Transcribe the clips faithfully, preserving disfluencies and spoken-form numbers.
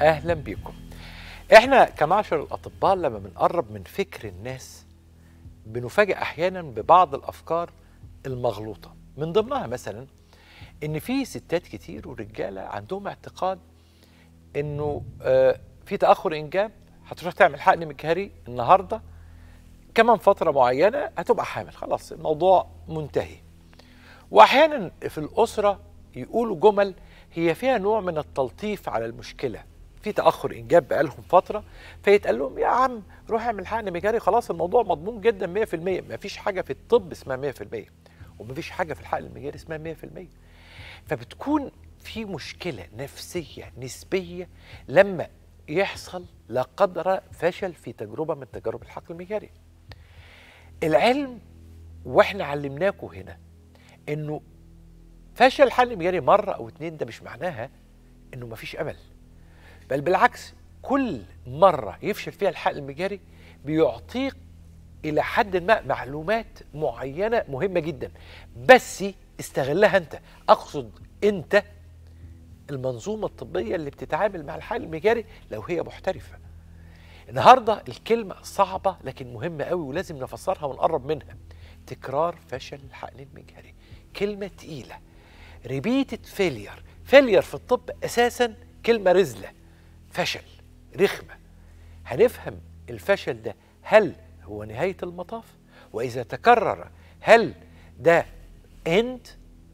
أهلا بيكم. إحنا كمعشر الأطباء لما بنقرب من فكر الناس بنفاجئ أحيانا ببعض الأفكار المغلوطة، من ضمنها مثلا إن في ستات كتير ورجالة عندهم اعتقاد إنه آه في تأخر إنجاب، هتروح تعمل حقن مجهري النهارده كمان فترة معينة هتبقى حامل، خلاص الموضوع منتهي. وأحيانا في الأسرة يقولوا جمل هي فيها نوع من التلطيف على المشكلة، في تأخر إنجاب بقالهم فترة فيتقال لهم يا عم روح اعمل حقن مجهري، خلاص الموضوع مضمون جدا مية في المية. مفيش حاجة في الطب اسمها مية في المية، ومفيش حاجة في الحقن المجهري اسمها مية في المية. فبتكون في مشكلة نفسية نسبية لما يحصل لا قدر فشل في تجربة من تجارب الحقن المجهري. العلم واحنا علمناكم هنا انه فشل الحقن المجهري مرة او اتنين ده مش معناها انه مفيش امل، بل بالعكس كل مرة يفشل فيها الحقن المجهري بيعطيك الى حد ما معلومات معينة مهمة جدا، بس استغلها انت. اقصد انت المنظومة الطبية اللي بتتعامل مع الحقن المجهري لو هي محترفة. النهاردة الكلمة صعبة لكن مهمة قوي ولازم نفسرها ونقرب منها. تكرار فشل الحقن المجهري كلمة تقيلة. repeated failure. failure في الطب أساسا كلمة رزلة، فشل، رخمة. هنفهم الفشل ده هل هو نهاية المطاف؟ وإذا تكرر هل ده end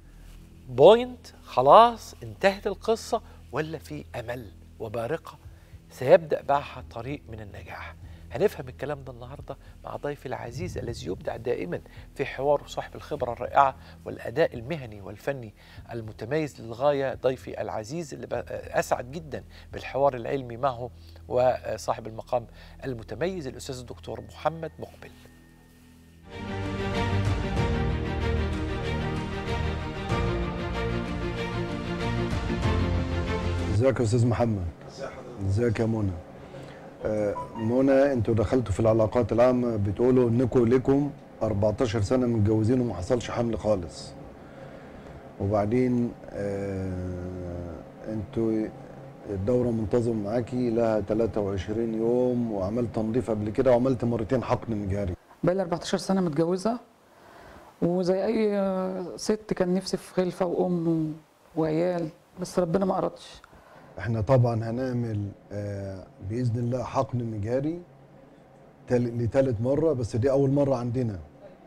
point خلاص انتهت القصة، ولا في أمل وبارقة سيبدأ معها طريق من النجاح؟ هنفهم الكلام ده النهارده مع ضيفي العزيز الذي يبدع دائما في حواره صاحب الخبرة الرائعة والأداء المهني والفني المتميز للغاية. ضيفي العزيز اللي أسعد جدا بالحوار العلمي معه وصاحب المقام المتميز الأستاذ الدكتور محمد مقبل. ازيك يا استاذ محمد؟ ازيك يا منى؟ آه منى، انتوا دخلتوا في العلاقات العامه بتقولوا انكم لكم أربعتاشر سنه متجوزين وما حصلش حمل خالص، وبعدين آه انتوا الدوره منتظم معاكي لها تلاتة وعشرين يوم، وعملت تنظيف قبل كده وعملت مرتين حقن مجهري. بقالي أربعتاشر سنه متجوزه، وزي اي ست كان نفسي في خلفه وام وعيال، بس ربنا ما أردش. احنا طبعا هنعمل آه باذن الله حقن مجهري لثالث مره، بس دي اول مره عندنا.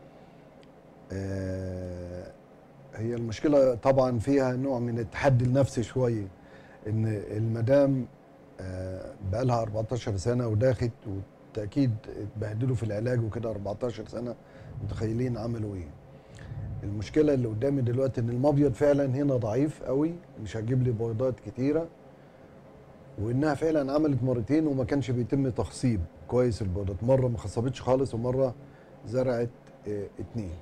آه هي المشكله طبعا فيها نوع من التحدي النفسي شويه، ان المدام آه بقى لها أربعتاشر سنه وداخت، وتاكيد اتبهدلوا في العلاج وكده أربعتاشر سنه، متخيلين عملوا ايه. المشكله اللي قدامي دلوقتي ان المبيض فعلا هنا ضعيف قوي، مش هجيب لي بيضات كتيره، وانها فعلا عملت مرتين وما كانش بيتم تخصيب كويس البيضات، مره ما خصبتش خالص ومره زرعت اه اتنين.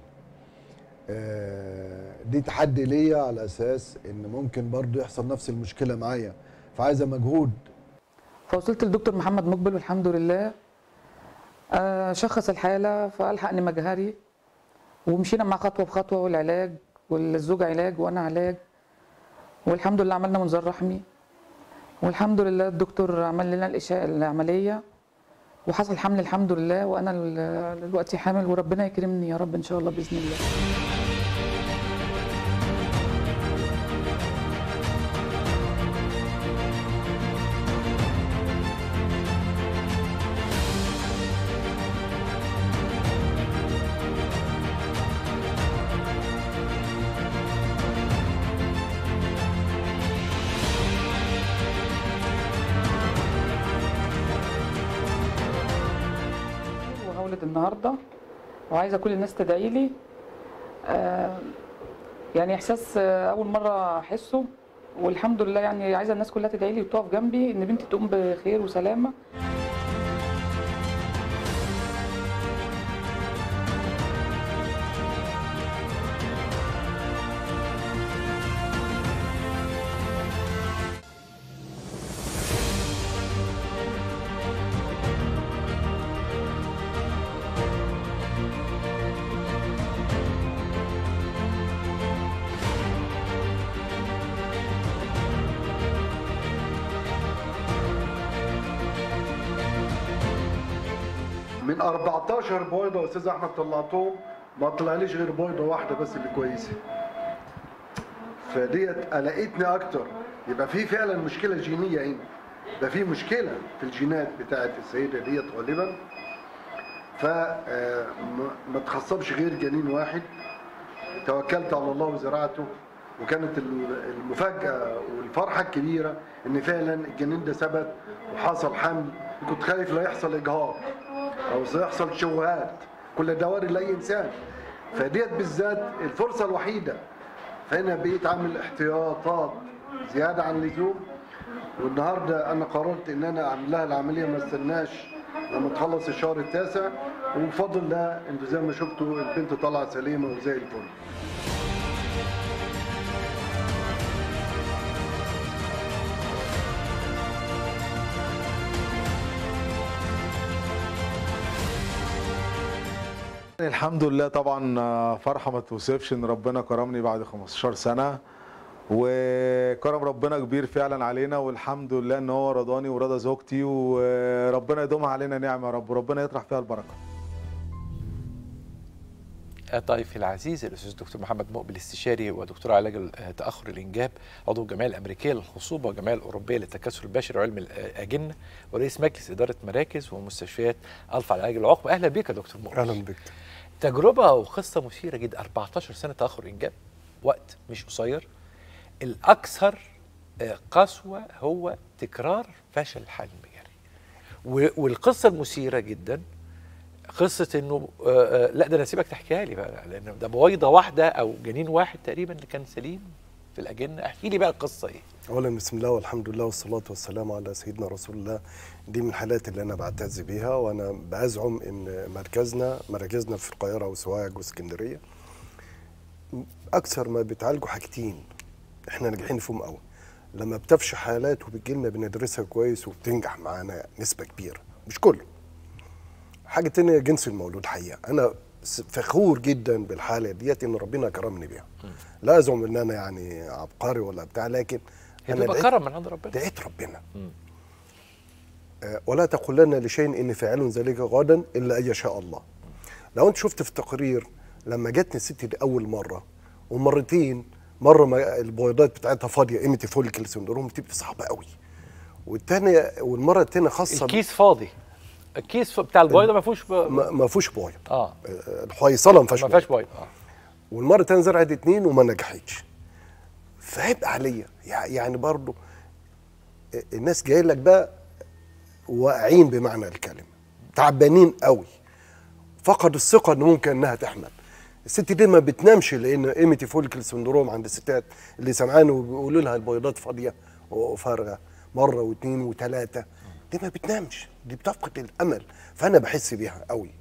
اه دي تحدي ليا على اساس ان ممكن برضو يحصل نفس المشكله معايا، فعايزه مجهود. فوصلت للدكتور محمد مقبل والحمد لله آه شخص الحاله، فقال حقن مجهري، ومشينا مع خطوه بخطوه، والعلاج والزوج علاج وانا علاج، والحمد لله عملنا منظار رحمي، والحمد لله الدكتور عمل لنا الإشاء العملية وحصل حمل الحمد لله، وأنا دلوقتي حامل وربنا يكرمني يا رب إن شاء الله بإذن الله. النهارده وعايزه كل الناس تدعي لي. آه يعني احساس آه اول مره احسه، والحمد لله يعني عايزه الناس كلها تدعي لي وتقف جنبي ان بنتي تقوم بخير وسلامه. من أربعتاشر بويضه يا استاذ احمد طلعتهم ما طلعليش غير بويضه واحده بس اللي كويسه. فديت قلقتني اكتر، يبقى في فعلا مشكله جينيه هنا، ده في مشكله في الجينات بتاعت السيده ديت غالبا. فما تخصبش غير جنين واحد. توكلت على الله وزرعته، وكانت المفاجاه والفرحه الكبيره ان فعلا الجنين ده ثبت وحصل حمل. كنت خايف لا يحصل اجهاض او سيحصل تشوهات، كل ده وارد لاي انسان. فديت بالذات الفرصه الوحيده، فهنا بقيت عامل احتياطات زياده عن اللزوم. والنهارده انا قررت ان انا اعمل لها العمليه ما استناش لما تخلص الشهر التاسع، وبفضل الله انتوا زي ما شفتوا البنت طالعه سليمه وزي الفل. الحمد لله طبعا فرحه ما توصفش ان ربنا كرمني بعد خمستاشر سنه، وكرم ربنا كبير فعلا علينا، والحمد لله ان هو رضاني ورضى زوجتي، وربنا يدومها علينا نعمه يا رب، وربنا يطرح فيها البركه. ضيفي العزيز الاستاذ الدكتور محمد مقبل، استشاري ودكتور علاج تاخر الانجاب، عضو الجمعيه الامريكيه للخصوبه والجمعيه الاوروبيه للتكاثر البشري وعلم الاجنه، ورئيس مجلس اداره مراكز ومستشفيات الفا لعلاج العقم. اهلا بك يا دكتور مقبل. اهلا بك. تجربه وقصه مثيره جدا، أربعتاشر سنه تاخر انجاب، وقت مش قصير. الاكثر قسوه هو تكرار فشل الحمل المجاري. والقصه المثيره جدا قصه انه لا ده انا سيبك تحكيها لي بقى، لان ده بويضه واحده او جنين واحد تقريبا اللي كان سليم في الاجنه. احكي لي بقى القصه ايه. اولا بسم الله والحمد لله والصلاه والسلام على سيدنا رسول الله. دي من الحالات اللي انا بعتز بيها، وانا بزعم ان مركزنا مراكزنا في القاهره وسوهاج واسكندريه اكثر ما بتعالجوا حاجتين احنا ناجحين فيهم قوي. لما بتفشي حالات وبتجي لنا بندرسها كويس وبتنجح معانا نسبه كبيره، مش كله. حاجه تانية جنس المولود. حقيقه انا فخور جدا بالحاله ديت ان ربنا كرمني بيها. لا ازعم ان انا يعني عبقري ولا بتاع، لكن انا بقى كرم من عند ربنا، دعيت ربنا. آه ولا تقولن لشيء اني فاعل ذلك غدا الا ان يشاء الله. لو انت شفت في التقرير لما جاتني الست دي اول مره ومرتين، مره ما البويضات بتاعتها فاضيه، ايمتي فوليكل سندروم، بتبقى صعبه قوي. والثانيه والمره الثانيه خاصه الكيس فاضي، الكيس بتاع البويضه ما فيهوش ب... ما فيهوش بويض. اه الحويصله ما فيهاش ما فيهاش بويض. اه والمره الثانيه زرعت اتنين وما نجحتش. فعيب عليا يعني برضو الناس جايه لك بقى واقعين بمعنى الكلمه، تعبانين قوي، فقدوا الثقه ان ممكن انها تحمل. الست دي ما بتنامش لان ايمتي فوليكل سندروم عند الستات اللي سمعانه وبيقولوا لها البيضات فاضيه وفارغه مره واثنين وثلاثه، دي ما بتنامش، دي بتفقد الامل. فانا بحس بيها قوي.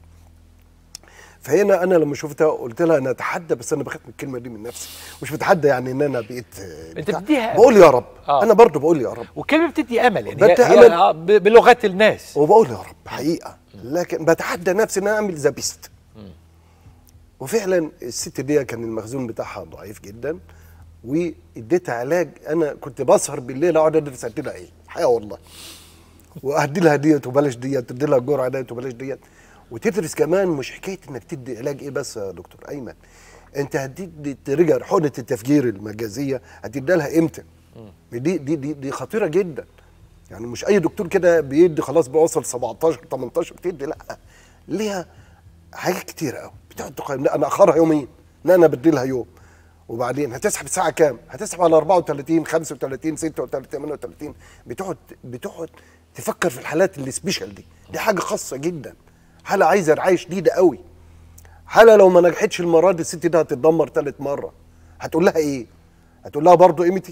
فهنا انا لما شفتها قلت لها انا اتحدى، بس انا بخاف من الكلمه دي من نفسي، مش بتحدى يعني ان انا بقيت انت بتديها بقول يا رب. آه. انا برضو بقول يا رب، والكلمه بتدي امل يعني، بدي هي أمل. هي بلغه الناس، وبقول يا رب حقيقه، لكن بتحدى نفسي ان انا اعمل ذا بيست. وفعلا الست دي كان المخزون بتاعها ضعيف جدا، واديتها علاج. انا كنت بسهر بالليل اقعد ادرس ادي لها ايه الحقيقه والله، وادي لها ديت وبلاش ديت، تدي لها الجرعه ديت وبلاش ديت، وتدرس كمان مش حكايه انك تدي علاج ايه بس يا دكتور ايمن، انت هتدي تريجر حقنه التفجير المجازيه هتدي لها امتى؟ دي دي دي دي خطيره جدا. يعني مش اي دكتور كده بيدي خلاص بيوصل سبعتاشر تمنتاشر تدي، لا ليها حاجات كتيره قوي بتقعد تقيم. لا انا اخرها يومين، لا انا بدي لها يوم، وبعدين هتسحب الساعه كام؟ هتسحب على أربعة وتلاتين خمسة وتلاتين ستة وتلاتين ثمانية وتلاتين. بتقعد بتقعد تفكر في الحالات السبيشال دي، دي حاجه خاصه جدا، حاله عايزه رعايه شديده قوي. حاله لو ما نجحتش المره دي الست دي هتتدمر ثالث مره. هتقول لها ايه؟ هتقول لها برضه قيمتي؟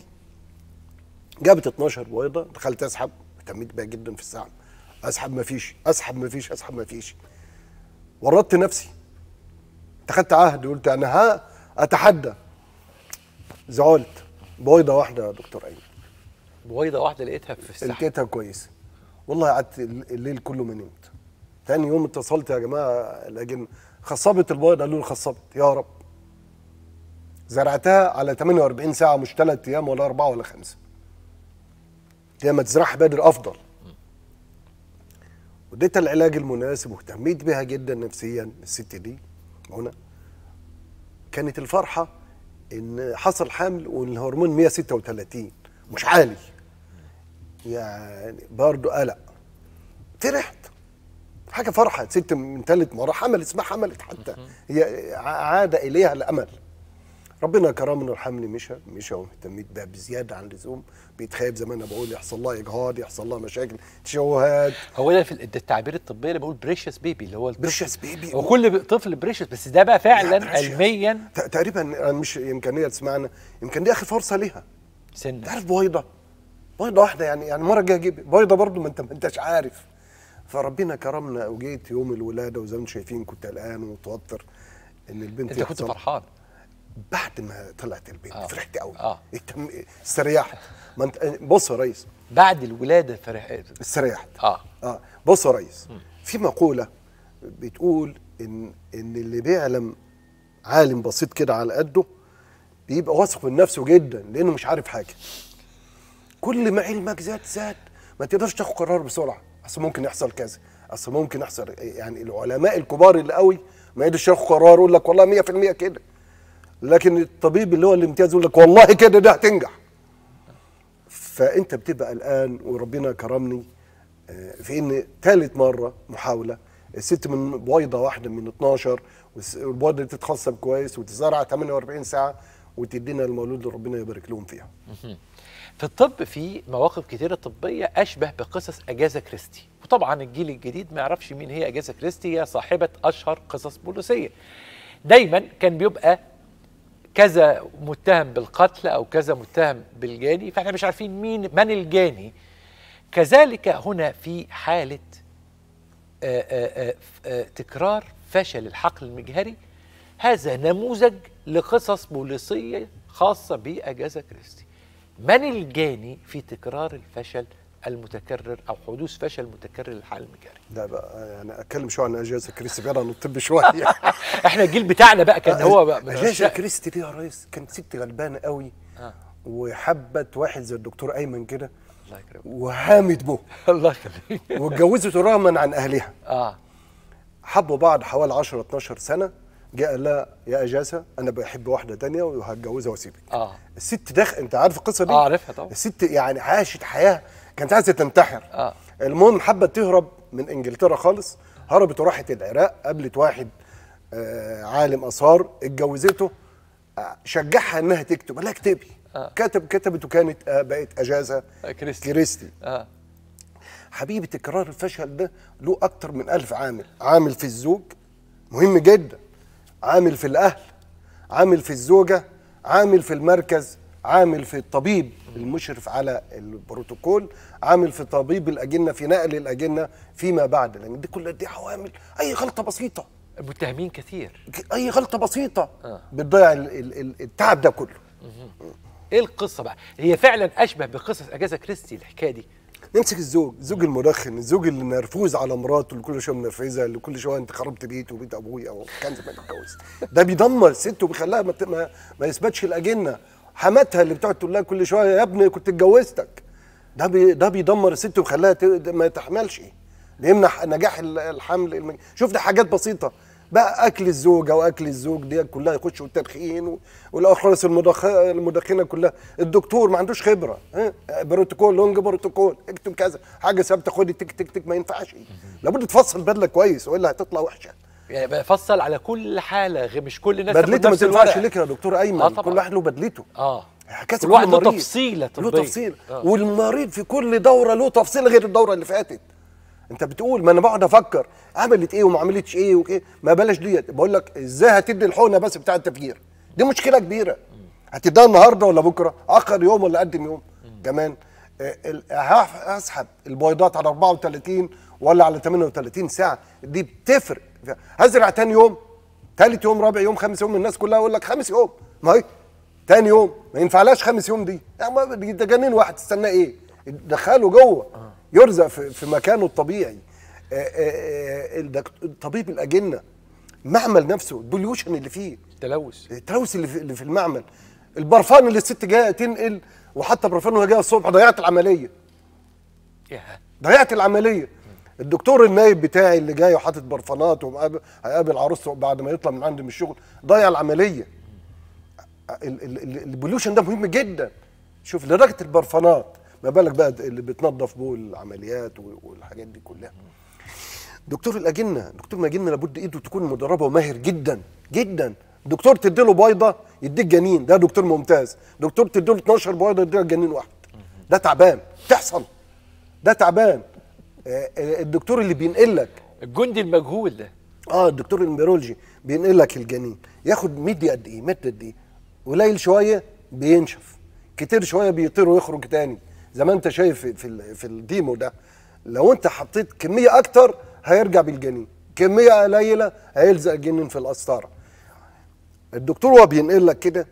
جابت اتناشر بويضه، دخلت اسحب، اهتميت بيها جدا في السحب، اسحب ما فيش، اسحب ما فيش، اسحب ما فيش. ورطت نفسي، اتخذت عهد قلت انا ها اتحدى. زعلت بويضه واحده يا دكتور ايمن، بويضه واحده لقيتها في السحب، لقيتها كويسه والله. قعدت الليل كله ما نمت. تاني يوم اتصلت يا جماعه الاجن خصبت البيضه، قالوا لي خصبت يا رب. زرعتها على تمنية وأربعين ساعه، مش ثلاث ايام ولا اربعه ولا خمسه. هي ما تزرعها بدري افضل. واديتها العلاج المناسب واهتميت بها جدا نفسيا الست دي هنا. كانت الفرحه ان حصل حمل والهرمون مية وستة وتلاتين مش عالي، يعني برضه قلق. فرحت حاجه فرحه، ست من ثالث مره حملت، اسمها حملت حتى، هي عاد اليها الامل. ربنا كرمنا الحمل مشى مشى واهتميت بها بزياده عن اللزوم، بيتخاف زي ما انا بقول يحصل لها اجهاض، يحصل لها مشاكل، تشوهات. هو ده في التعبير الطبي اللي بقول بريشس بيبي، اللي هو بريشس بيبي، هو كل طفل بريشس، بس ده بقى فعلا علميا تقريبا مش امكانيه تسمعنا، يمكن دي اخر فرصه ليها. سنه تعرف بويضه بويضه واحده، يعني يعني المره الجايه اجيب بويضه برضه، ما انت ما انتش عارف. فربنا كرمنا وجيت يوم الولاده وزي ما انتم شايفين كنت قلقان ومتوتر ان البنت انت كنت فرحان بعد ما طلعت البنت. آه. فرحت قوي. اه استريحت. ما انت بص يا ريس، بعد الولاده فرحت استريحت. اه اه بص يا ريس، في مقوله بتقول ان ان اللي بيعلم عالم بسيط كده على قده بيبقى واثق من نفسه جدا لانه مش عارف حاجه. كل ما علمك زاد زاد ما تقدرش تاخد قرار بسرعه، اصل ممكن يحصل كذا، اصل ممكن يحصل. يعني العلماء الكبار اللي قوي ما يقدرش ياخد قرار يقول لك والله مية في المية كده، لكن الطبيب اللي هو الامتياز يقول لك والله كده ده هتنجح. فانت بتبقى قلقان، وربنا كرمني في ان ثالث مره محاوله الست من بويضه واحده من اتناشر، والبويضه دي تتخصب كويس وتزرع ثمانية وأربعين ساعه وتدينا المولود اللي ربنا يبارك لهم فيها. في الطب في مواقف كتيرة طبية أشبه بقصص أجاثا كريستي، وطبعا الجيل الجديد ما يعرفش مين هي أجاثا كريستي، هي صاحبة أشهر قصص بوليسية. دايما كان بيبقى كذا متهم بالقتل أو كذا متهم بالجاني، فاحنا مش عارفين مين من الجاني. كذلك هنا في حالة آآ آآ آآ تكرار فشل الحقل المجهري، هذا نموذج لقصص بوليسية خاصة بأجاثا كريستي. من الجاني في تكرار الفشل المتكرر او حدوث فشل متكرر للحقل المجهري؟ لا بقى يعني اتكلم شويه عن اجاثا كريستي بعيد عن الطب شويه. احنا الجيل بتاعنا بقى كان هو بقى اجاثا كريستي دي يا ريس كانت ست غلبانه قوي. آه. وحبت واحد زي الدكتور ايمن كده، الله يكرمك، وهامت به الله يخليك، واتجوزته رغما عن اهلها. اه حبوا بعض حوالي عشرة اتناشر سنه، جاء لا يا اجاثا انا بحب واحده تانية وهتجوزها واسيبك. اه الست دخل، انت عارف القصه دي؟ اه عارفها طبعا. الست يعني عاشت حياه كانت عايزه تنتحر. اه المهم حبت تهرب من انجلترا خالص، هربت وراحت العراق، قابلت واحد آه عالم اثار، اتجوزته، آه شجعها انها تكتب، قال لها اكتبي. آه. كتب كتبت وكانت آه بقت اجاثا كريستي. كريستي. اه حبيبي تكرار الفشل ده له اكتر من ألف عامل، عامل في الزوج مهم جدا، عامل في الاهل، عامل في الزوجه، عامل في المركز، عامل في الطبيب المشرف على البروتوكول، عامل في طبيب الاجنه في نقل الاجنه فيما بعد، لان دي كلها دي عوامل. اي غلطه بسيطه، المتهمين كثير، اي غلطه بسيطه آه. بتضيع التعب ده كله. ايه القصه بقى؟ هي فعلا اشبه بقصص اجاثا كريستي الحكايه دي. نمسك الزوج، الزوج المدخن، الزوج اللي نرفوز على مراته، اللي كل شويه منرفزها، اللي كل شويه انت خربت بيته وبيت ابويا او كان زمان اتجوز، ده بيدمر الست وبيخليها ما, ما, ما يثبتش الاجنه. حماتها اللي بتقعد تقول لها كل شويه يا ابني كنت اتجوزتك، ده بي ده بيدمر الست ويخليها ما تحملش، بيمنع نجاح الحمل المج... شوف دي حاجات بسيطه بقى. اكل الزوجه واكل الزوج دي كلها يخشوا التدخين والاخرس المدخ... المدخنه كلها. الدكتور ما عندوش خبره، ها بروتوكول لونج بروتوكول اكتب كذا حاجه ثابته، خدي تك تك تك، ما ينفعش. لابد تفصل بدله كويس والا هتطلع وحشه. يعني بفصل على كل حاله، مش كل الناس بدلتها ما تنفعش لك يا دكتور ايمن. آه كل واحد له بدلته. اه كل واحد له تفصيله طبيه، له تفصيل. آه. والمريض في كل دوره له تفصيل غير الدوره اللي فاتت. انت بتقول ما انا بقعد افكر عملت ايه وما عملتش ايه وايه، ما بلاش ديت. بقول لك ازاي هتدي الحقنه بس بتاع التفجير، دي مشكله كبيره. هتديها النهارده ولا بكره، اخر يوم ولا قدم يوم كمان. هسحب البويضات على أربعة وتلاتين ولا على ثمانية وتلاتين ساعه، دي بتفرق. هزرع تاني يوم، ثالث يوم، رابع يوم، خامس يوم، الناس كلها يقول لك خامس يوم، ما هي تاني يوم ما ينفعلاش خامس يوم دي، يعني ده جنين واحد تستناه ايه؟ دخله جوه يرزق في, في مكانه الطبيعي. الطبيب الاجنه معمل نفسه، البوليوشن اللي فيه، التلوث التلوث اللي في, اللي في المعمل، البرفان اللي الست جايه تنقل وحتى برفان وهي جايه الصبح، ضيعت العمليه. yeah. ضيعت العمليه. الدكتور النايب بتاعي اللي جاي وحاطط برفانات وهيقابل عروسته بعد ما يطلع من عندي من الشغل ضيع العمليه. البوليوشن ده مهم جدا. شوف لدرجه البرفانات، ما بالك بقى اللي بتنظف بول العمليات والحاجات دي كلها. دكتور الاجنه، دكتور الاجنه لابد ايده تكون مدربه وماهر جدا جدا. دكتور تديله بيضه يديك جنين، ده دكتور ممتاز. دكتور تديله اتناشر بيضه يديك جنين واحد، ده تعبان. تحصل، ده تعبان. الدكتور اللي بينقل لك الجندي المجهول ده، اه الدكتور الامبريولوجي بينقل لك الجنين، ياخد مدي قد ايه؟ مد قد ايه؟ قليل شويه بينشف، كتير شويه بيطير ويخرج تاني، زي ما انت شايف في في, في الديمو ده. لو انت حطيت كميه اكتر هيرجع بالجنين، كميه قليله هيلزق الجنين في القسطره. الدكتور وهو بينقل لك كده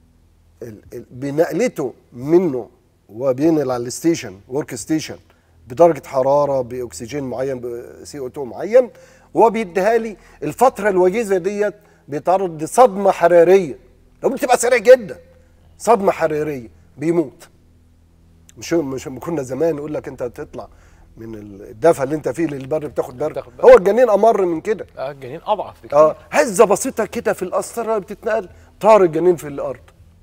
بنقلته منه وبينقل على الستيشن ورك ستيشن بدرجه حراره باكسجين معين بسي او اتنين معين، وهو بيديها لي. الفتره الوجيزه ديت بيتعرض لصدمه حراريه، لو بتبقى سريع جدا صدمه حراريه بيموت. مش مش كنا زمان يقول لك انت هتطلع من الدفا اللي انت فيه للبر بتاخد برد، هو الجنين امر من كده. اه الجنين اضعف بكتير. اه هزه بسيطه كده في القسطره بتتنقل طار الجنين في الارض.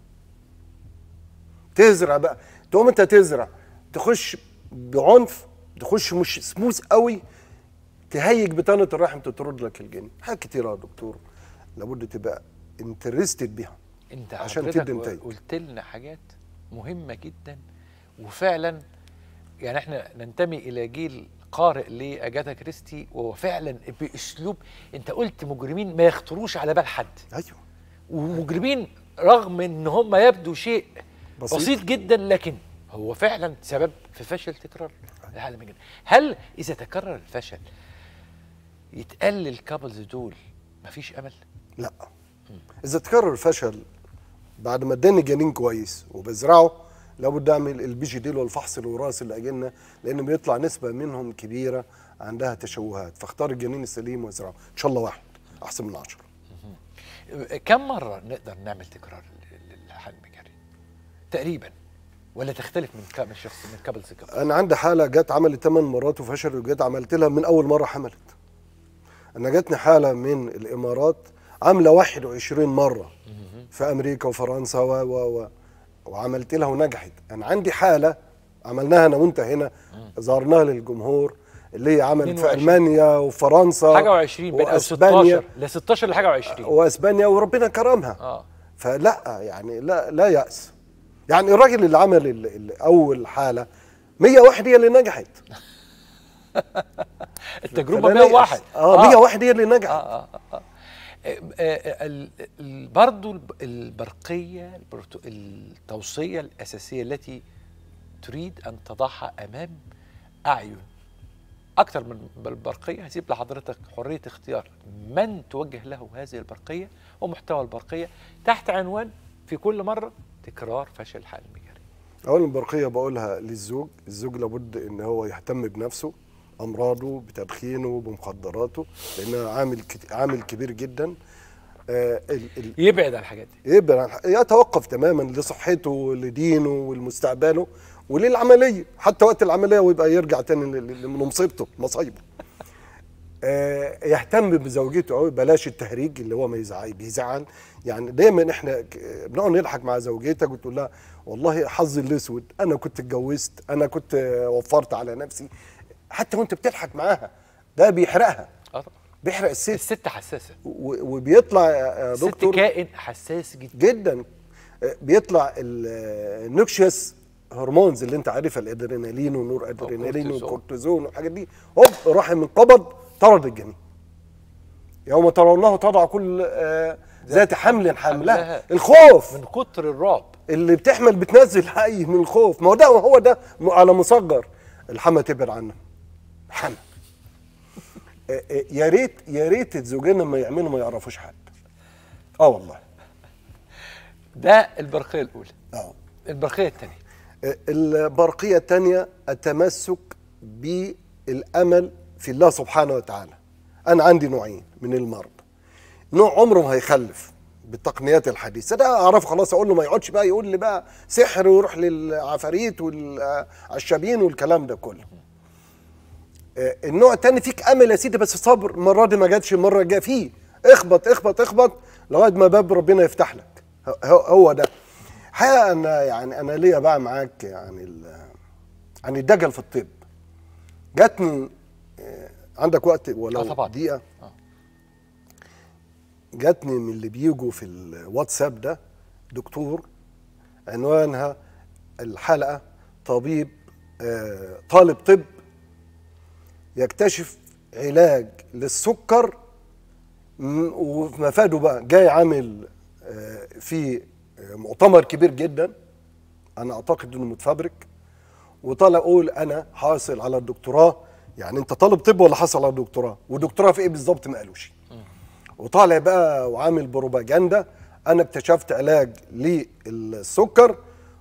تزرع بقى، تقوم انت تزرع، تخش بعنف، تخش مش سموث قوي، تهيج بطانه الرحم تطرد لك الجنين. حاجات كتيره يا دكتور لابد تبقى انترستد بيها انت عشان تدي نتائج. قلت لنا حاجات مهمه جدا، وفعلا يعني احنا ننتمي الى جيل قارئ لاجاثا كريستي، وهو فعلا باسلوب. انت قلت مجرمين ما يخطروش على بال حد. ايوه. ومجرمين رغم ان هم يبدو شيء بسيط, بسيط. بسيط جدا، لكن هو فعلا سبب في فشل تكرار العالم جدا. هل اذا تكرر الفشل يتقال للكابلز دول مفيش امل؟ لا. اذا تكرر الفشل بعد ما اداني جنين كويس وبزرعه، لابد اعمل البي جي دي والفحص الوراثي للاجنه، لان بيطلع نسبه منهم كبيره عندها تشوهات، فاختار الجنين السليم وازرعه ان شاء الله واحد احسن من عشرة. كم مره نقدر نعمل تكرار للحقن المجهري تقريبا، ولا تختلف من من شخص من كابل لكابل؟ انا عندي حاله جت عملت ثمان مرات وفشلت، وجت عملت لها من اول مره حملت. انا جاتني حاله من الامارات عامله واحد وعشرين مره في امريكا وفرنسا و و و وعملت لها ونجحت. انا عندي حاله عملناها انا وانت هنا، ظهرناها للجمهور، اللي هي عملت في المانيا وفرنسا حاجه وعشرين بين ستاشر ل ستاشر لحاجه وعشرين واسبانيا، وربنا كرمها. اه فلا يعني لا لا يأس. يعني الراجل اللي عمل ال اول حاله مية وواحد هي اللي نجحت. التجربه مية وواحد اه مية وواحد هي اللي نجحت. اه اه اه برضه البرقيه التوصيه الاساسيه التي تريد ان تضعها امام اعين اكثر من البرقيه. هسيب لحضرتك حريه اختيار من توجه له هذه البرقيه ومحتوى البرقيه تحت عنوان في كل مره تكرار فشل الحقن المجهري. اولا البرقيه بقولها للزوج، الزوج لابد ان هو يهتم بنفسه، امراضه، بتدخينه، بمخدراته، لانها عامل عامل كبير جدا. آه ال ال يبعد عن الحاجات دي، يبعد عن يتوقف تماما لصحته لدينه ولمستقبله وللعمليه، حتى وقت العمليه ويبقى يرجع تاني لمصيبته مصايبه. آه يهتم بزوجته قوي، بلاش التهريج اللي هو ما يزعل بيزعل. يعني دايما احنا بنقعد نضحك مع زوجتك وتقول لها والله حظي الاسود، انا كنت اتجوزت، انا كنت وفرت على نفسي، حتى وانت بتضحك معاها ده بيحرقها. اه بيحرق الست. الست حساسه وبيطلع يا دكتور الست كائن حساس جدا جدا. بيطلع النوكشيس هرمونز اللي انت عارفها، الادرينالين ونور ادرينالين والكورتيزون والحاجات دي، هوب راح انقبض طرد الجنين. يوم ترونه تضع كل ذات حمل حملها. الخوف من كتر الرعب اللي بتحمل بتنزل حي من الخوف. ما هو ده هو ده على مصغر الحما تبعد عنه. حما يا ريت يا ريت الزوجين لما يعملوا ما يعرفوش حد. اه والله. ده البرقيه الاولى. اه البرقيه الثانيه البرقيه الثانيه التمسك بالامل في الله سبحانه وتعالى. انا عندي نوعين من المرضى. نوع عمره ما هيخلف بالتقنيات الحديثه، ده اعرفه خلاص، اقول له ما يقعدش بقى يقول لي بقى سحر ويروح للعفاريت والعشابين والكلام ده كله. آه، النوع التاني فيك امل يا سيدي بس صبر، المره دي ما جاتش، المره الجايه فيه اخبط اخبط اخبط لغايه ما باب ربنا يفتح لك. هو, هو ده حقيقه. انا يعني انا ليا بقى معاك يعني ال- عن الدجل في الطب. جاتني آه، عندك وقت آه ولو طبعاً. دقيقه؟ آه. جاتني من اللي بيجوا في الواتساب ده دكتور عنوانها الحلقه طبيب آه، طالب طب يكتشف علاج للسكر، م- ومفاده بقى جاي عامل آه، في آه، مؤتمر كبير جدا، انا اعتقد انه متفبرك، وطالع اقول انا حاصل على الدكتوراه. يعني انت طالب طب ولا حاصل على الدكتوراه؟ ودكتوراه في ايه بالظبط ما قالوش. وطالع بقى وعامل بروباجندا انا اكتشفت علاج للسكر.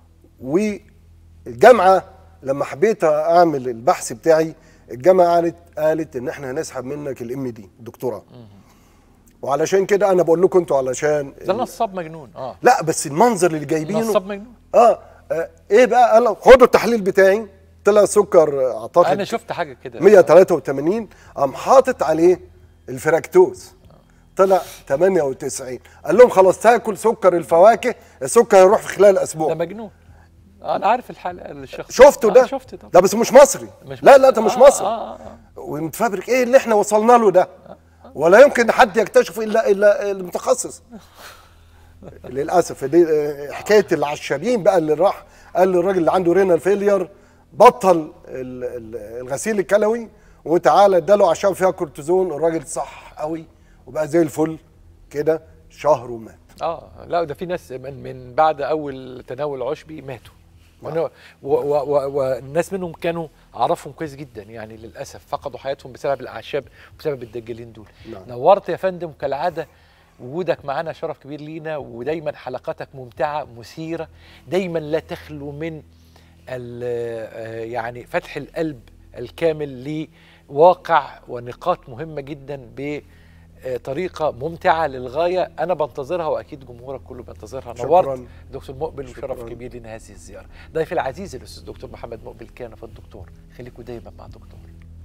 والجامعه لما حبيت اعمل البحث بتاعي الجامعه قالت قالت ان احنا هنسحب منك الام دي الدكتوراه. وعلشان كده انا بقول لكم انتوا علشان ده نصاب مجنون. اه لا بس المنظر اللي جايبينه نصاب مجنون. اه, آه ايه بقى؟ قال خدوا التحليل بتاعي طلع سكر آه، اعتقد انا شفت حاجه كده مية وتلاتة وتمانين، قام حاطط عليه الفراكتوز طلع تمانية وتسعين. قال لهم خلاص تاكل سكر الفواكه السكر هيروح في خلال ده اسبوع. مجنون. آه انا عارف الحلقه الشخص شفتوا آه ده؟ شفت طبعا. ده بس مش مصري. مش لا لا ده مش آه مصري. آه آه آه. ومتفبرك ايه اللي احنا وصلنا له ده؟ ولا يمكن حد يكتشفه الا الا المتخصص. للاسف دي آه، حكايه العشابين بقى اللي راح قال للراجل اللي عنده رينال فيلير بطل ال- ال- الغسيل الكلوي وتعالى اداله اعشاب فيها كورتيزون، الراجل صح قوي وبقى زي الفل كده شهر ومات. اه لا ده في ناس من, من بعد اول تناول عشبي ماتوا. وأنا- و- و- و- والناس منهم كانوا اعرفهم كويس جدا يعني للاسف فقدوا حياتهم بسبب الاعشاب وبسبب الدجالين دول. نعم. نورت يا فندم كالعاده، وجودك معانا شرف كبير لينا، ودايما حلقاتك ممتعه مثيره، دايما لا تخلو من ال- آه، يعني فتح القلب الكامل لواقع ونقاط مهمه جدا بطريقه ممتعه للغايه. انا بنتظرها واكيد جمهورك كله بينتظرها. شكراً. نورت دكتور مقبل، وشرف شكراً. كبير لنا هذه الزياره. ضيفي العزيز الاستاذ دكتور محمد مقبل كان في الدكتور. خليكم دايما مع الدكتور.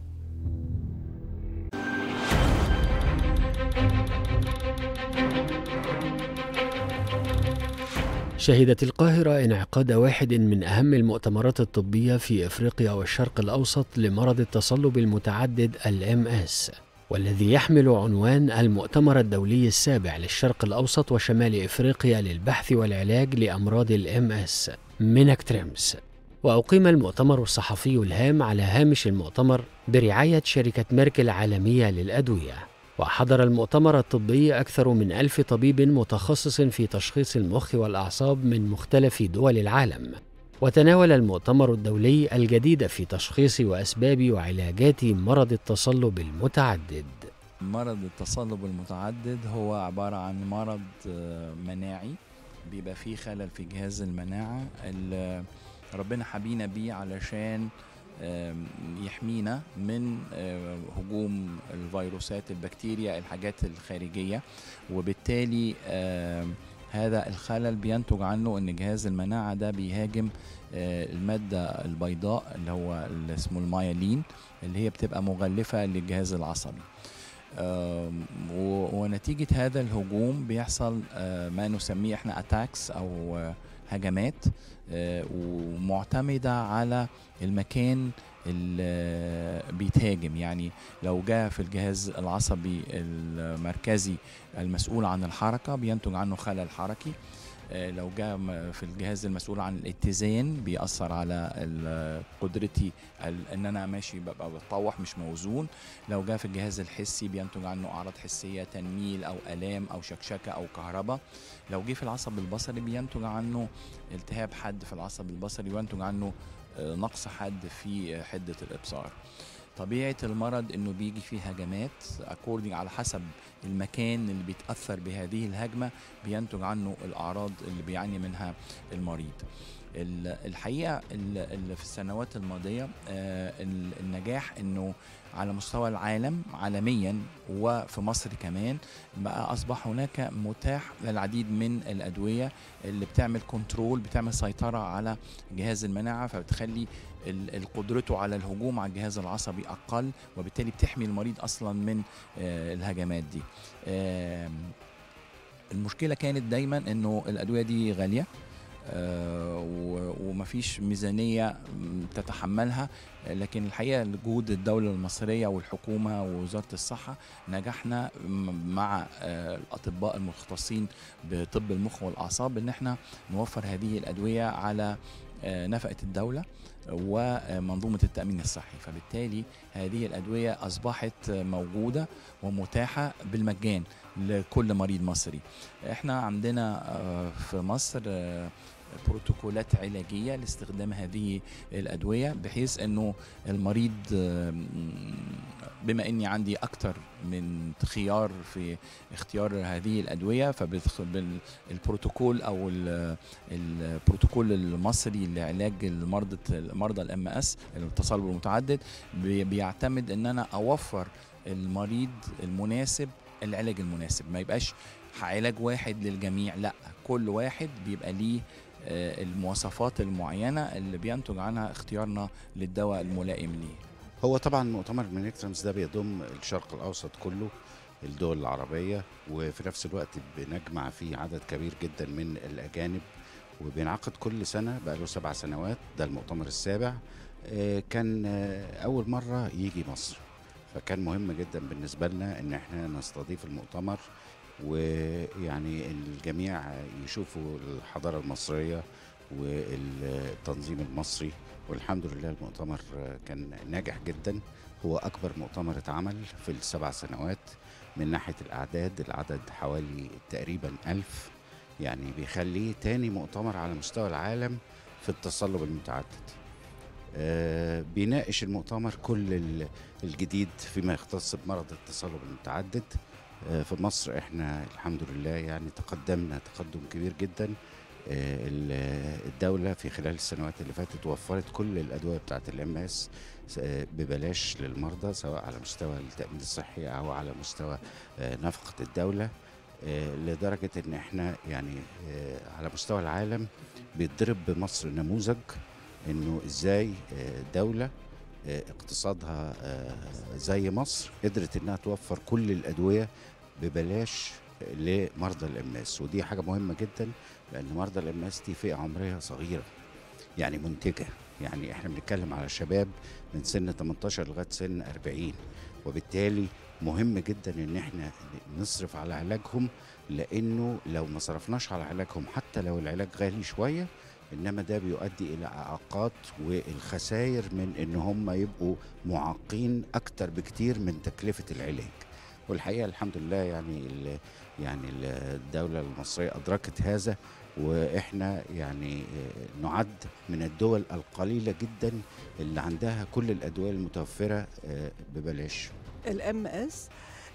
شهدت القاهرة انعقاد واحد من أهم المؤتمرات الطبية في إفريقيا والشرق الأوسط لمرض التصلب المتعدد الإم إس، والذي يحمل عنوان المؤتمر الدولي السابع للشرق الأوسط وشمال إفريقيا للبحث والعلاج لأمراض الإم إس مينكتريمس. وأقيم المؤتمر الصحفي الهام على هامش المؤتمر برعاية شركة ميرك العالمية للأدوية. وحضر المؤتمر الطبي أكثر من ألف طبيب متخصص في تشخيص المخ والأعصاب من مختلف دول العالم. وتناول المؤتمر الدولي الجديد في تشخيص وأسباب وعلاجات مرض التصلب المتعدد. مرض التصلب المتعدد هو عبارة عن مرض آه، مناعي بيبقى فيه خلل في جهاز المناعة اللي ربنا حبينا بيه علشان آم، يحمينا من آه، هجوم الفيروسات البكتيريا الحاجات الخارجية، وبالتالي آم، هذا الخلل بينتج عنه ان جهاز المناعة ده بيهاجم آه، المادة البيضاء اللي هو اللي اسمه المايلين اللي هي بتبقى مغلفة للجهاز العصبي. آم، و- ونتيجة هذا الهجوم بيحصل آه، ما نسميه احنا اتاكس او آه، هجمات آه، ومعتمدة على المكان اللي بيتهاجم. يعني لو جاء في الجهاز العصبي المركزي المسؤول عن الحركة بينتج عنه خلل حركي. آه، لو جاء م- في الجهاز المسؤول عن الاتزان بيأثر على ال- قدرتي ال- ان انا ماشي ببقى بتطوح مش موزون. لو جاء في الجهاز الحسي بينتج عنه اعراض حسيه، تنميل او الام او شكشكه او كهرباء. لو جه في العصب البصري بينتج عنه التهاب حاد في العصب البصري وينتج عنه آه، نقص حاد في حده الابصار. طبيعة المرض انه بيجي فيه هجمات اكوردنج على حسب المكان اللي بيتأثر بهذه الهجمة بينتج عنه الأعراض اللي بيعاني منها المريض. ال- الحقيقة ال- اللي في السنوات الماضية آه، ال- النجاح انه على مستوى العالم عالميا وفي مصر كمان بقى أصبح هناك متاح العديد من الأدوية اللي بتعمل كنترول، بتعمل سيطرة على جهاز المناعة، فبتخلي قدرته على الهجوم على الجهاز العصبي أقل، وبالتالي بتحمي المريض أصلا من الهجمات دي. المشكلة كانت دايما أنه الأدوية دي غالية ومفيش ميزانية تتحملها، لكن الحقيقة جهود الدولة المصرية والحكومة ووزارة الصحة نجحنا مع الأطباء المختصين بطب المخ والأعصاب إن احنا نوفر هذه الأدوية على نفقة الدولة ومنظومة التأمين الصحي، فبالتالي هذه الأدوية أصبحت موجودة ومتاحة بالمجان لكل مريض مصري. احنا عندنا في مصر بروتوكولات علاجية لاستخدام هذه الأدوية، بحيث أنه المريض بما أني عندي أكتر من خيار في اختيار هذه الأدوية، فالبروتوكول أو البروتوكول المصري لعلاج المرضى مرضى الام اس التصلب المتعدد بيعتمد أن أنا أوفر المريض المناسب العلاج المناسب، ما يبقاش علاج واحد للجميع، لا كل واحد بيبقى ليه المواصفات المعينة اللي بينتج عنها اختيارنا للدواء الملائم ليه. هو طبعا مؤتمر مينكترمز ده بيضم الشرق الأوسط كله، الدول العربية، وفي نفس الوقت بنجمع فيه عدد كبير جدا من الأجانب، وبينعقد كل سنة بقاله سبع سنوات، ده المؤتمر السابع. كان أول مرة يجي مصر، فكان مهم جدا بالنسبة لنا إن احنا نستضيف المؤتمر، ويعني الجميع يشوفوا الحضارة المصرية والتنظيم المصري، والحمد لله المؤتمر كان ناجح جدا. هو أكبر مؤتمر اتعمل في السبع سنوات من ناحية الأعداد، العدد حوالي تقريبا ألف، يعني بيخليه تاني مؤتمر على مستوى العالم في التصلب المتعدد. آه بيناقش المؤتمر كل الجديد فيما يختص بمرض التصلب المتعدد. آه في مصر احنا الحمد لله يعني تقدمنا تقدم كبير جدا. آه الدولة في خلال السنوات اللي فاتت وفرت كل الأدوية بتاعت الام اس ببلاش للمرضى، سواء على مستوى التأمين الصحي أو على مستوى آه نفقة الدولة، آه لدرجة ان احنا يعني آه على مستوى العالم بيتضرب بمصر نموذج انه ازاي دولة اقتصادها زي مصر قدرت انها توفر كل الادوية ببلاش لمرضى الام اس، ودي حاجة مهمة جدا لان مرضى الام اس دي فئة عمرية صغيرة يعني منتجة، يعني احنا بنتكلم على شباب من سن تمنتاشر لغاية سن أربعين، وبالتالي مهم جدا ان احنا نصرف على علاجهم، لانه لو ما صرفناش على علاجهم حتى لو العلاج غالي شوية، انما ده بيؤدي الى اعاقات والخسائر من ان هم يبقوا معاقين اكتر بكتير من تكلفة العلاج. والحقيقة الحمد لله يعني يعني الدولة المصرية ادركت هذا، واحنا يعني نعد من الدول القليلة جدا اللي عندها كل الادوية المتوفرة ببلاش. الام اس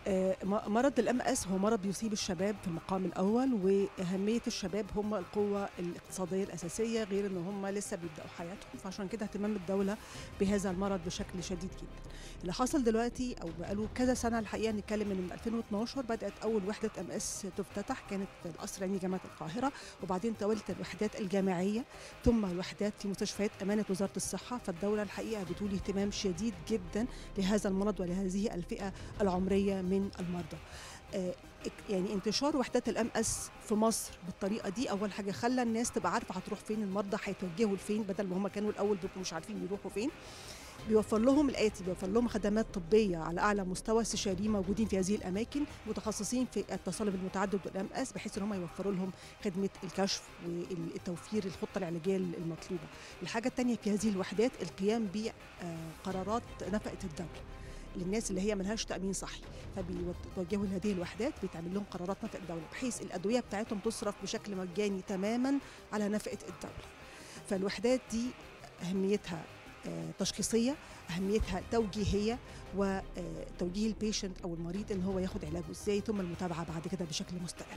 مرض الام اس هو مرض بيصيب الشباب في المقام الاول، واهميه الشباب هم القوه الاقتصاديه الاساسيه، غير ان هم لسه بيبداوا حياتهم، فعشان كده اهتمام الدوله بهذا المرض بشكل شديد جدا. اللي حصل دلوقتي او بقاله كذا سنه الحقيقه، نتكلم من ألفين واثناشر بدات اول وحده ام اس تفتتح، كانت في القصر العيني جامعه القاهره، وبعدين توالت الوحدات الجامعيه ثم الوحدات في مستشفيات امانه وزاره الصحه. فالدوله الحقيقه بتولي اهتمام شديد جدا لهذا المرض ولهذه الفئه العمريه من المرضى. آه يعني انتشار وحدات الام اس في مصر بالطريقه دي اول حاجه خلى الناس تبقى عارفه هتروح فين، المرضى هيتوجهوا لفين، بدل ما هم كانوا الاول بيبقوا مش عارفين يروحوا فين. بيوفر لهم الاتي، بيوفر لهم خدمات طبيه على اعلى مستوى، استشاريين موجودين في هذه الاماكن متخصصين في التصلب المتعدد والام اس، بحيث ان هم يوفروا لهم خدمه الكشف والتوفير الخطه العلاجيه المطلوبه. الحاجه الثانيه في هذه الوحدات القيام بقرارات نفقه الدوله للناس اللي هي ملهاش تأمين صحي، فبيوجهوا لهذه الوحدات بيتعمل لهم قرارات نفقة الدولة، بحيث الأدوية بتاعتهم تصرف بشكل مجاني تماما على نفقة الدولة. فالوحدات دي أهميتها تشخيصية، أهميتها توجيهية، وتوجيه البيشنت أو المريض إن هو ياخد علاجه إزاي، ثم المتابعة بعد كده بشكل مستمر.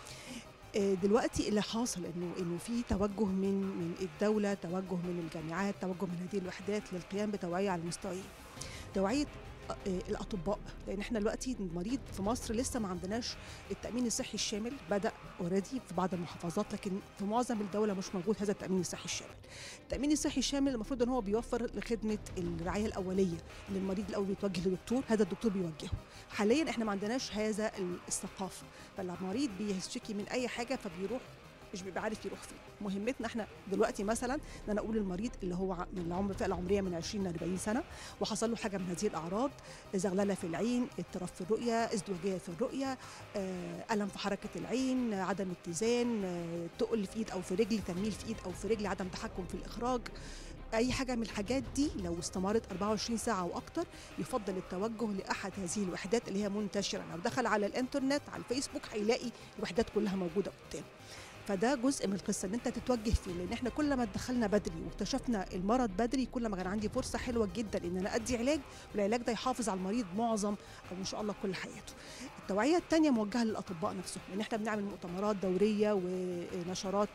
دلوقتي اللي حاصل انه انه في توجه من من الدوله، توجه من الجامعات، توجه من هذه الوحدات للقيام بتوعيه على المستويين. توعيه الاطباء، لان احنا دلوقتي المريض في مصر لسه ما عندناش التامين الصحي الشامل، بدا اوريدي في بعض المحافظات، لكن في معظم الدوله مش موجود هذا التامين الصحي الشامل. التامين الصحي الشامل المفروض ان هو بيوفر لخدمه الرعايه الاوليه، ان المريض الاول بيتوجه لدكتور، هذا الدكتور بيوجهه. حاليا احنا ما عندناش هذا الثقافه، فالمريض بيشتكي من اي حاجه فبيروح مش بيبقى عارف يروح فين. مهمتنا احنا دلوقتي مثلا ان انا اقول للمريض اللي هو من العمر الفئه العمريه من عشرين ل أربعين سنه وحصل له حاجه من هذه الاعراض، زغلله في العين، اضطراب في الرؤيه، ازدواجيه في الرؤيه، الم في حركه العين، عدم اتزان، تقل في ايد او في رجل، تنميل في ايد او في رجل، عدم تحكم في الاخراج، اي حاجه من الحاجات دي لو استمرت أربعة وعشرين ساعه واكتر يفضل التوجه لاحد هذه الوحدات اللي هي منتشره. لو دخل على الانترنت على الفيسبوك هيلاقي الوحدات كلها موجوده قدامه. فده جزء من القصه ان انت تتوجه فيه، لان احنا كل ما دخلنا بدري واكتشفنا المرض بدري كل ما كان عندي فرصه حلوه جدا ان انا ادي علاج، والعلاج ده يحافظ على المريض معظم او ان شاء الله كل حياته. التوعيه الثانيه موجهه للاطباء نفسهم، لان احنا بنعمل مؤتمرات دوريه ونشرات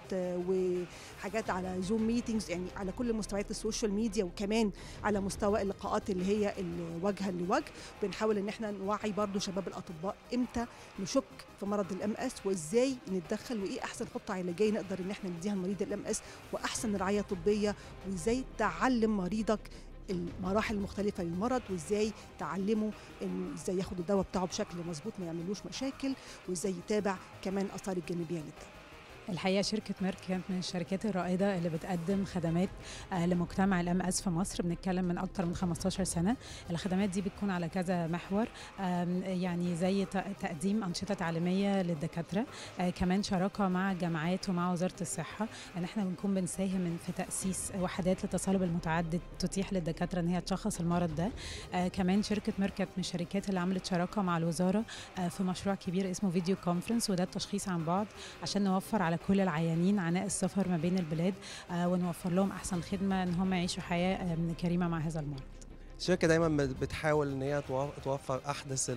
وحاجات على زوم ميتينجز، يعني على كل مستويات السوشيال ميديا، وكمان على مستوى اللقاءات اللي هي الوجها لوجه. بنحاول ان احنا نوعي برضو شباب الاطباء امتى نشك في مرض الام اس وازاي نتدخل، وايه احسن خطه علاجيه نقدر ان احنا نديها لمريض الام اس، واحسن رعايه طبيه، وازاي تعلم مريضك المراحل المختلفه للمرض، وازاي تعلمه انه ازاي ياخد الدواء بتاعه بشكل مظبوط ما يعملوش مشاكل، وازاي يتابع كمان اثار الجانبيه للدواء. الحقيقه شركه ميرك كانت من الشركات الرائده اللي بتقدم خدمات لمجتمع الام اس في مصر. بنتكلم من اكتر من خمستاشر سنه. الخدمات دي بتكون على كذا محور، يعني زي تقديم انشطه تعليميه للدكاتره، كمان شراكه مع الجامعات ومع وزاره الصحه، ان احنا بنكون بنساهم في تاسيس وحدات للتصلب المتعدد تتيح للدكاتره ان هي تشخص المرض ده. كمان شركه ميرك كانت من الشركات اللي عملت شراكه مع الوزاره في مشروع كبير اسمه فيديو كونفرنس، وده التشخيص عن بعد عشان نوفر على كل العيانين عناء السفر ما بين البلاد، آه ونوفر لهم احسن خدمه ان هم يعيشوا حياه آه كريمه مع هذا المرض. الشركه دايما بتحاول ان هي توفر احدث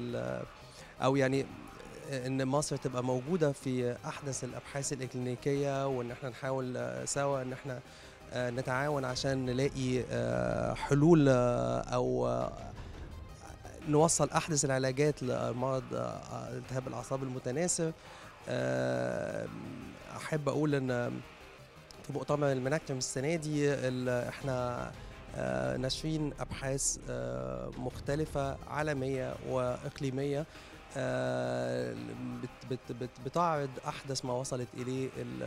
او يعني ان مصر تبقى موجوده في احدث الابحاث الاكلينيكيه، وان احنا نحاول سوا ان احنا نتعاون عشان نلاقي حلول او نوصل احدث العلاجات لمرض التهاب الاعصاب المتناسب. احب اقول ان في مؤتمر المناكتم السنه دي احنا ناشرين ابحاث مختلفه عالميه واقليميه بتعرض احدث ما وصلت اليه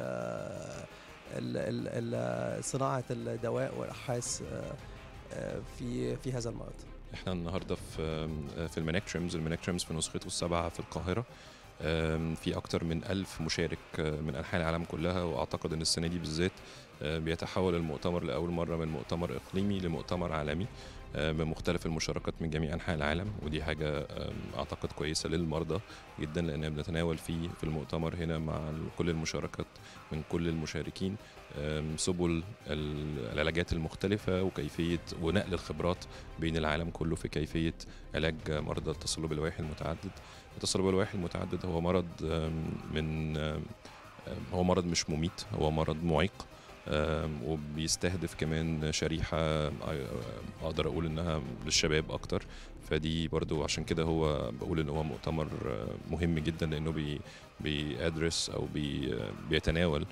صناعه الدواء والابحاث في في هذا المرض. احنا النهارده في في المناكترمز المناكترمز في نسخته السابعه في القاهره، في أكتر من ألف مشارك من أنحاء العالم كلها، وأعتقد أن السنة دي بالذات بيتحول المؤتمر لأول مرة من مؤتمر إقليمي لمؤتمر عالمي بمختلف المشاركات من جميع أنحاء العالم، ودي حاجة أعتقد كويسة للمرضى جدا، لأن بنتناول فيه في المؤتمر هنا مع كل المشاركات من كل المشاركين سبل العلاجات المختلفة وكيفية ونقل الخبرات بين العالم كله في كيفية علاج مرضى التصلب الوعي المتعدد. التصلب الوعي المتعدد هو مرض من هو مرض مش مميت، هو مرض معيق، وبيستهدف كمان شريحة أقدر أقول إنها للشباب أكتر. فدي برضو عشان كده هو بقول إن هو مؤتمر مهم جدا، لأنه بي بيأدرس أو بي بيتناول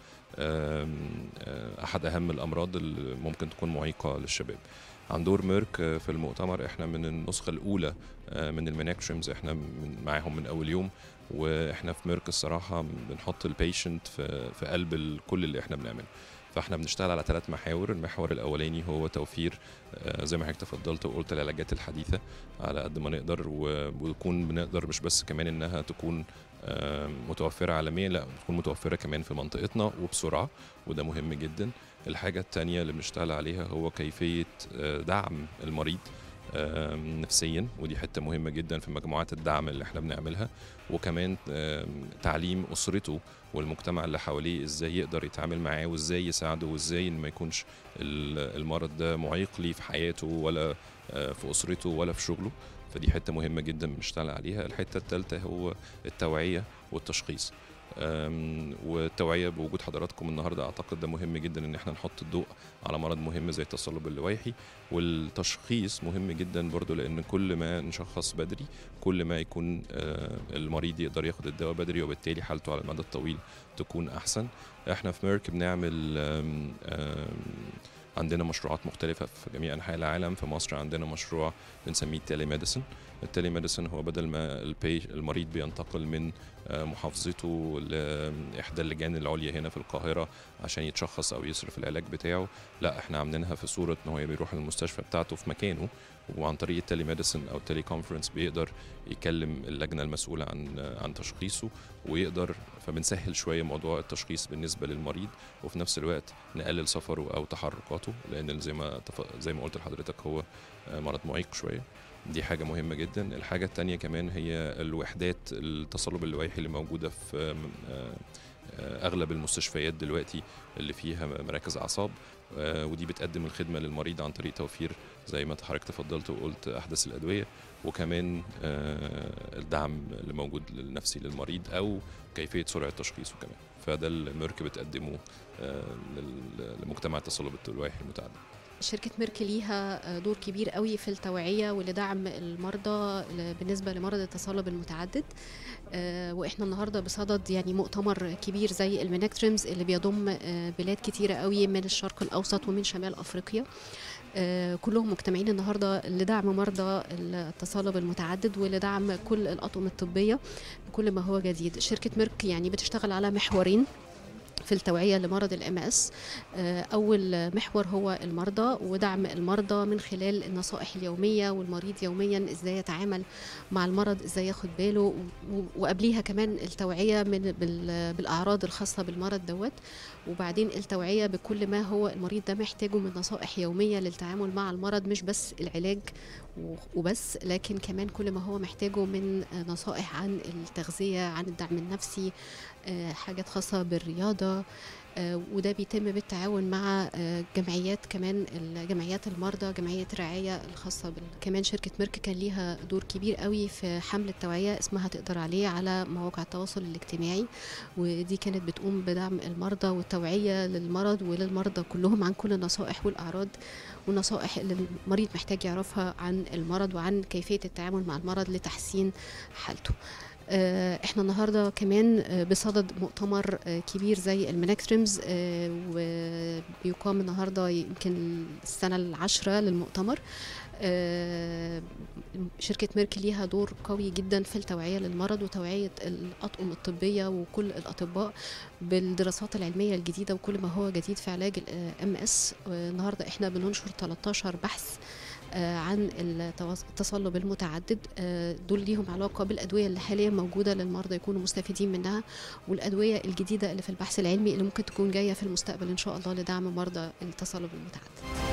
أحد أهم الأمراض اللي ممكن تكون معيقة للشباب. عن دور ميرك في المؤتمر، احنا من النسخة الأولى من المناكترمز احنا معاهم من أول يوم، واحنا في ميرك الصراحة بنحط البيشنت في, في قلب كل اللي احنا بنعمله. فاحنا بنشتغل على ثلاث محاور. المحور الاولاني هو توفير زي ما حضرتك تفضلت وقلت العلاجات الحديثه على قد ما نقدر، ويكون بنقدر مش بس كمان انها تكون متوفره عالميا، لا تكون متوفره كمان في منطقتنا وبسرعه، وده مهم جدا. الحاجه الثانيه اللي بنشتغل عليها هو كيفيه دعم المريض نفسيا، ودي حته مهمه جدا في مجموعات الدعم اللي احنا بنعملها، وكمان تعليم اسرته والمجتمع اللي حواليه ازاي يقدر يتعامل معاه، وازاي يساعده، وازاي ان ما يكونش المرض ده معيق ليه في حياته ولا في اسرته ولا في شغله. فدي حته مهمه جدا بنشتغل عليها. الحته الثالثه هو التوعيه والتشخيص. والتوعيه بوجود حضراتكم النهارده اعتقد ده مهم جدا ان احنا نحط الضوء على مرض مهم زي التصلب اللويحي. والتشخيص مهم جدا برضو، لان كل ما نشخص بدري كل ما يكون المريض يقدر ياخد الدواء بدري، وبالتالي حالته على المدى الطويل تكون احسن. احنا في ميرك بنعمل عندنا مشروعات مختلفة في جميع أنحاء العالم. في مصر عندنا مشروع بنسميه تيلي ميديسن. التيلي ميديسن هو بدل ما المريض بينتقل من محافظته لإحدى اللجان العليا هنا في القاهرة عشان يتشخص أو يصرف العلاج بتاعه، لا احنا عاملينها في صورة إن هو بيروح المستشفى بتاعته في مكانه، وعن طريق التيلي ميديسن أو التيلي كونفرنس بيقدر يكلم اللجنة المسؤولة عن عن تشخيصه ويقدر، فبنسهل شوية موضوع التشخيص بالنسبة للمريض، وفي نفس الوقت نقلل سفره أو تحركاته، لأن زي ما زي ما قلت لحضرتك هو مرض معيق شوية. دي حاجة مهمة جدا. الحاجة التانية كمان هي الوحدات التصلب اللويحي اللي موجودة في أغلب المستشفيات دلوقتي اللي فيها مراكز أعصاب، ودي بتقدم الخدمة للمريض عن طريق توفير زي ما حضرتك تفضلت وقلت أحدث الأدوية، وكمان الدعم اللي موجود النفسي للمريض أو كيفية سرعة تشخيصه كمان. فده الميرك بتقدمه لمجتمع التصلب اللويحي المتعدد. شركة ميرك ليها دور كبير قوي في التوعية ولدعم المرضى بالنسبة لمرض التصلب المتعدد، واحنا النهارده بصدد يعني مؤتمر كبير زي المينكتريمز اللي بيضم بلاد كتيرة قوي من الشرق الأوسط ومن شمال أفريقيا، كلهم مجتمعين النهارده لدعم مرضى التصلب المتعدد ولدعم كل الأطقم الطبية بكل ما هو جديد. شركة ميرك يعني بتشتغل على محورين في التوعية لمرض الام اس. أول محور هو المرضى ودعم المرضى من خلال النصائح اليومية، والمريض يوميا ازاي يتعامل مع المرض، ازاي ياخد باله، وقبليها كمان التوعية من بالأعراض الخاصة بالمرض دوت، وبعدين التوعية بكل ما هو المريض ده محتاجه من نصائح يومية للتعامل مع المرض، مش بس العلاج وبس، لكن كمان كل ما هو محتاجه من نصائح عن التغذية، عن الدعم النفسي، حاجات خاصة بالرياضة، وده بيتم بالتعاون مع جمعيات كمان، جمعيات المرضى، جمعية الرعاية الخاصة بال... كمان شركة ميرك كان ليها دور كبير قوي في حملة التوعية اسمها تقدر عليه على مواقع التواصل الاجتماعي، ودي كانت بتقوم بدعم المرضى والتوعية للمرض وللمرضى كلهم عن كل النصائح والأعراض والنصائح اللي المريض محتاج يعرفها عن المرض وعن كيفية التعامل مع المرض لتحسين حالته. احنا النهارده كمان بصدد مؤتمر كبير زي المينكتريمز، وبيقام النهارده يمكن السنه العاشره للمؤتمر. شركة ميرك ليها دور قوي جدا في التوعية للمرض وتوعية الأطقم الطبية وكل الأطباء بالدراسات العلمية الجديدة وكل ما هو جديد في علاج الام اس. النهارده احنا بننشر ثلاثة عشر بحث عن التصلب المتعدد، دول ليهم علاقة بالأدوية اللي حاليا موجودة للمرضى يكونوا مستفيدين منها، والأدوية الجديدة اللي في البحث العلمي اللي ممكن تكون جاية في المستقبل إن شاء الله لدعم مرضى التصلب المتعدد.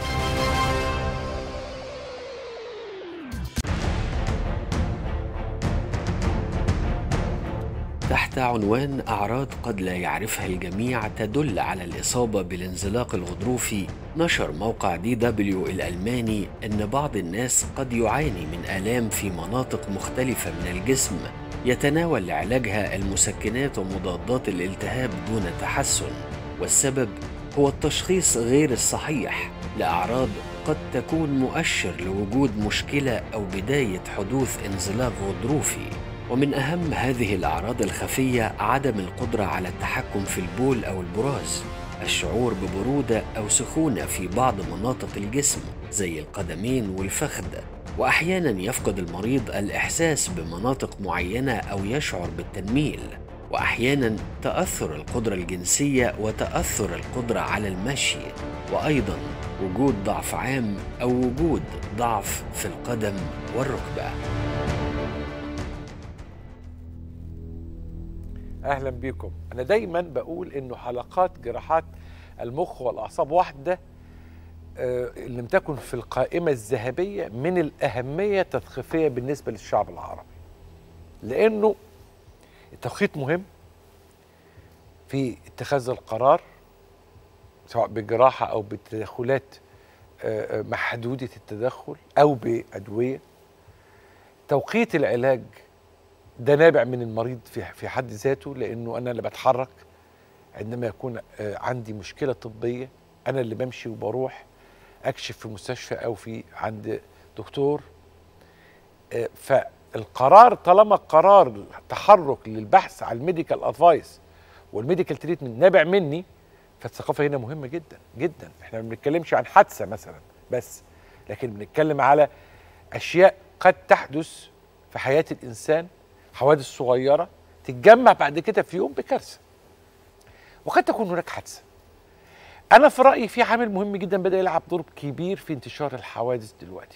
تحت عنوان أعراض قد لا يعرفها الجميع تدل على الإصابة بالانزلاق الغضروفي، نشر موقع دي دبليو الألماني أن بعض الناس قد يعاني من آلام في مناطق مختلفة من الجسم يتناول لعلاجها المسكنات ومضادات الالتهاب دون تحسن، والسبب هو التشخيص غير الصحيح لأعراض قد تكون مؤشر لوجود مشكلة أو بداية حدوث انزلاق غضروفي. ومن أهم هذه الأعراض الخفية عدم القدرة على التحكم في البول أو البراز، الشعور ببرودة أو سخونة في بعض مناطق الجسم زي القدمين والفخذ، وأحيانا يفقد المريض الإحساس بمناطق معينة أو يشعر بالتنميل، وأحيانا تأثر القدرة الجنسية وتأثر القدرة على المشي، وأيضا وجود ضعف عام أو وجود ضعف في القدم والركبة. أهلا بكم. أنا دايما بقول إنه حلقات جراحات المخ والأعصاب واحدة إن لم تكن في القائمة الذهبية من الأهمية التثقيفية بالنسبة للشعب العربي، لأنه التوقيت مهم في اتخاذ القرار سواء بجراحة أو بتدخلات محدودة التدخل أو بأدوية. توقيت العلاج ده نابع من المريض في في حد ذاته، لانه انا اللي بتحرك عندما يكون عندي مشكله طبيه، انا اللي بمشي وبروح اكشف في مستشفى او في عند دكتور. فالقرار طالما قرار تحرك للبحث على الميديكال ادفايس والميديكال تريتمنت نابع مني، فالثقافه هنا مهمه جدا جدا. احنا ما بنتكلمش عن حادثه مثلا بس، لكن بنتكلم على اشياء قد تحدث في حياه الانسان، حوادث صغيره تتجمع بعد كده في يوم بكارثه، وقد تكون هناك حادثه. انا في رايي في عامل مهم جدا بدا يلعب دور كبير في انتشار الحوادث دلوقتي،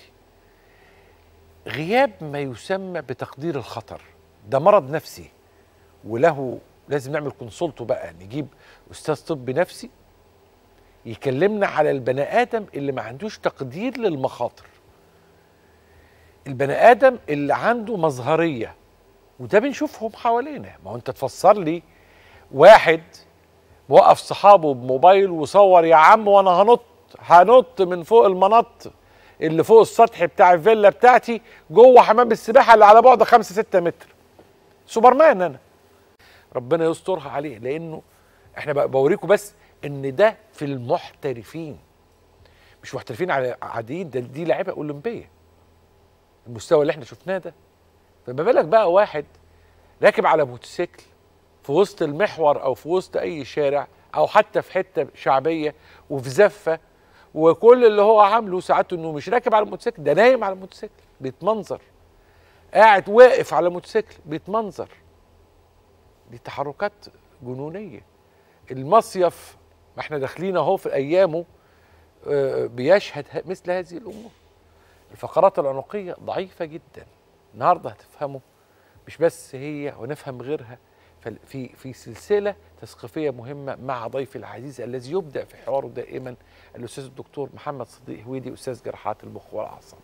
غياب ما يسمى بتقدير الخطر. ده مرض نفسي وله لازم نعمل كونسولته بقى، نجيب استاذ طب نفسي يكلمنا على البني ادم اللي ما عندوش تقدير للمخاطر، البني ادم اللي عنده مظهريه، وده بنشوفهم حوالينا. ما هو انت تفسر لي واحد موقف صحابه بموبايل وصور يا عم وانا هنط هنط من فوق المنط اللي فوق السطح بتاع الفيلا بتاعتي جوه حمام السباحه اللي على بعد خمسة ستة متر، سوبرمان انا، ربنا يسترها عليه. لانه احنا بقى بوريكم بس ان ده في المحترفين، مش محترفين على عاديين، ده دي لعيبه اولمبيه المستوى اللي احنا شفناه ده. فما بالك بقى واحد راكب على موتوسيكل في وسط المحور او في وسط اي شارع او حتى في حته شعبيه وفي زفه، وكل اللي هو عامله ساعته انه مش راكب على الموتوسيكل، ده نايم على الموتوسيكل بيتمنظر، قاعد واقف على الموتوسيكل بيتمنظر. دي تحركات جنونيه. المصيف ما احنا داخلين اهو في ايامه بيشهد مثل هذه الامور. الفقرات العنقيه ضعيفه جدا. النهارده هتفهموا مش بس هي ونفهم غيرها في في سلسله تثقيفيه مهمه مع ضيفي العزيز الذي يبدا في حواره دائما الاستاذ الدكتور محمد صديق هويدي، استاذ جراحات المخ والاعصاب.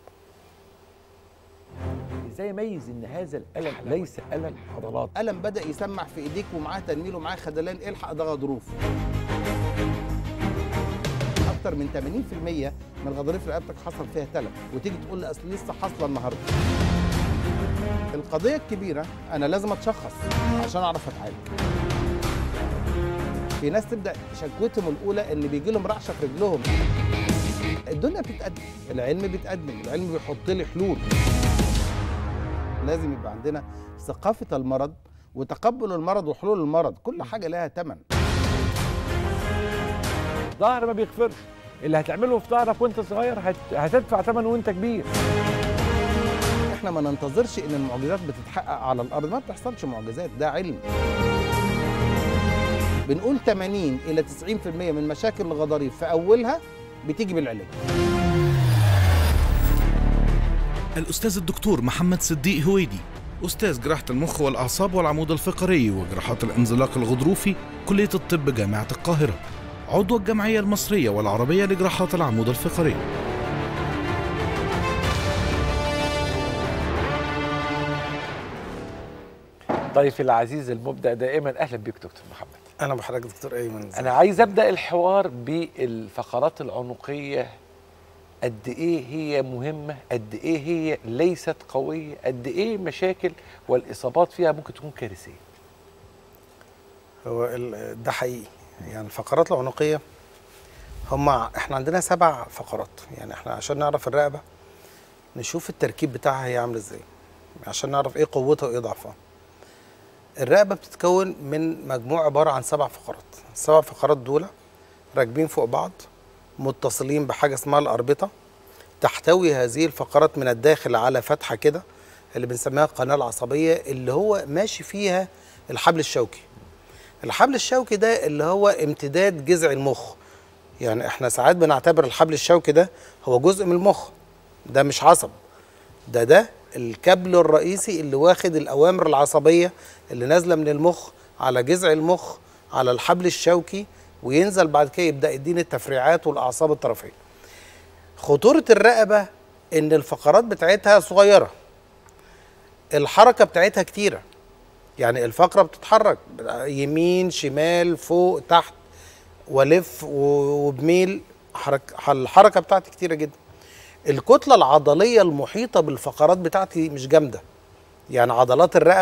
ازاي يميز ان هذا الالم ليس الم عضلات؟ الم بدا يسمع في ايديك ومعاه تنميل ومعاه خدلان، الحق ده غضروف. اكتر من ثمانين بالمئة من غضاريف رقبتك حصل فيها تلف، وتيجي تقول لي اصل لسه حاصله النهارده. القضيه الكبيره انا لازم اتشخص عشان اعرف اتعالج. في ناس تبدا شكوتهم الاولى ان بيجي لهم رعشه في رجلهم. الدنيا بتتقدم، العلم بيتقدم، العلم بيحط لي حلول. لازم يبقى عندنا ثقافه المرض وتقبل المرض وحلول المرض، كل حاجه لها ثمن. ظهر ما بيغفرش، اللي هتعمله في ظهرك وانت صغير هت... هتدفع ثمنه وانت كبير. احنا ما ننتظرش ان المعجزات بتتحقق على الارض، ما بتحصلش معجزات، ده علم. بنقول ثمانين إلى تسعين بالمئة من مشاكل الغضاريف في اولها بتيجي بالعلاج. الأستاذ الدكتور محمد صديق هويدي، أستاذ جراحة المخ والأعصاب والعمود الفقري وجراحات الانزلاق الغضروفي، كلية الطب جامعة القاهرة، عضو الجمعية المصرية والعربية لجراحات العمود الفقري. ضيفي العزيز المبدع دائما، أهلا بك دكتور محمد. أهلا بحضرتك دكتور أيمن. أنا عايز أبدأ الحوار بالفقرات العنقية. قد ايه هي مهمه، قد ايه هي ليست قويه، قد ايه مشاكل والاصابات فيها ممكن تكون كارثيه. هو ده حقيقي، يعني الفقرات العنقيه هم احنا عندنا سبع فقرات، يعني احنا عشان نعرف الرقبه نشوف التركيب بتاعها هي عامله ازاي عشان نعرف ايه قوتها وايه ضعفها. الرقبه بتتكون من مجموع عباره عن سبع فقرات، السبع فقرات دول راكبين فوق بعض متصلين بحاجه اسمها الاربطه. تحتوي هذه الفقرات من الداخل على فتحه كده اللي بنسميها القناه العصبيه، اللي هو ماشي فيها الحبل الشوكي. الحبل الشوكي ده اللي هو امتداد جذع المخ، يعني احنا ساعات بنعتبر الحبل الشوكي ده هو جزء من المخ، ده مش عصب، ده ده الكابل الرئيسي اللي واخد الاوامر العصبيه اللي نازله من المخ على جذع المخ على الحبل الشوكي، وينزل بعد كده يبدا يديني التفريعات والاعصاب الطرفيه. خطوره الرقبه ان الفقرات بتاعتها صغيره، الحركه بتاعتها كتيره، يعني الفقره بتتحرك يمين شمال فوق تحت ولف وبميل، حركه الحركه بتاعتي كتيره جدا. الكتله العضليه المحيطه بالفقرات بتاعتي مش جامده، يعني عضلات الرقبه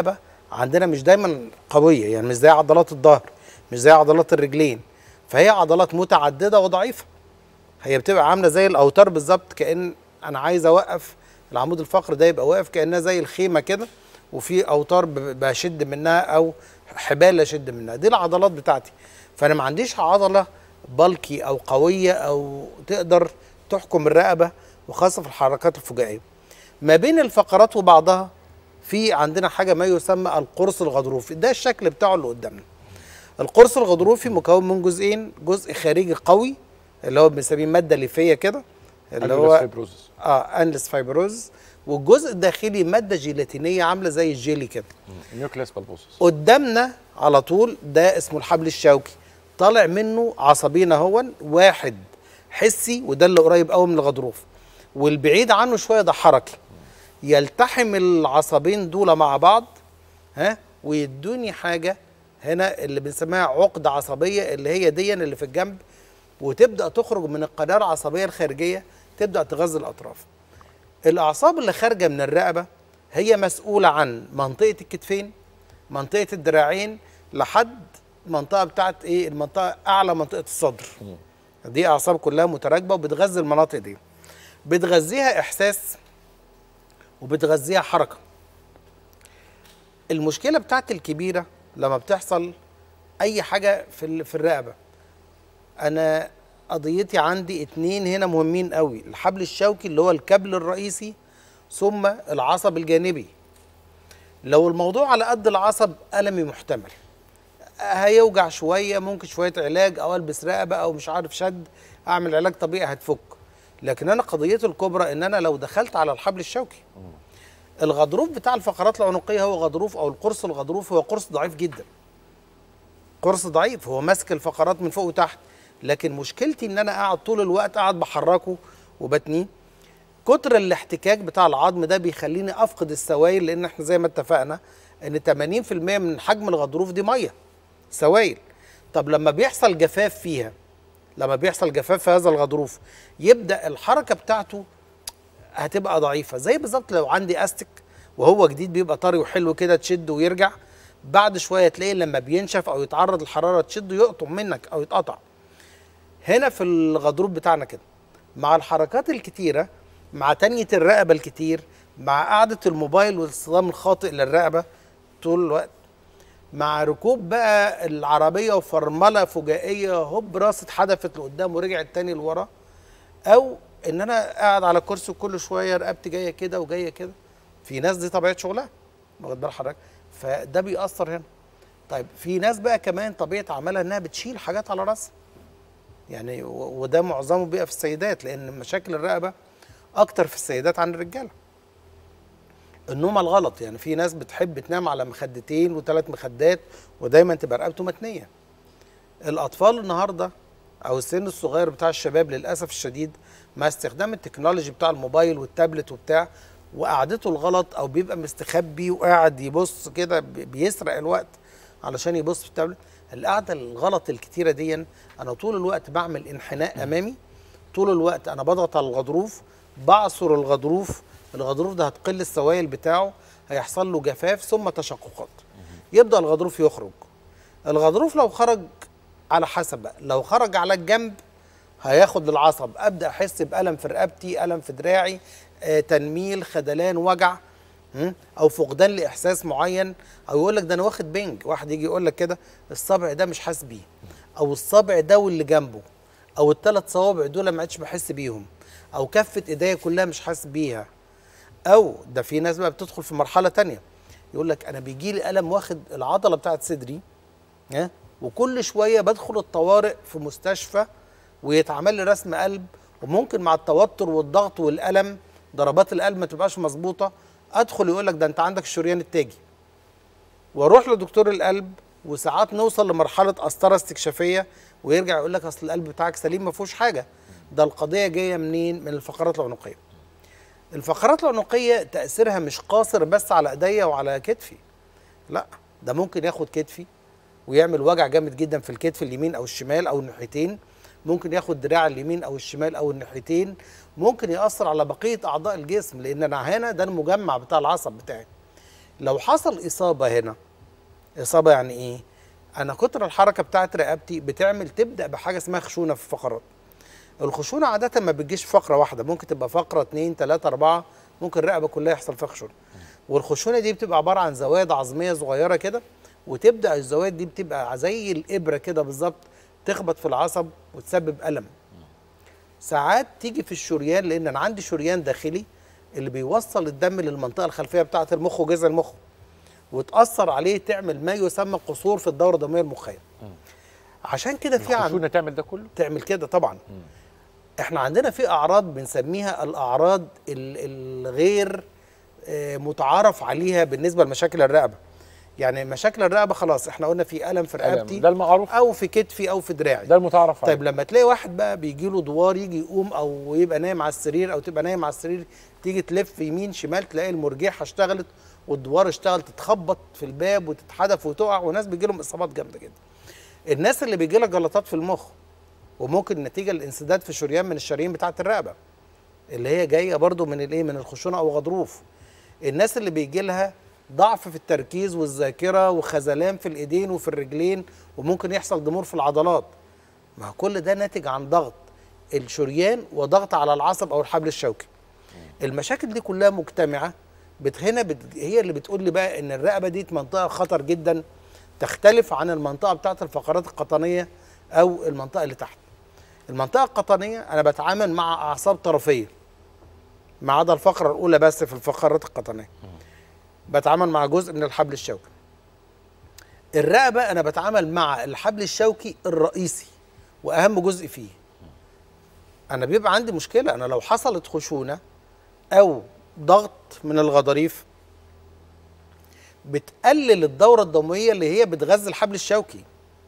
عندنا مش دايما قويه، يعني مش زي عضلات الظهر، مش زي عضلات الرجلين، فهي عضلات متعدده وضعيفه. هي بتبقى عامله زي الاوتار بالظبط، كأن انا عايز اوقف العمود الفقري ده يبقى واقف كأنها زي الخيمه كده، وفي اوتار بشد منها او حبال اشد منها، دي العضلات بتاعتي. فانا ما عنديش عضله بالكي او قويه او تقدر تحكم الرقبه، وخاصه في الحركات الفجائيه. ما بين الفقرات وبعضها في عندنا حاجه ما يسمى القرص الغضروفي، ده الشكل بتاعه اللي قدامنا. القرص الغضروفي مكون من جزئين، جزء خارجي قوي اللي هو بنسميه ماده ليفيه كده، اللي هو فايبروزس. اه انلس فايبروز، والجزء الداخلي ماده جيلاتينيه عامله زي الجيلي كده. نيوكليس بالبوسس. قدامنا على طول ده اسمه الحبل الشوكي، طالع منه عصبين اهون، واحد حسي وده اللي قريب قوي من الغضروف، والبعيد عنه شويه ده حركي. يلتحم العصبين دول مع بعض ها ويدوني حاجه هنا اللي بنسميها عقده عصبيه، اللي هي دي اللي في الجنب، وتبدا تخرج من القناه العصبيه الخارجيه تبدا تغذي الاطراف. الاعصاب اللي خارجه من الرقبه هي مسؤوله عن منطقه الكتفين، منطقه الدراعين، لحد منطقه بتاعت ايه، المنطقه اعلى منطقه الصدر. دي اعصاب كلها متراكبه وبتغذي المناطق دي، بتغذيها احساس وبتغذيها حركه. المشكله بتاعت الكبيره لما بتحصل اي حاجه في في الرقبه، انا قضيتي عندي اتنين هنا مهمين قوي، الحبل الشوكي اللي هو الكبل الرئيسي، ثم العصب الجانبي. لو الموضوع على قد العصب ألمي محتمل، هيوجع شويه، ممكن شويه علاج او البس رقبه او مش عارف شد، اعمل علاج طبيعي هتفك. لكن انا قضيتي الكبرى ان انا لو دخلت على الحبل الشوكي، الغضروف بتاع الفقرات العنقيه هو غضروف، او القرص الغضروفي هو قرص ضعيف جدا، قرص ضعيف، هو ماسك الفقرات من فوق وتحت. لكن مشكلتي ان انا قاعد طول الوقت قاعد بحركه وبتنيه، كتر الاحتكاك بتاع العظم ده بيخليني افقد السوائل، لان احنا زي ما اتفقنا ان ثمانين في المية من حجم الغضروف دي ميه سوائل. طب لما بيحصل جفاف فيها، لما بيحصل جفاف في هذا الغضروف، يبدا الحركه بتاعته هتبقى ضعيفه، زي بالظبط لو عندي استك وهو جديد بيبقى طري وحلو كده، تشد ويرجع، بعد شويه تلاقي لما بينشف او يتعرض للحراره تشده يقطم منك او يتقطع. هنا في الغضروف بتاعنا كده، مع الحركات الكتيره، مع تنية الرقبه الكتير، مع قعده الموبايل والاستخدام الخاطئ للرقبه طول الوقت، مع ركوب بقى العربيه وفرمله فجائيه هوب راسي اتحدفت لقدام ورجعت تاني لورا، او ان انا قاعد على كرسي وكل شويه رقبتي جايه كده وجايه كده. في ناس دي طبيعه شغلها، واخد بال حضرتك؟ فده بيأثر هنا. طيب في ناس بقى كمان طبيعه عملها انها بتشيل حاجات على راسها، يعني وده معظمه بيبقى في السيدات، لان مشاكل الرقبه اكتر في السيدات عن الرجاله. النوم الغلط، يعني في ناس بتحب تنام على مخدتين وثلاث مخدات ودايما تبقى رقبته متنيه. الاطفال النهارده او السن الصغير بتاع الشباب للاسف الشديد، مع استخدام التكنولوجي بتاع الموبايل والتابلت وبتاع، وقعدته الغلط، او بيبقى مستخبي وقاعد يبص كده بيسرق الوقت علشان يبص في التابلت. القعده الغلط الكتيره دي، انا طول الوقت بعمل انحناء امامي، طول الوقت انا بضغط على الغضروف، بعصر الغضروف، الغضروف ده هتقل السوائل بتاعه، هيحصل له جفاف ثم تشققات، يبدا الغضروف يخرج. الغضروف لو خرج على حسب بقى، لو خرج على الجنب هياخد للعصب، ابدا احس بالم في رقبتي، الم في دراعي، آه، تنميل، خدلان، وجع، او فقدان لاحساس معين، او يقول لك ده انا واخد بنج، واحد يجي يقول لك كده الصبع ده مش حاسس بيه، او الصبع ده واللي جنبه، او الثلاث صوابع دول ما عدتش بحس بيهم، او كفه ايديا كلها مش حاسس بيها. او ده في ناس بقى بتدخل في مرحله ثانيه، يقول لك انا بيجي لي الم واخد العضله بتاعت صدري، ها، وكل شويه بدخل الطوارئ في مستشفى ويتعمل لي رسم قلب، وممكن مع التوتر والضغط والالم ضربات القلب ما تبقاش مظبوطه، ادخل يقول لك ده انت عندك الشريان التاجي، واروح لدكتور القلب، وساعات نوصل لمرحله قسطره استكشافيه ويرجع يقول لك اصل القلب بتاعك سليم ما فيهوش حاجه، ده القضيه جايه منين؟ من الفقرات العنقيه. الفقرات العنقيه تاثيرها مش قاصر بس على ايديا وعلى كتفي، لا، ده ممكن ياخد كتفي ويعمل وجع جامد جدا في الكتف اليمين او الشمال او الناحيتين، ممكن ياخد دراع اليمين او الشمال او الناحيتين، ممكن ياثر على بقيه اعضاء الجسم، لان انا هنا ده المجمع بتاع العصب بتاعي. لو حصل اصابه هنا، اصابه يعني ايه؟ انا كتر الحركه بتاعت رقبتي بتعمل تبدا بحاجه اسمها خشونه في الفقرات. الخشونه عاده ما بتجيش فقره واحده، ممكن تبقى فقره اتنين تلاته اربعه، ممكن الرقبه كلها يحصل فيها خشونه. والخشونه دي بتبقى عباره عن زوايد عظميه صغيره كده، وتبدا الزوايد دي بتبقى زي الابره كده بالظبط تخبط في العصب وتسبب الم. ساعات تيجي في الشريان، لان انا عندي شريان داخلي اللي بيوصل الدم للمنطقه الخلفيه بتاعه المخ وجذع المخ، وتاثر عليه تعمل ما يسمى قصور في الدوره الدمويه المخيه. عشان كده في الخشونه تعمل ده كله؟ تعمل كده طبعا. مم. احنا عندنا في اعراض بنسميها الاعراض الغير متعارف عليها بالنسبه لمشاكل الرقبه. يعني مشاكل الرقبه خلاص احنا قلنا في الم في رقبتي، ده المعروف، او في كتفي او في دراعي، ده المتعارف عليه. طيب لما تلاقي واحد بقى بيجي له دوار يجي يقوم او يبقى نايم على السرير، او تبقى نايم على السرير تيجي تلف يمين شمال تلاقي المرجحه اشتغلت والدوار اشتغل، تتخبط في الباب وتتحدف وتقع، وناس بيجي لهم اصابات جامده جدا. الناس اللي بيجي لها جلطات في المخ وممكن نتيجه الانسداد في شريان من الشرايين بتاعه الرقبه اللي هي جايه برضو من الايه، من الخشونه او غضروف. الناس اللي بيجي لها ضعف في التركيز والذاكره وخذلان في الايدين وفي الرجلين، وممكن يحصل ضمور في العضلات. ما كل ده ناتج عن ضغط الشريان وضغط على العصب او الحبل الشوكي. المشاكل دي كلها مجتمعه بت هنا بت هي اللي بتقول لي بقى ان الرقبه دي منطقه خطر جدا، تختلف عن المنطقه بتاعه الفقرات القطنيه او المنطقه اللي تحت. المنطقه القطنيه انا بتعامل مع اعصاب طرفيه ما عدا الفقره الاولى بس في الفقرات القطنيه. بتعامل مع جزء من الحبل الشوكي. الرقبه انا بتعامل مع الحبل الشوكي الرئيسي واهم جزء فيه. انا بيبقى عندي مشكله، انا لو حصلت خشونه او ضغط من الغضاريف بتقلل الدوره الدمويه اللي هي بتغذي الحبل الشوكي.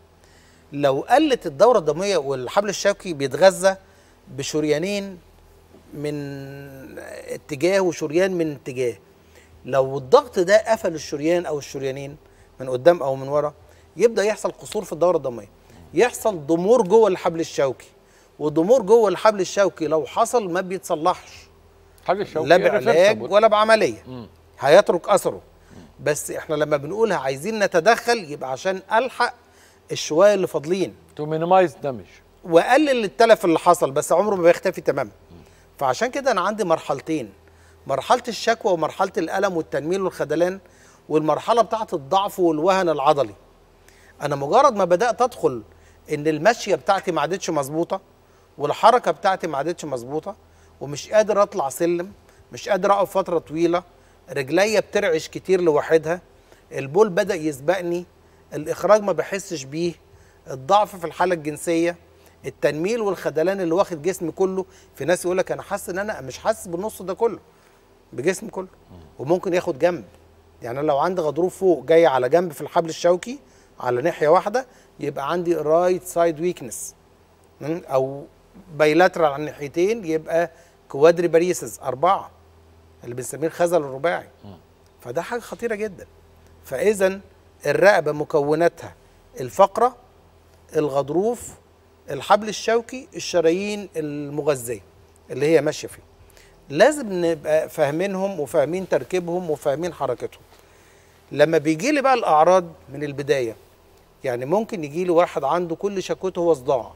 لو قلت الدوره الدمويه والحبل الشوكي بيتغذى بشريانين من اتجاه وشريان من اتجاه، لو الضغط ده قفل الشريان او الشريانين من قدام او من ورا يبدا يحصل قصور في الدوره الدمويه، يحصل ضمور جوه الحبل الشوكي، وضمور جوه الحبل الشوكي لو حصل ما بيتصلحش الحبل الشوكي لا بعلاج ولا بعمليه، مم. هيترك اثره. مم. بس احنا لما بنقولها عايزين نتدخل يبقى عشان الحق الشويه اللي فاضلين تو مينيمايز دامج واقلل التلف اللي حصل، بس عمره ما بيختفي تماما. فعشان كده انا عندي مرحلتين، مرحله الشكوى ومرحله الالم والتنميل والخدلان، والمرحله بتاعه الضعف والوهن العضلي. انا مجرد ما بدات ادخل ان المشيه بتاعتي ما عادتش مظبوطه والحركه بتاعتي ما عادتش مظبوطه ومش قادر اطلع سلم، مش قادر اقف فتره طويله، رجليا بترعش كتير لوحدها، البول بدا يسبقني، الاخراج ما بحسش بيه، الضعف في الحاله الجنسيه، التنميل والخدلان اللي واخد جسمي كله. في ناس يقول لك انا حاسس ان انا مش حاسس بالنص ده كله، بجسمي كله، وممكن ياخد جنب. يعني لو عندي غضروف فوق جاي على جنب في الحبل الشوكي على ناحيه واحده يبقى عندي رايت سايد ويكنس، او بايلاترال على الناحيتين يبقى كوادريباريسز اربعه اللي بنسميه الخزل الرباعي. فده حاجه خطيره جدا. فاذا الرقبه مكوناتها الفقره، الغضروف، الحبل الشوكي، الشرايين المغذيه اللي هي ماشيه فيه. لازم نبقى فاهمينهم وفاهمين تركيبهم وفاهمين حركتهم. لما بيجي لي بقى الاعراض من البدايه، يعني ممكن يجي لي واحد عنده كل شكوته هو صداع،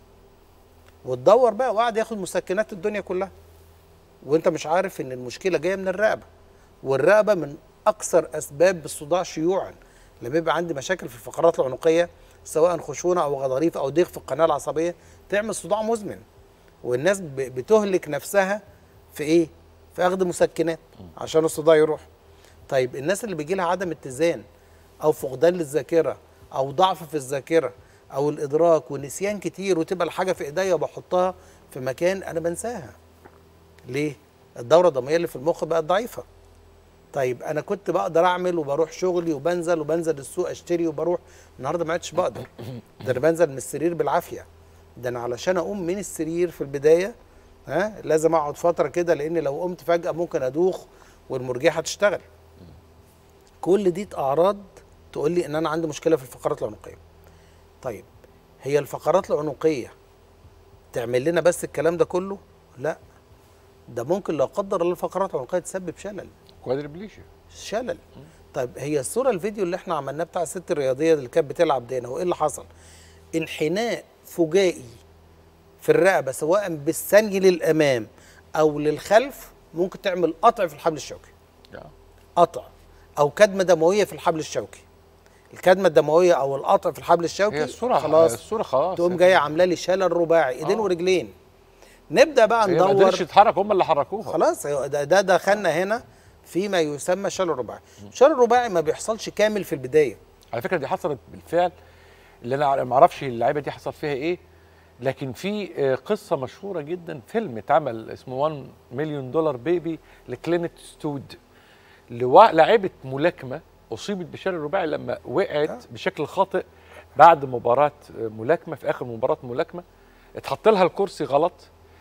وتدور بقى وقعد ياخد مسكنات الدنيا كلها وانت مش عارف ان المشكله جايه من الرقبه. والرقبه من اكثر اسباب الصداع شيوعا. لما يبقى عندي مشاكل في الفقرات العنقيه سواء خشونه او غضاريف او ضيق في القناه العصبيه تعمل صداع مزمن، والناس بتهلك نفسها في ايه؟ في اخذ مسكنات عشان الصداع يروح. طيب الناس اللي بيجي لها عدم اتزان او فقدان للذاكره او ضعف في الذاكره او الادراك ونسيان كتير، وتبقى الحاجه في ايديا وبحطها في مكان انا بنساها. ليه؟ الدوره الدمويه اللي في المخ بقت ضعيفه. طيب انا كنت بقدر اعمل وبروح شغلي وبنزل وبنزل السوق اشتري وبروح، النهارده ما عدتش بقدر. ده انا بنزل من السرير بالعافيه. ده انا علشان اقوم من السرير في البدايه ها لازم اقعد فتره كده، لان لو قمت فجاه ممكن ادوخ والمرجحه تشتغل. كل دي اعراض تقول لي ان انا عندي مشكله في الفقرات العنقيه. طيب هي الفقرات العنقيه تعمل لنا بس الكلام ده كله؟ لا، ده ممكن لا قدر الله الفقرات العنقيه تسبب شلل. كوادربليشيا. شلل. طيب هي الصوره الفيديو اللي احنا عملناه بتاع الست الرياضيه اللي كانت بتلعب دي، هو ايه اللي حصل؟ انحناء فجائي في الرقبه سواء بالثاني للامام او للخلف ممكن تعمل قطع في الحبل الشوكي. قطع او كدمه دمويه في الحبل الشوكي. الكدمه الدمويه او القطع في الحبل الشوكي هي الصوره خلاص الصوره خلاص تقوم جايه عامله لي شلل رباعي ايدين آه. ورجلين. نبدا بقى ندور، ما قدرش يتحرك، هم اللي حركوها خلاص. ده ده دخلنا هنا فيما يسمى شلل رباعي. الشلل الرباعي ما بيحصلش كامل في البدايه. على فكره دي حصلت بالفعل، اللي انا ما اعرفش اللعيبه دي حصل فيها ايه، لكن في قصه مشهوره جدا، فيلم اتعمل اسمه واحد مليون دولار بيبي لكلينت ستود، لاعبه ملاكمه اصيبت بشلل رباعي لما وقعت آه. بشكل خاطئ بعد مباراه ملاكمه، في اخر مباراه ملاكمه اتحط لها الكرسي غلط،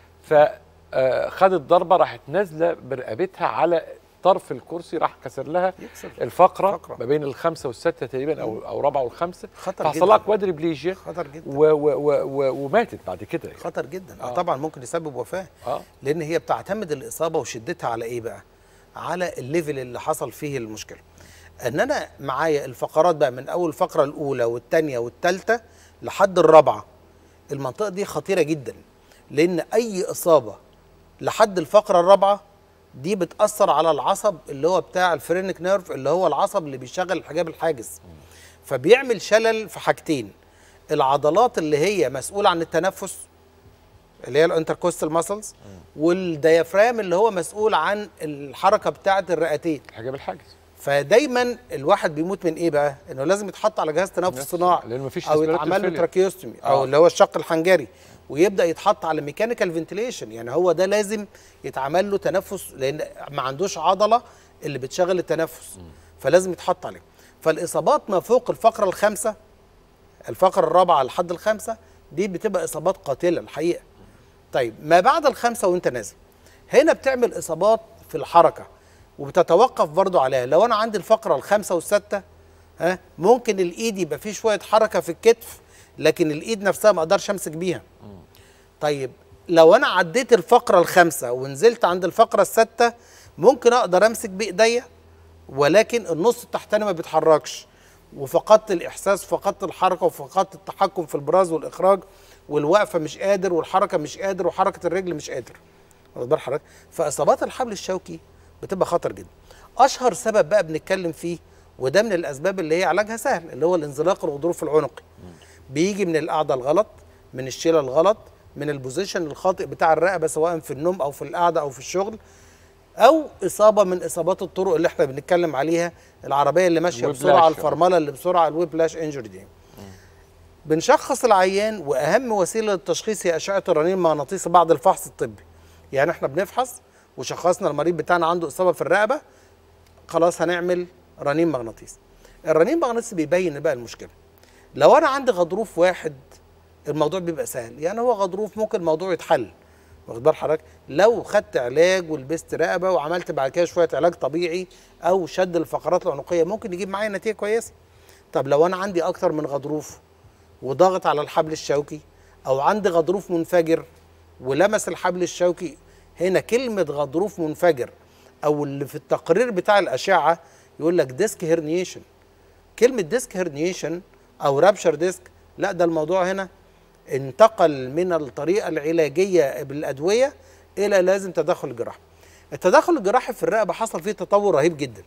فخدت ضربه راحت نازله برقبتها على طرف الكرسي، راح كسر لها الفقره فقرة. ما بين الخمسه والسته تقريبا او او رابعه والخمسه، فحصل لها كوادريبليجيا خطر جدا و و و وماتت بعد كده. خطر جدا آه. طبعا ممكن يسبب وفاه آه. لان هي بتعتمد الاصابه وشدتها على ايه بقى؟ على الليفل اللي حصل فيه المشكله. ان انا معايا الفقرات بقى من اول الفقره الاولى والثانيه والثالثه لحد الرابعه، المنطقه دي خطيره جدا، لان اي اصابه لحد الفقره الرابعه دي بتاثر على العصب اللي هو بتاع الفرينك نيرف، اللي هو العصب اللي بيشغل الحجاب الحاجز، فبيعمل شلل في حاجتين: العضلات اللي هي مسؤوله عن التنفس اللي هي الانتركوستال ماسلز، والديافرام اللي هو مسؤول عن الحركه بتاعه الرئتين الحجاب الحاجز. فدايما الواحد بيموت من ايه بقى؟ انه لازم يتحط على جهاز تنفس صناعي لان مفيش او يتعمل له تراكيوستومي او آه. اللي هو الشق الحنجري، ويبدا يتحط على ميكانيكال فنتيليشن، يعني هو ده لازم يتعمل له تنفس لان ما عندوش عضله اللي بتشغل التنفس، فلازم يتحط عليه. فالاصابات ما فوق الفقره الخامسه، الفقره الرابعه لحد الخامسه، دي بتبقى اصابات قاتله الحقيقه. طيب ما بعد الخامسه وانت نازل هنا بتعمل اصابات في الحركه، وبتتوقف برضو عليها. لو انا عندي الفقره الخامسه والسته، ها ممكن الايد يبقى فيه شويه حركه في الكتف، لكن الايد نفسها ما اقدرش امسك بيها. طيب لو انا عديت الفقره الخامسه ونزلت عند الفقره السته، ممكن اقدر امسك بايديا، ولكن النص التحتاني ما بيتحركش، وفقدت الاحساس، فقدت الحركه، وفقدت التحكم في البراز والاخراج، والوقفه مش قادر، والحركه مش قادر، وحركه الرجل مش قادر. واخد بال حضرتك؟ فاصابات الحبل الشوكي بتبقى خطر جدا. اشهر سبب بقى بنتكلم فيه، وده من الاسباب اللي هي علاجها سهل، اللي هو الانزلاق الغضروفي العنقي. بيجي من القعده الغلط، من الشيله الغلط، من البوزيشن الخاطئ بتاع الرقبه سواء في النوم او في القعده او في الشغل، او اصابه من اصابات الطرق اللي احنا بنتكلم عليها، العربيه اللي ماشيه بسرعه، الفرمله اللي بسرعه، الويبلاش انجري دي. بنشخص العيان، واهم وسيله للتشخيص هي اشعه الرنين المغناطيسي بعد الفحص الطبي. يعني احنا بنفحص وشخصنا المريض بتاعنا عنده اصابه في الرقبه، خلاص هنعمل رنين مغناطيسي. الرنين المغناطيسي بيبين بقى المشكله. لو انا عندي غضروف واحد الموضوع بيبقى سهل، يعني هو غضروف ممكن الموضوع يتحل. واخد بال حضرتك؟ لو خدت علاج ولبست رقبه وعملت بعد كده شويه علاج طبيعي او شد الفقرات العنقيه ممكن يجيب معايا نتيجه كويسه. طب لو انا عندي اكتر من غضروف وضغط على الحبل الشوكي، او عندي غضروف منفجر ولمس الحبل الشوكي، هنا كلمه غضروف منفجر او اللي في التقرير بتاع الاشعه يقول لك ديسك هيرنيشن. كلمه ديسك هيرنيشن او رابشر ديسك، لا ده الموضوع هنا انتقل من الطريقه العلاجيه بالادويه الى لازم تدخل جراحي. التدخل الجراحي في الرقبه حصل فيه تطور رهيب جدا.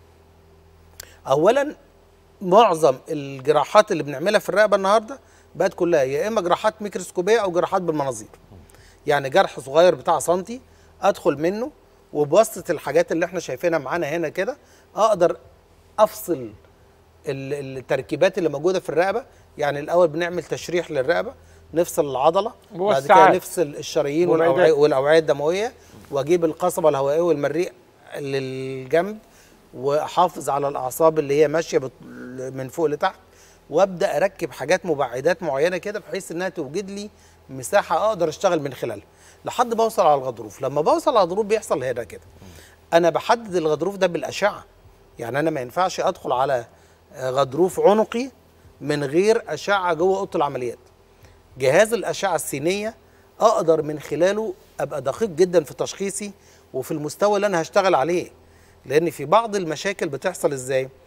اولا معظم الجراحات اللي بنعملها في الرقبه النهارده بقت كلها يا اما جراحات ميكروسكوبيه او جراحات بالمناظير. يعني جرح صغير بتاع سنتي ادخل منه وبواسطه الحاجات اللي احنا شايفينها معانا هنا كده اقدر افصل التركيبات اللي موجوده في الرقبه. يعني الاول بنعمل تشريح للرقبه، نفصل العضله، بعد كده نفصل الشرايين والاوعيه الدمويه، واجيب القصبه الهوائيه والمريء للجنب، واحافظ على الاعصاب اللي هي ماشيه من فوق لتحت، وابدا اركب حاجات مبعدات معينه كده بحيث انها توجد لي مساحه اقدر اشتغل من خلالها لحد ما اوصل على الغضروف. لما بوصل على الغضروف بيحصل هنا كده، انا بحدد الغضروف ده بالاشعه. يعني انا ما ينفعش ادخل على غضروف عنقي من غير اشعه جوه اوضه العمليات. جهاز الاشعه السينيه اقدر من خلاله ابقى دقيق جدا في تشخيصي وفي المستوى اللي انا هشتغل عليه. لان في بعض المشاكل بتحصل ازاي؟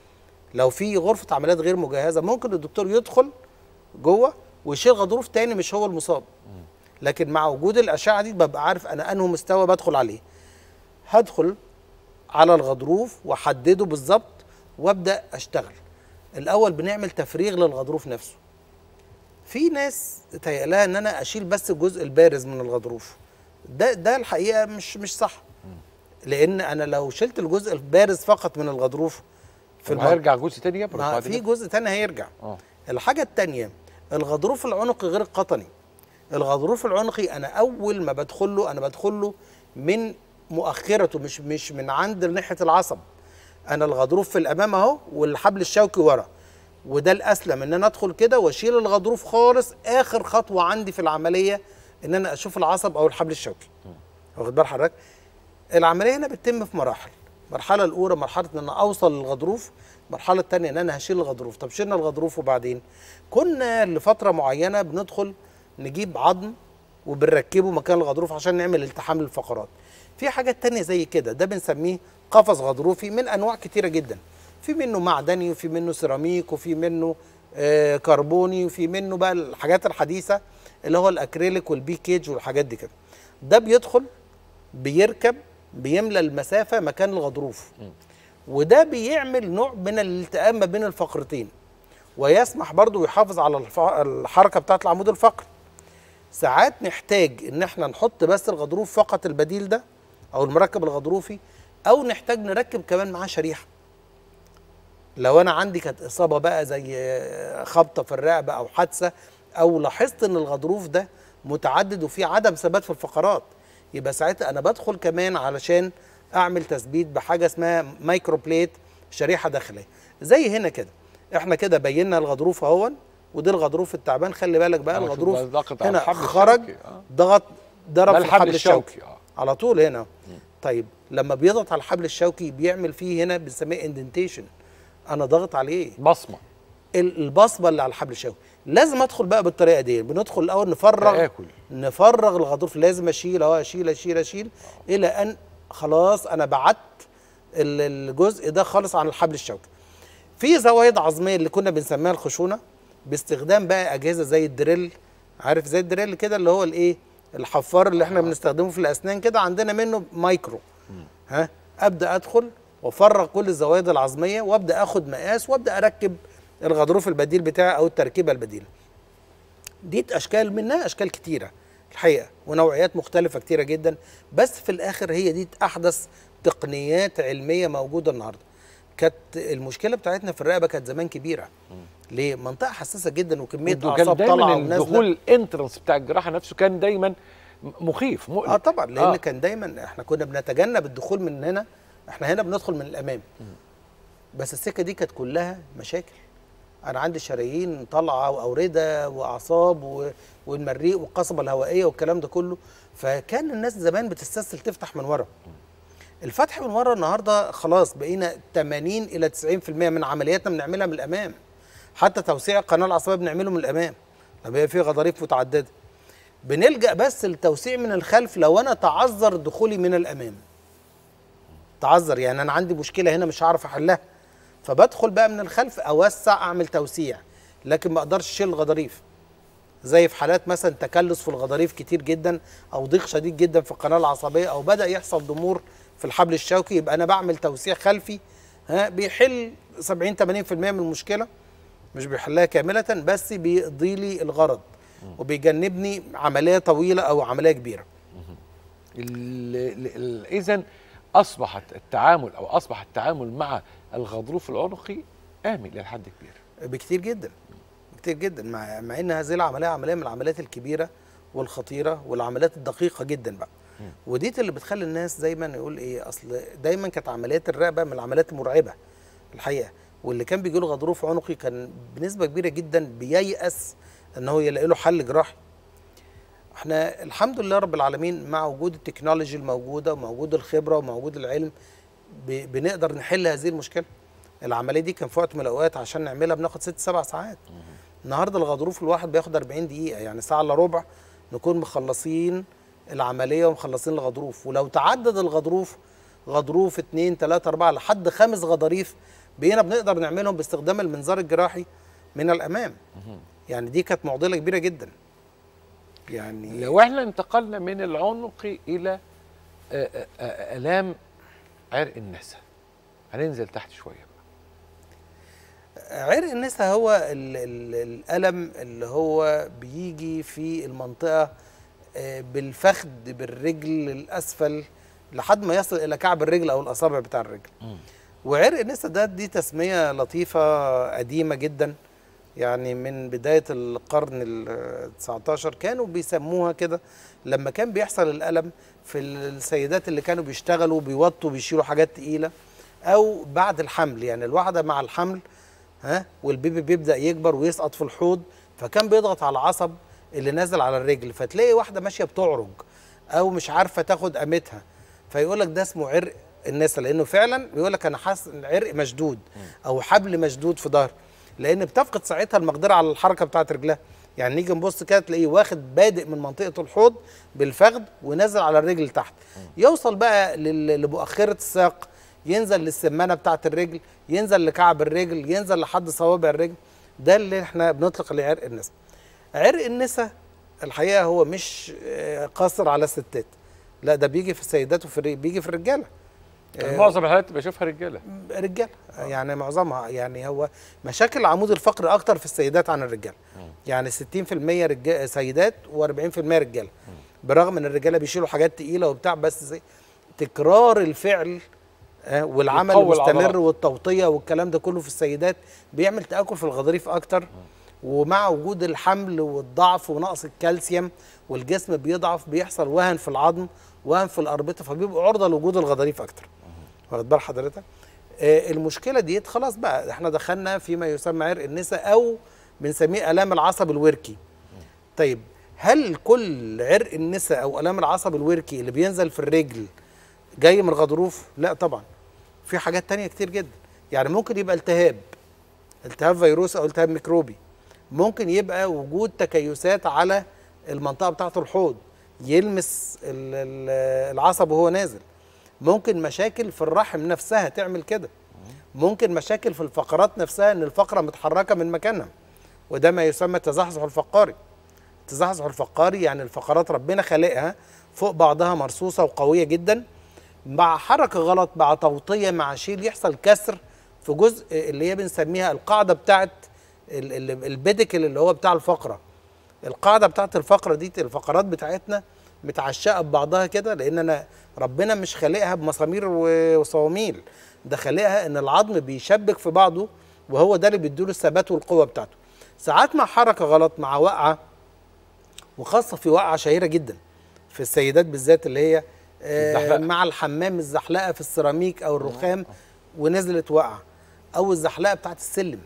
لو في غرفه عمليات غير مجهزه ممكن الدكتور يدخل جوه ويشيل غضروف تاني مش هو المصاب. لكن مع وجود الاشعه دي ببقى عارف انا انه مستوى بدخل عليه. هدخل على الغضروف واحدده بالظبط وابدا اشتغل. الاول بنعمل تفريغ للغضروف نفسه. في ناس تهيألها ان انا اشيل بس الجزء البارز من الغضروف. ده ده الحقيقه مش مش صح. لان انا لو شلت الجزء البارز فقط من الغضروف في المنطقة هيرجع جزء تاني يبرز بعد في جزء تاني هيرجع. اه الحاجه الثانيه الغضروف العنقي غير القطني. الغضروف العنقي انا اول ما بدخل له انا بدخل له من مؤخرته مش مش من عند ناحيه العصب. انا الغضروف في الامام اهو والحبل الشوكي ورا. وده الاسلم ان انا ادخل كده واشيل الغضروف خالص. اخر خطوه عندي في العمليه ان انا اشوف العصب او الحبل الشوكي. واخد بال حضرتك؟ العمليه هنا بتتم في مراحل. المرحله الاولى مرحله ان انا اوصل للغضروف. المرحله الثانيه ان انا هشيل الغضروف. طب شلنا الغضروف وبعدين كنا لفتره معينه بندخل نجيب عظم وبنركبه مكان الغضروف عشان نعمل التحام للفقرات. في حاجات تانية زي كده ده بنسميه قفص غضروفي من انواع كتيره جدا. في منه معدني وفي منه سيراميك وفي منه آه كربوني وفي منه بقى الحاجات الحديثه اللي هو الاكريليك والبيكيج والحاجات دي كده. ده بيدخل بيركب بيملى المسافه مكان الغضروف. وده بيعمل نوع من الالتئام ما بين الفقرتين ويسمح برضو ويحافظ على الحركه بتاعه العمود الفقري. ساعات نحتاج ان احنا نحط بس الغضروف فقط البديل ده او المركب الغضروفي او نحتاج نركب كمان معاه شريحه. لو انا عندي كانت اصابه بقى زي خبطه في الرقبه او حادثه او لاحظت ان الغضروف ده متعدد وفيه عدم ثبات في الفقرات يبقى ساعتها انا بدخل كمان علشان اعمل تثبيت بحاجه اسمها مايكرو بليت شريحه داخليه. زي هنا كده احنا كده بينا الغضروف اهو وده الغضروف التعبان. خلي بالك بقى الغضروف هنا خرج ضغط ضرب في الحبل الشوكي على طول هنا. م. طيب لما بيضغط على الحبل الشوكي بيعمل فيه هنا بنسميه اندنتيشن. انا ضغط عليه بصمه. البصمه اللي على الحبل الشوكي لازم ادخل بقى بالطريقه دي. بندخل الاول نفرغ آكل. نفرغ الغضروف. لازم اشيل اهو اشيل اشيل اشيل الى ان خلاص انا بعدت الجزء ده خالص عن الحبل الشوكي. في زوايد عظميه اللي كنا بنسميها الخشونه باستخدام بقى اجهزه زي الدريل. عارف زي الدريل كده اللي هو الايه الحفار اللي احنا بنستخدمه في الاسنان كده عندنا منه مايكرو. ها ابدا ادخل وافرغ كل الزوايد العظميه وابدا اخد مقاس وابدا اركب الغضروف البديل بتاعي او التركيبه البديله. دي اشكال منها اشكال كتيره الحقيقه ونوعيات مختلفه كتيره جدا. بس في الاخر هي دي احدث تقنيات علميه موجوده النهارده. كانت المشكله بتاعتنا في الرقبه كانت زمان كبيره. ليه؟ منطقه حساسه جدا وكميه اعصاب طالعه ونازله. دخول الانترنس بتاع الجراحه نفسه كان دايما مخيف مقلق. اه طبعا لان آه. كان دايما احنا كنا بنتجنب الدخول من هنا. احنا هنا بندخل من الامام. م. بس السكه دي كانت كلها مشاكل. انا عندي شرايين طالعه واورده واعصاب والمريء والقصبه الهوائيه والكلام ده كله. فكان الناس زمان بتستسهل تفتح من ورا. الفتح من ورا النهارده خلاص بقينا ثمانين الى تسعين في المية من عملياتنا بنعملها من الامام. حتى توسيع القناه العصبيه بنعمله من الامام لما يبقى فيه غضاريف متعدده. بنلجا بس للتوسيع من الخلف لو انا تعذر دخولي من الامام. تعذر يعني انا عندي مشكله هنا مش هعرف احلها فبدخل بقى من الخلف اوسع اعمل توسيع لكن ما اقدرش اشيل الغضاريف. زي في حالات مثلا تكلس في الغضاريف كتير جدا او ضيق شديد جدا في القناه العصبيه او بدا يحصل ضمور في الحبل الشوكي يبقى انا بعمل توسيع خلفي. ها بيحل سبعين ثمانين في المية من المشكله مش بيحلها كامله بس بيقضي لي الغرض وبيجنبني عمليه طويله او عمليه كبيره. اذا اصبحت التعامل او اصبح التعامل مع الغضروف العنقي امن لحد كبير بكتير جدا كتير جدا مع, مع ان هذه العمليه عمليه من العمليات الكبيره والخطيره والعمليات الدقيقه جدا بقى. م. وديت اللي بتخلي الناس دايما يقول ايه اصل دايما كانت عمليات الرقبه من العمليات المرعبه الحقيقه. واللي كان بيجي له غضروف عنقي كان بنسبه كبيره جدا بييأس ان هو يلاقي له حل جراحي. احنا الحمد لله رب العالمين مع وجود التكنولوجي الموجوده وموجود الخبره وموجود العلم بنقدر نحل هذه المشكله. العمليه دي كان في وقت من الاوقات عشان نعملها بناخد ست سبع ساعات. النهارده الغضروف الواحد بياخد أربعين دقيقه يعني ساعه الا ربع نكون مخلصين العمليه ومخلصين الغضروف. ولو تعدد الغضروف غضروف اتنين تلاته اربعه لحد خمس غضاريف بقينا بنقدر نعملهم باستخدام المنظار الجراحي من الامام. يعني دي كانت معضله كبيره جدا. يعني لو احنا انتقلنا من العنق الى الام عرق النسا، هننزل تحت شويه. عرق النسا هو ال ال الالم اللي هو بيجي في المنطقه بالفخذ بالرجل الاسفل لحد ما يصل الى كعب الرجل او الاصابع بتاع الرجل. م. وعرق النسا ده دي تسميه لطيفه قديمه جدا، يعني من بدايه القرن التسعتاشر كانوا بيسموها كده لما كان بيحصل الالم في السيدات اللي كانوا بيشتغلوا بيوطوا بيشيلوا حاجات تقيله، او بعد الحمل. يعني الواحده مع الحمل ها والبيبي بيبدا يكبر ويسقط في الحوض، فكان بيضغط على العصب اللي نازل على الرجل، فتلاقي واحده ماشيه بتعرج او مش عارفه تاخد قامتها، فيقول لك ده اسمه عرق النسا، لانه فعلا بيقول لك انا حاسس ان عرق مشدود او حبل مشدود في ظهري، لان بتفقد ساعتها المقدره على الحركه بتاعه رجلها. يعني نيجي نبص كده تلاقيه واخد بادئ من منطقه الحوض بالفخذ ونازل على الرجل تحت، يوصل بقى لمؤخره الساق، ينزل للسمانه بتاعه الرجل، ينزل لكعب الرجل، ينزل لحد صوابع الرجل. ده اللي احنا بنطلق عليه عرق النسا. عرق النسا الحقيقه هو مش قاصر على الستات، لا ده بيجي في السيدات وفي بيجي في الرجاله. معظم الحالات بشوفها رجاله رجاله يعني معظمها. يعني هو مشاكل العمود الفقري اكتر في السيدات عن الرجاله. يعني ستين في المية رجال سيدات وأربعين في المية رجاله، برغم ان الرجاله بيشيلوا حاجات تقيله وبتاع، بس زي تكرار الفعل والعمل المستمر والتوطيه والكلام ده كله في السيدات بيعمل تاكل في الغضاريف اكتر. ومع وجود الحمل والضعف ونقص الكالسيوم والجسم بيضعف، بيحصل وهن في العظم وهن في الاربطه، فبيبقوا عرضه لوجود الغضاريف اكتر. واخد بال حضرتك؟ آه المشكله ديت خلاص بقى احنا دخلنا فيما يسمى عرق النسا او بنسميه الام العصب الوركي. طيب هل كل عرق النسا او الام العصب الوركي اللي بينزل في الرجل جاي من الغضروف؟ لا طبعا، في حاجات تانية كتير جدا. يعني ممكن يبقى التهاب التهاب فيروسي او التهاب ميكروبي، ممكن يبقى وجود تكيسات على المنطقه بتاعه الحوض يلمس العصب وهو نازل، ممكن مشاكل في الرحم نفسها تعمل كده، ممكن مشاكل في الفقرات نفسها ان الفقره متحركه من مكانها، وده ما يسمى التزحزح الفقاري. التزحزح الفقاري يعني الفقرات ربنا خالقها فوق بعضها مرصوصه وقويه جدا، مع حركه غلط مع توطيه مع شيل يحصل كسر في جزء اللي هي بنسميها القاعده بتاعه البيديكل اللي هو بتاع الفقره. القاعده بتاعه الفقره دي الفقرات بتاعتنا متعشقه ببعضها كده، لان انا ربنا مش خالقها بمسامير وصواميل، ده خالقها ان العظم بيشبك في بعضه، وهو ده اللي بيديله الثبات والقوه بتاعته. ساعات مع حركه غلط مع وقعه، وخاصه في وقعه شهيره جدا في السيدات بالذات اللي هي آه مع الحمام، الزحلقه في السيراميك او الرخام ونزلت وقعه، او الزحلقه بتاعت السلم،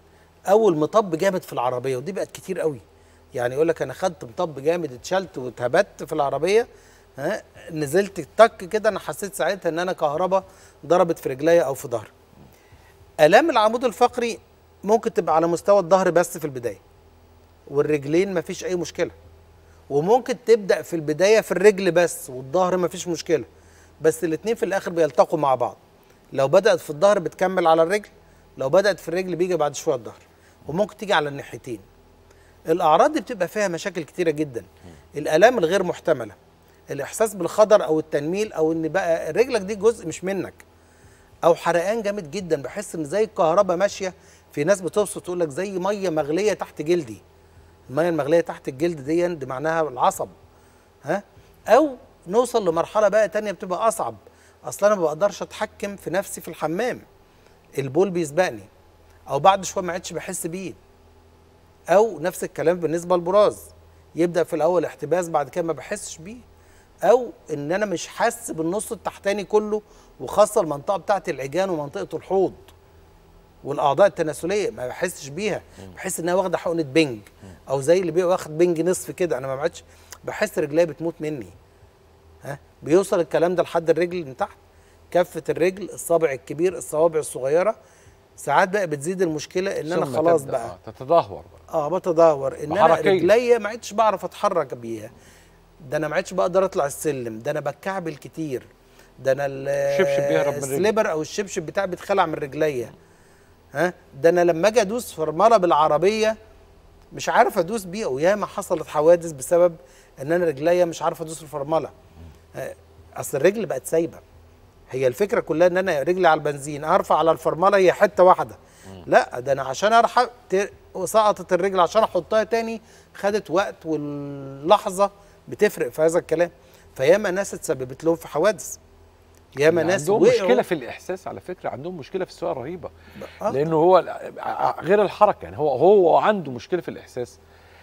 او المطب جامد في العربيه، ودي بقت كتير قوي. يعني يقول لك انا خدت مطب جامد اتشلت واتهبت في العربيه، ها نزلت تك كده انا حسيت ساعتها ان انا كهرباء ضربت في رجليا او في ظهري. الام العمود الفقري ممكن تبقى على مستوى الظهر بس في البدايه، والرجلين مفيش اي مشكله، وممكن تبدا في البدايه في الرجل بس والظهر مفيش مشكله، بس الاثنين في الاخر بيلتقوا مع بعض. لو بدات في الظهر بتكمل على الرجل، لو بدات في الرجل بيجي بعد شويه الظهر، وممكن تيجي على الناحيتين. الاعراض دي بتبقى فيها مشاكل كتيره جدا، الالام الغير محتمله، الاحساس بالخضر او التنميل، او ان بقى رجلك دي جزء مش منك، او حرقان جامد جدا، بحس ان زي الكهرباء ماشيه. في ناس بتوصف تقول لك زي ميه مغليه تحت جلدي. الميه المغليه تحت الجلد دي, دي معناها العصب، ها. او نوصل لمرحله بقى تانية بتبقى اصعب، اصلا انا ما بقدرش اتحكم في نفسي في الحمام، البول بيسبقني، او بعد شويه ما عدتش بحس بيه. او نفس الكلام بالنسبه للبراز، يبدا في الاول احتباس بعد كده ما بحسش بيه، او ان انا مش حاسس بالنص التحتاني كله، وخاصه المنطقه بتاعه العجان ومنطقه الحوض والاعضاء التناسليه ما بحسش بيها، بحس انها واخده حقنه بنج، او زي اللي بيبقى واخد بنج نصف كده، انا ما بعدش بحس رجليا بتموت مني. ها بيوصل الكلام ده لحد الرجل من تحت، كفه الرجل، الصابع الكبير، الصوابع الصغيره. ساعات بقى بتزيد المشكله ان انا خلاص بقى تتدهور بقى اه بتدهور ان انا رجليا ما عدتش بعرف اتحرك بيها، ده انا ما عدتش بقدر اطلع السلم، ده انا بتكعبل كتير، ده انا الشبشب بيهرب من رجلي، السليبر او الشبشب بتاعي بيتخلع من رجليا، ها ده انا لما اجي ادوس فرمله بالعربيه مش عارف ادوس بيها، وياما حصلت حوادث بسبب ان انا رجليا مش عارف ادوس الفرمله. اصل الرجل بقت سايبه. هي الفكره كلها ان انا رجلي على البنزين ارفع على الفرمله هي حته واحده. لا ده انا عشان ارحب سقطت الرجل عشان احطها تاني خدت وقت، واللحظه بتفرق في هذا الكلام. فياما ناس اتسببت لهم في حوادث، ياما ناس عندهم مشكله في الاحساس على فكره، عندهم مشكله في السواقه رهيبه. آه. لانه هو غير الحركه، يعني هو هو عنده مشكله في الاحساس.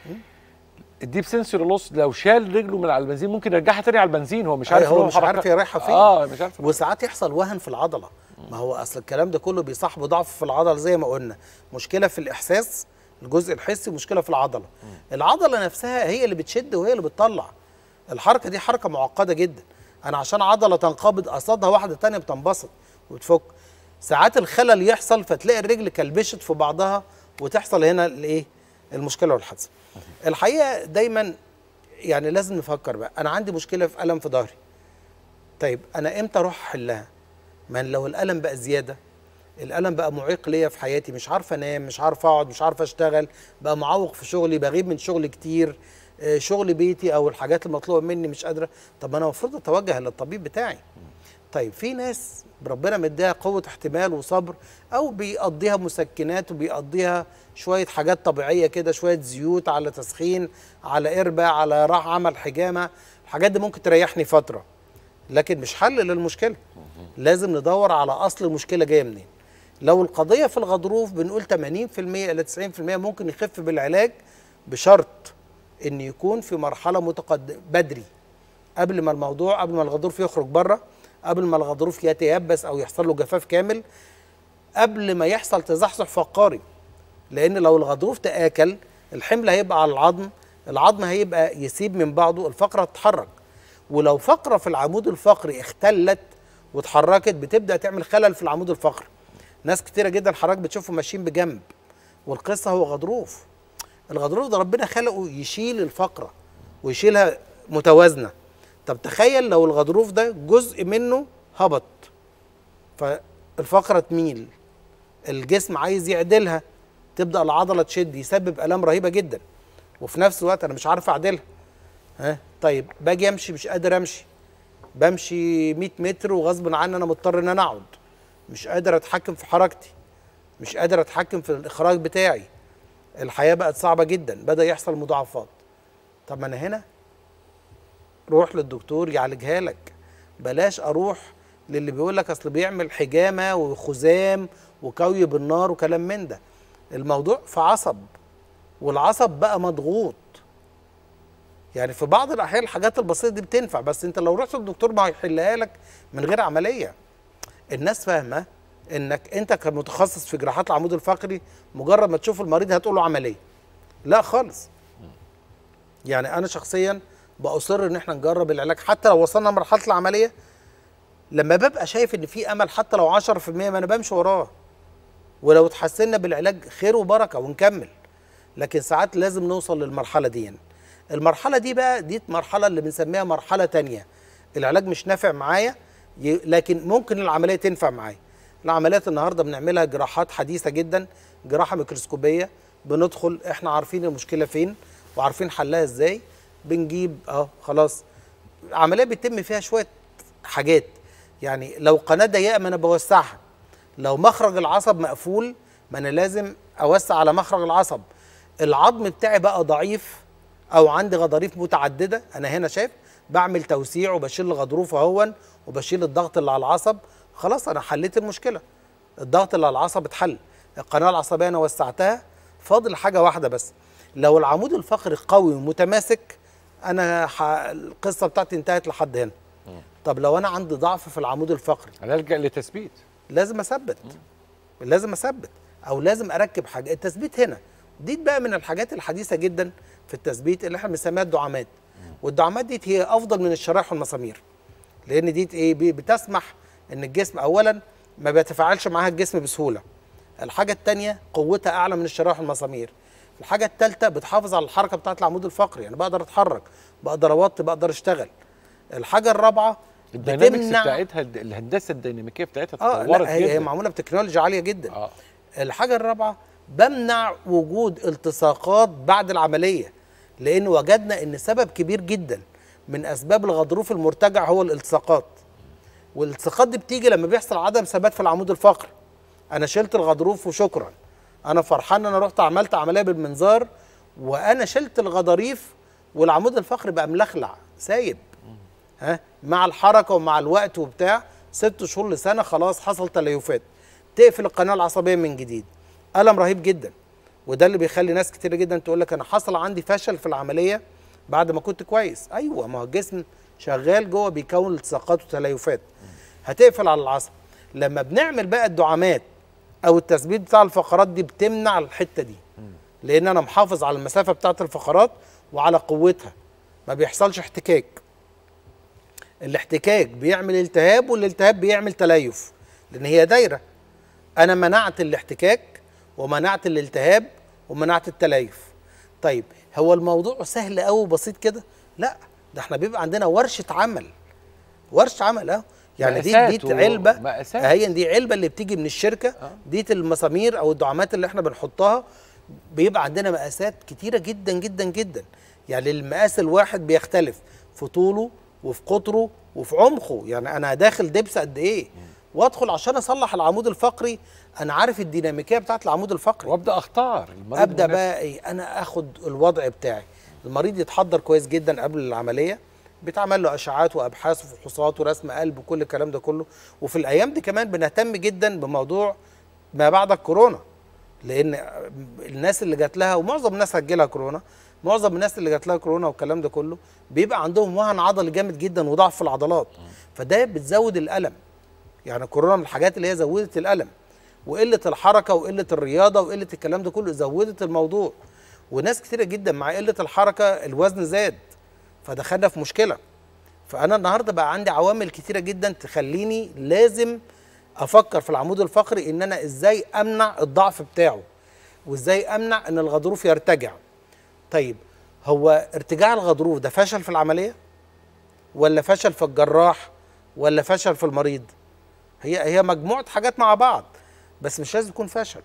الديب سنسوري لوس لو شال رجله من على البنزين ممكن يرجعها تاني على البنزين، هو مش عارف هو مش عارف هي رايحه فين. اه مش عارف. وساعات يحصل وهن في العضله. ما هو اصل الكلام ده كله بيصاحبه ضعف في العضله زي ما قلنا، مشكله في الاحساس الجزء الحسي ومشكله في العضله. م. العضله نفسها هي اللي بتشد وهي اللي بتطلع. الحركه دي حركه معقده جدا. انا عشان عضله تنقبض قصادها واحده تانية بتنبسط وتفك. ساعات الخلل يحصل فتلاقي الرجل كلبشت في بعضها وتحصل هنا الايه؟ المشكله والحادثه. الحقيقه دايما يعني لازم نفكر بقى، انا عندي مشكله في الم في ظهري. طيب انا امتى اروح احلها؟ ما لو الالم بقى زياده، الالم بقى معيق ليا في حياتي، مش عارف انام، مش عارف اقعد، مش عارف اشتغل، بقى معوق في شغلي، بغيب من شغلي كتير، شغل بيتي او الحاجات المطلوبه مني مش قادره، طب انا المفروض اتوجه للطبيب بتاعي. طيب في ناس ربنا مديها قوه احتمال وصبر، او بيقضيها مسكنات وبيقضيها شويه حاجات طبيعيه كده، شويه زيوت على تسخين على قربه على راح عمل حجامه، الحاجات دي ممكن تريحني فتره، لكن مش حل للمشكله. لازم ندور على اصل المشكله جايه منين. لو القضيه في الغضروف بنقول ثمانين في المية الى تسعين في المية ممكن يخف بالعلاج، بشرط ان يكون في مرحله متقدمه بدري، قبل ما الموضوع قبل ما الغضروف يخرج بره، قبل ما الغضروف يتيبس او يحصل له جفاف كامل، قبل ما يحصل تزحزح فقاري. لان لو الغضروف تآكل الحمل هيبقى على العظم، العظم هيبقى يسيب من بعضه، الفقره تتحرك. ولو فقره في العمود الفقري اختلت واتحركت بتبدا تعمل خلل في العمود الفقري. ناس كتيره جدا حضرتك بتشوفهم ماشيين بجنب، والقصه هو غضروف. الغضروف ده ربنا خلقه يشيل الفقره ويشيلها متوازنه. طب تخيل لو الغضروف ده جزء منه هبط، فالفقره تميل، الجسم عايز يعدلها، تبدا العضله تشد، يسبب الام رهيبه جدا، وفي نفس الوقت انا مش عارف اعدلها. ها طيب باجي امشي مش قادر امشي، بمشي مية متر وغصب عني انا مضطر ان انا اقعد، مش قادر اتحكم في حركتي، مش قادر اتحكم في الاخراج بتاعي، الحياه بقت صعبه جدا، بدا يحصل مضاعفات. طب ما انا هنا روح للدكتور يعالجها لك، بلاش اروح للي بيقول لك اصل بيعمل حجامه وخزام وكوي بالنار وكلام من ده. الموضوع في عصب، والعصب بقى مضغوط. يعني في بعض الاحيان الحاجات البسيطه دي بتنفع، بس انت لو رحت للدكتور ما هيحلها لك من غير عمليه. الناس فاهمه انك انت كمتخصص في جراحات العمود الفقري مجرد ما تشوف المريض هتقول له عمليه. لا خالص. يعني انا شخصيا باصر ان احنا نجرب العلاج حتى لو وصلنا لمرحله العمليه. لما ببقى شايف ان في امل حتى لو عشرة في المية ما انا بمشي وراه، ولو اتحسنا بالعلاج خير وبركه ونكمل. لكن ساعات لازم نوصل للمرحله دي. المرحله دي بقى دي مرحله اللي بنسميها مرحله تانية، العلاج مش نافع معايا لكن ممكن العمليه تنفع معايا. العمليات النهارده بنعملها جراحات حديثه جدا، جراحه ميكروسكوبيه، بندخل احنا عارفين المشكله فين وعارفين حلها ازاي، بنجيب اه خلاص. العمليه بيتم فيها شويه حاجات، يعني لو قناه ضيقه ما انا بوسعها، لو مخرج العصب مقفول ما انا لازم اوسع على مخرج العصب. العظم بتاعي بقى ضعيف او عندي غضاريف متعدده، انا هنا شايف بعمل توسيع وبشيل الغضروف اهون وبشيل الضغط اللي على العصب، خلاص انا حليت المشكله. الضغط اللي على العصب اتحل، القناه العصبيه انا وسعتها، فاضل حاجه واحده بس. لو العمود الفقري قوي ومتماسك انا ح... القصه بتاعتي انتهت لحد هنا. م. طب لو انا عندي ضعف في العمود الفقري انا الجا لتثبيت، لازم اثبت، لازم اثبت او لازم اركب حاجه. التثبيت هنا دي بقى من الحاجات الحديثه جدا في التثبيت اللي احنا بنسميها الدعامات. والدعامات دي هي افضل من الشرايح والمسامير، لان دي ايه بتسمح ان الجسم اولا ما بيتفاعلش معاها الجسم بسهوله، الحاجه الثانيه قوتها اعلى من الشرايح والمسامير، الحاجه الثالثه بتحافظ على الحركه بتاعه العمود الفقري، يعني بقدر اتحرك، بقدر اوطي، بقدر اشتغل. الحاجه الرابعه الدينامكس بتاعتها، الهندسه الديناميكيه بتاعتها اتطورت آه جدا. هي معموله بتكنولوجيا عاليه جدا. آه. الحاجه الرابعه بمنع وجود التصاقات بعد العمليه، لان وجدنا ان سبب كبير جدا من اسباب الغضروف المرتجع هو الالتصاقات. والالتصاقات دي بتيجي لما بيحصل عدم ثبات في العمود الفقري. انا شلت الغضروف وشكرا، انا فرحان ان انا رحت عملت عمليه بالمنظار وانا شلت الغضاريف والعمود الفقري بقى ملخلع سايب، ها، مع الحركه ومع الوقت وبتاع ست شهور لسنه خلاص حصل تليفات، تقفل القناه العصبيه من جديد. الم رهيب جدا، وده اللي بيخلي ناس كتير جدا تقول لك انا حصل عندي فشل في العمليه بعد ما كنت كويس. ايوه، ما هو الجسم شغال جوه بيكون التصاقات وتليفات، هتقفل على العصب. لما بنعمل بقى الدعامات او التثبيت بتاع الفقرات دي بتمنع الحته دي، لان انا محافظ على المسافه بتاعه الفقرات وعلى قوتها، ما بيحصلش احتكاك. الاحتكاك بيعمل التهاب والالتهاب بيعمل تليف، لان هي دايره. انا منعت الاحتكاك ومنعت الالتهاب ومنعت التليف. طيب هو الموضوع سهل قوي وبسيط كده؟ لا، ده احنا بيبقى عندنا ورشه عمل، ورشه عمل اهو. يعني دي دي علبه، هي دي علبه اللي بتيجي من الشركه، آه. دي المسامير او الدعامات اللي احنا بنحطها، بيبقى عندنا مقاسات كتيره جدا جدا جدا. يعني المقاس الواحد بيختلف في طوله وفي قطره وفي عمقه. يعني انا داخل دبس قد ايه وادخل عشان اصلح العمود الفقري، انا عارف الديناميكيه بتاعت العمود الفقري وابدا اختار المريض ابدا بقى ايه، انا اخد الوضع بتاعي. المريض يتحضر كويس جدا قبل العمليه، بيتعمل له اشعاعات وابحاث وفحوصات ورسم قلب وكل الكلام ده كله. وفي الايام دي كمان بنهتم جدا بموضوع ما بعد الكورونا، لان الناس اللي جات لها، ومعظم الناس هتجيلها كورونا، معظم الناس اللي جات لها كورونا والكلام ده كله بيبقى عندهم وهن عضلي جامد جدا وضعف في العضلات، فده بتزود الالم. يعني كورونا من الحاجات اللي هي زودت الالم، وقله الحركه وقله الرياضه وقله الكلام ده كله زودت الموضوع. وناس كتيره جدا مع قله الحركه الوزن زاد، فدخلنا في مشكله. فانا النهارده بقى عندي عوامل كتيره جدا تخليني لازم افكر في العمود الفقري ان انا ازاي امنع الضعف بتاعه، وازاي امنع ان الغضروف يرتجع. طيب هو ارتجاع الغضروف ده فشل في العمليه ولا فشل في الجراح ولا فشل في المريض؟ هي هي مجموعه حاجات مع بعض، بس مش لازم تكون فشل.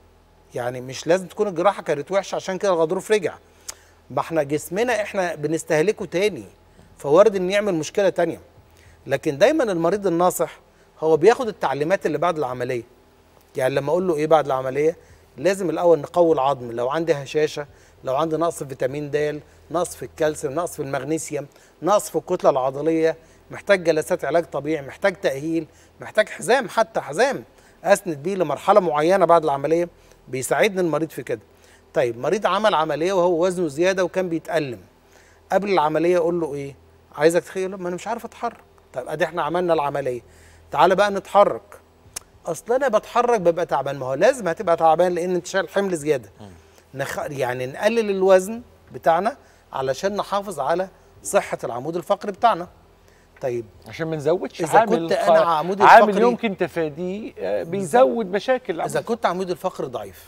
يعني مش لازم تكون الجراحه كانت وحشه عشان كده الغضروف رجع. ما احنا جسمنا احنا بنستهلكه تاني، فوارد ان يعمل مشكله تانيه. لكن دايما المريض الناصح هو بياخد التعليمات اللي بعد العمليه. يعني لما اقول له ايه بعد العمليه، لازم الاول نقوي العظم، لو عندي هشاشه، لو عندي نقص في فيتامين د، نقص في الكالسيوم، نقص في المغنيسيوم، نقص في الكتله العضليه، محتاج جلسات علاج طبيعي، محتاج تاهيل، محتاج حزام، حتى حزام اسند بيه لمرحله معينه بعد العمليه، بيساعدني المريض في كده. طيب مريض عمل عمليه وهو وزنه زياده وكان بيتألم، قبل العمليه اقول له ايه؟ عايزك تخيل، ما انا مش عارف اتحرك. طيب ادي احنا عملنا العمليه، تعالى بقى نتحرك. اصل انا بتحرك ببقى تعبان، ما هو لازم هتبقى تعبان لان انت شايل حمل زياده. نخ... يعني نقلل الوزن بتاعنا علشان نحافظ على صحه العمود الفقري بتاعنا. طيب عشان ما نزودش إذا عامل كنت أنا عمودي الفقري عامل يمكن تفاديه بيزود مشاكل. اذا كنت عمودي الفقري ضعيف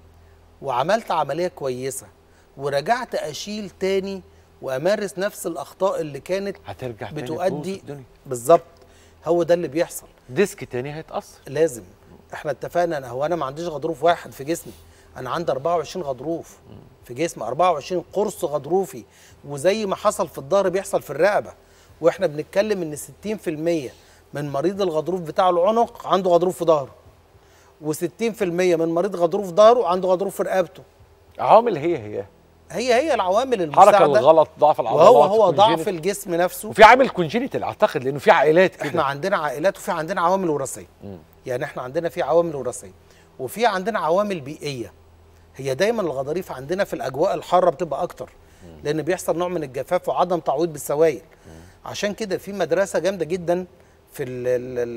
وعملت عمليه كويسه ورجعت اشيل تاني وامارس نفس الاخطاء اللي كانت هترجع بتؤدي بالظبط، هو ده اللي بيحصل. ديسك تاني هيتاثر. لازم احنا اتفقنا ان هو انا ما عنديش غضروف واحد في جسمي، انا عندي أربعة وعشرين غضروف في جسمي، أربعة وعشرين قرص غضروفي، وزي ما حصل في الظهر بيحصل في الرقبه. واحنا بنتكلم ان ستين في المية من مريض الغضروف بتاع العنق عنده غضروف في ظهره، وستين في المية من مريض غضروف ظهره عنده غضروف في رقبته. عوامل هي هي هي هي العوامل المساعده، حركه الغلط، ضعف العضلات، وهو هو ضعف الجسم نفسه. وفي عامل كونجينيتال اعتقد، لانه في عائلات كده. احنا عندنا عائلات وفي عندنا عوامل وراثيه. يعني احنا عندنا في عوامل وراثيه وفي عندنا عوامل بيئيه. هي دايما الغضاريف عندنا في الاجواء الحاره بتبقى اكتر، لان بيحصل نوع من الجفاف وعدم تعويض بالسوائل. عشان كده في مدرسه جامده جدا في ال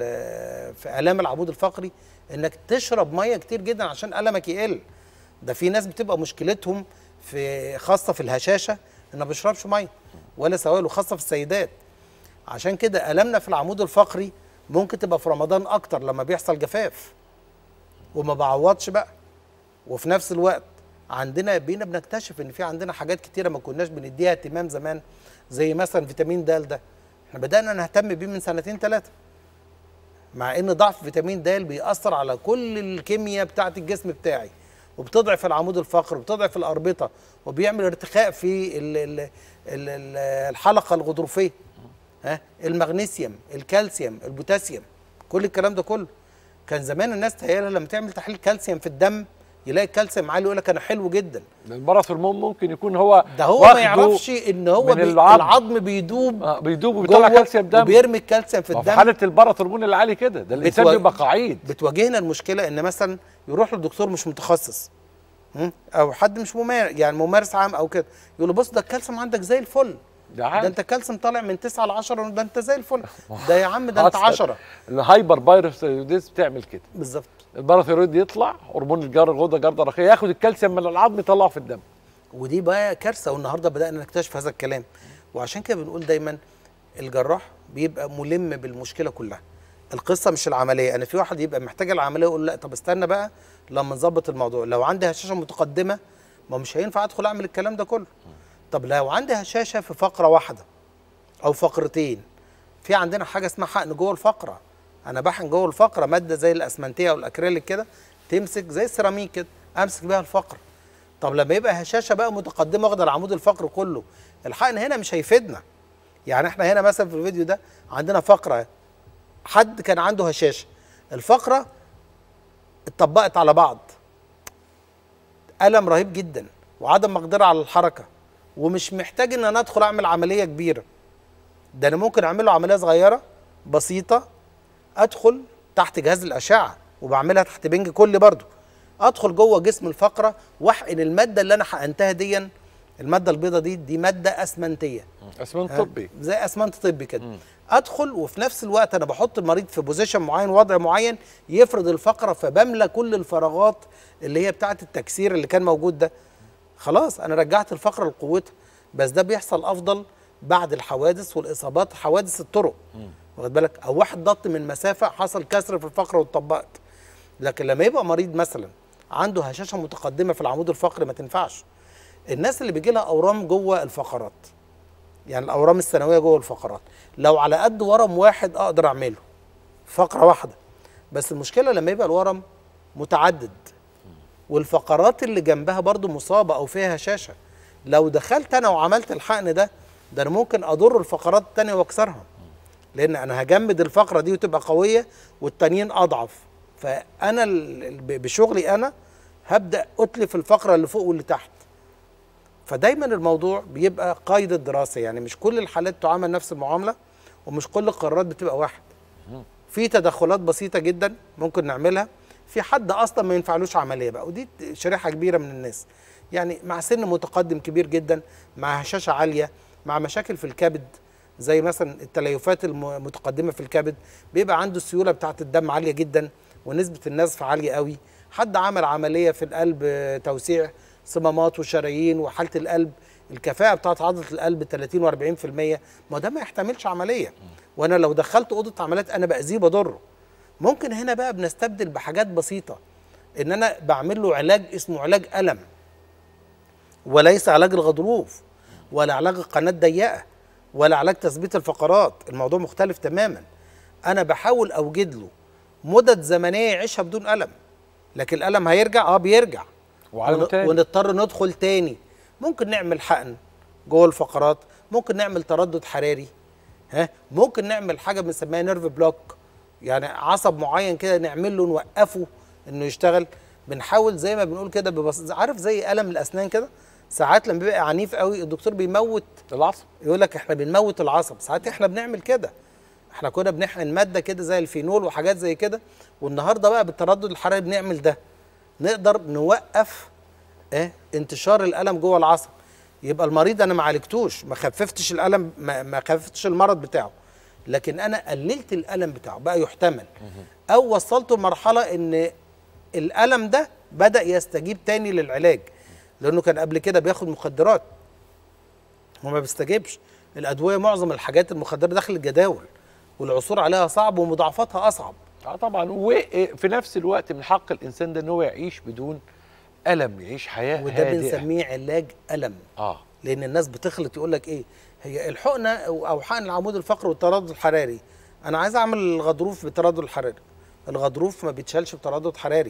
ال في الام العمود الفقري انك تشرب ميه كتير جدا عشان المك يقل. ده في ناس بتبقى مشكلتهم في خاصه في الهشاشه انه ما بيشربش ميه ولا سوائل، وخاصه في السيدات. عشان كده المنا في العمود الفقري ممكن تبقى في رمضان اكتر لما بيحصل جفاف وما بعوضش بقى. وفي نفس الوقت عندنا بينا بنكتشف ان في عندنا حاجات كتيره ما كناش بنديها اهتمام زمان، زي مثلا فيتامين د ده احنا بدانا نهتم بيه من سنتين ثلاثه. مع ان ضعف فيتامين د بيأثر على كل الكيمياء بتاعه الجسم بتاعي، وبتضعف العمود الفقري وبتضعف الاربطه وبيعمل ارتخاء في ال ال ال الحلقه الغضروفيه. ها المغنيسيوم، الكالسيوم، البوتاسيوم، كل الكلام ده كله. كان زمان الناس تهيألها لما تعمل تحليل كالسيوم في الدم يلاقي الكالسيوم عالي يقول لك انا حلو جدا. البراث هرمون ممكن يكون هو ده هو ما يعرفش ان هو بي العظم. العظم بيدوب آه بيدوب وبيطلع كالسيوم دم وبيرمي الكالسيوم في الدم. في حاله البراث هرمون العالي كده ده الانسان بتو... بيبقى قعيد. بتواجهنا المشكله ان مثلا يروح للدكتور مش متخصص او حد مش ممارس يعني ممارس عام او كده يقول له بص ده الكالسيوم عندك زي الفل، ده, ده انت الكالسيوم طالع من تسعة ل عشرة، ده انت زي الفل، ده يا عم ده انت عشرة. الهايبر بايروثيروديز بتعمل كده بالظبط. الباراثيرويد يطلع هرمون الجار الغده جرده رخيه ياخد الكالسيوم من العظم يطلعه في الدم، ودي بقى كارثه. والنهارده بدانا نكتشف هذا الكلام، وعشان كده بنقول دايما الجراح بيبقى ملم بالمشكله كلها. القصه مش العمليه. انا في واحد يبقى محتاج العمليه يقول لا طب استنى بقى لما نظبط الموضوع. لو عندي هشاشه متقدمه ما مش هينفع ادخل اعمل الكلام ده كله. طب لو عندي هشاشه في فقره واحده او فقرتين، في عندنا حاجه اسمها حقن جوه الفقره. انا بحقن جوه الفقره ماده زي الاسمنتيه او الاكريليك كده تمسك زي السيراميك كده امسك بيها الفقره. طب لما يبقى هشاشه بقى متقدمه واخده العمود الفقري كله، الحقن هنا مش هيفيدنا. يعني احنا هنا مثلا في الفيديو ده عندنا فقره حد كان عنده هشاشه، الفقره اتطبقت على بعض، الم رهيب جدا وعدم مقدره على الحركه، ومش محتاج ان انا ادخل اعمل عمليه كبيره. ده انا ممكن اعمل له عمليه صغيره بسيطه، ادخل تحت جهاز الاشعه وبعملها تحت بنج كلي برضو، ادخل جوه جسم الفقره واحقن الماده اللي انا حقنتها دي. الماده البيضاء دي دي ماده اسمنتيه، اسمنت طبي زي اسمنت طبي كده. م. ادخل وفي نفس الوقت انا بحط المريض في بوزيشن معين، وضع معين يفرد الفقره، فبملى كل الفراغات اللي هي بتاعه التكسير اللي كان موجود ده. خلاص انا رجعت الفقره لقوتها. بس ده بيحصل افضل بعد الحوادث والاصابات، حوادث الطرق، واخد بالك، او واحد ضغط من مسافه حصل كسر في الفقره واتطبقت. لكن لما يبقى مريض مثلا عنده هشاشه متقدمه في العمود الفقري ما تنفعش. الناس اللي بيجي لها اورام جوه الفقرات، يعني الاورام الثانويه جوه الفقرات، لو على قد ورم واحد اقدر اعمله فقره واحده. بس المشكله لما يبقى الورم متعدد والفقرات اللي جنبها برضو مصابه او فيها هشاشه، لو دخلت انا وعملت الحقن ده ده انا ممكن اضر الفقرات الثانيه واكسرها، لان انا هجمد الفقره دي وتبقى قويه والتانيين اضعف. فانا بشغلي انا هبدا اتلف الفقره اللي فوق واللي تحت. فدايما الموضوع بيبقى قيد الدراسه، يعني مش كل الحالات تعامل نفس المعامله ومش كل القرارات بتبقى واحد. في تدخلات بسيطه جدا ممكن نعملها، في حد اصلا ما ينفعلوش عمليه بقى، ودي شريحه كبيره من الناس، يعني مع سن متقدم كبير جدا، مع هشاشه عاليه، مع مشاكل في الكبد زي مثلا التليفات المتقدمه في الكبد، بيبقى عنده السيوله بتاعه الدم عاليه جدا ونسبه النزف عاليه قوي. حد عمل عمليه في القلب توسيع صمامات وشرايين وحاله القلب الكفاءه بتاعت عضله القلب ثلاثين وأربعين في المية، ما ده ما يحتملش عمليه، وانا لو دخلت اوضه عمليات انا باذيه بضره. ممكن هنا بقى بنستبدل بحاجات بسيطه، ان انا بعمل له علاج اسمه علاج الم، وليس علاج الغضروف ولا علاج القناه الضيقه ولا علاج تثبيت الفقرات. الموضوع مختلف تماما. انا بحاول اوجد له مدد زمنيه يعيشها بدون الم، لكن الالم هيرجع اه بيرجع ون... ونضطر ندخل تاني. ممكن نعمل حقن جوه الفقرات، ممكن نعمل تردد حراري، ها ممكن نعمل حاجه بنسميها نيرف بلوك، يعني عصب معين كده نعمل له نوقفه انه يشتغل. بنحاول زي ما بنقول كده ببساطه، عارف زي الم الاسنان كده، ساعات لما بيبقى عنيف قوي الدكتور بيموت العصب، يقول لك احنا بنموت العصب. ساعات احنا بنعمل كده، احنا كنا بنحقن ماده كده زي الفينول وحاجات زي كده، والنهارده بقى بالتردد الحراري بنعمل ده، نقدر نوقف اه انتشار الالم جوه العصب. يبقى المريض انا ما عالجتوش، ما خففتش الالم، ما, ما خففتش المرض بتاعه، لكن انا قللت الالم بتاعه بقى يحتمل، او وصلته لمرحله ان الالم ده بدا يستجيب تاني للعلاج، لانه كان قبل كده بياخد مخدرات وما بيستجيبش. الادويه معظم الحاجات المخدره داخل الجداول والعثور عليها صعب ومضاعفاتها اصعب. اه طبعا، وفي نفس الوقت من حق الانسان ده ان هو يعيش بدون الم، يعيش حياه وده هادئة. بنسميه علاج الم. اه لان الناس بتخلط يقول لك ايه هي الحقنه او حقن العمود الفقري والتردد الحراري، انا عايز اعمل الغضروف بالتردد الحراري. الغضروف ما بيتشالش بتردد حراري،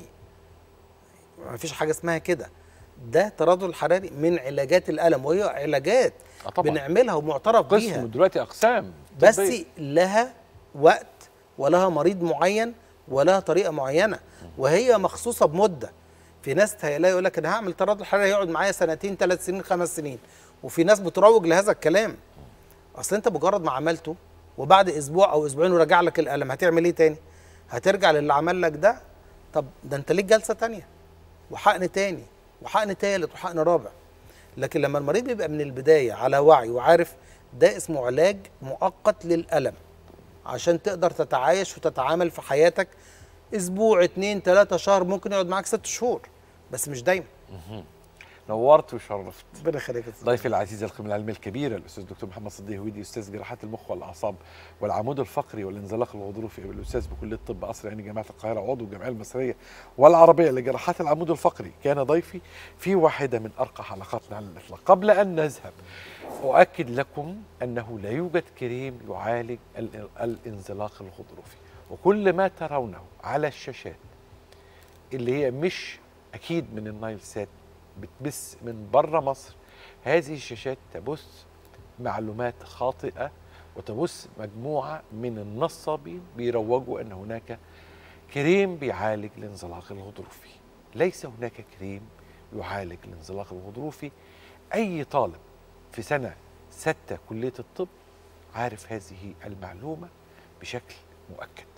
ما فيش حاجه اسمها كده. ده تردد حراري من علاجات الالم، وهي علاجات طبعا بنعملها ومعترف بيها، قسم دلوقتي اقسام بس طبية. لها وقت ولها مريض معين ولها طريقه معينه، وهي مخصوصه بمده. في ناس تهيألها يقول لك انا هعمل تردد حراري يقعد معايا سنتين ثلاث سنين خمس سنين، وفي ناس بتروج لهذا الكلام. اصل انت مجرد ما عملته وبعد اسبوع او اسبوعين وراجع لك الالم، هتعمل ايه تاني؟ هترجع للي عمل لك ده؟ طب ده انت ليك جلسه تانيه وحقن تاني وحقن تالت وحقن رابع. لكن لما المريض بيبقى من البدايه على وعي وعارف ده اسمه علاج مؤقت للالم، عشان تقدر تتعايش وتتعامل في حياتك اسبوع اتنين تلاته شهر، ممكن يقعد معاك ست شهور بس مش دايما. نورت وشرفت. ربنا يخليك. ضيفي العزيز القيمه العلميه الكبيره الاستاذ الدكتور محمد صديق هويدي، استاذ جراحات المخ والاعصاب والعمود الفقري والانزلاق الغضروفي، الاستاذ بكليه الطب قصر عيني جامعه القاهره، عضو الجمعيه المصريه والعربيه لجراحات العمود الفقري. كان ضيفي في واحده من ارقى حلقاتنا على الاطلاق. قبل ان نذهب اؤكد لكم انه لا يوجد كريم يعالج الانزلاق الغضروفي، وكل ما ترونه على الشاشات اللي هي مش اكيد من النايل سات بتبث من بره مصر، هذه الشاشات تبث معلومات خاطئه وتبث مجموعه من النصابين بيروجوا ان هناك كريم بيعالج الانزلاق الغضروفي. ليس هناك كريم يعالج الانزلاق الغضروفي. اي طالب في سنه سته كليه الطب عارف هذه المعلومه بشكل مؤكد.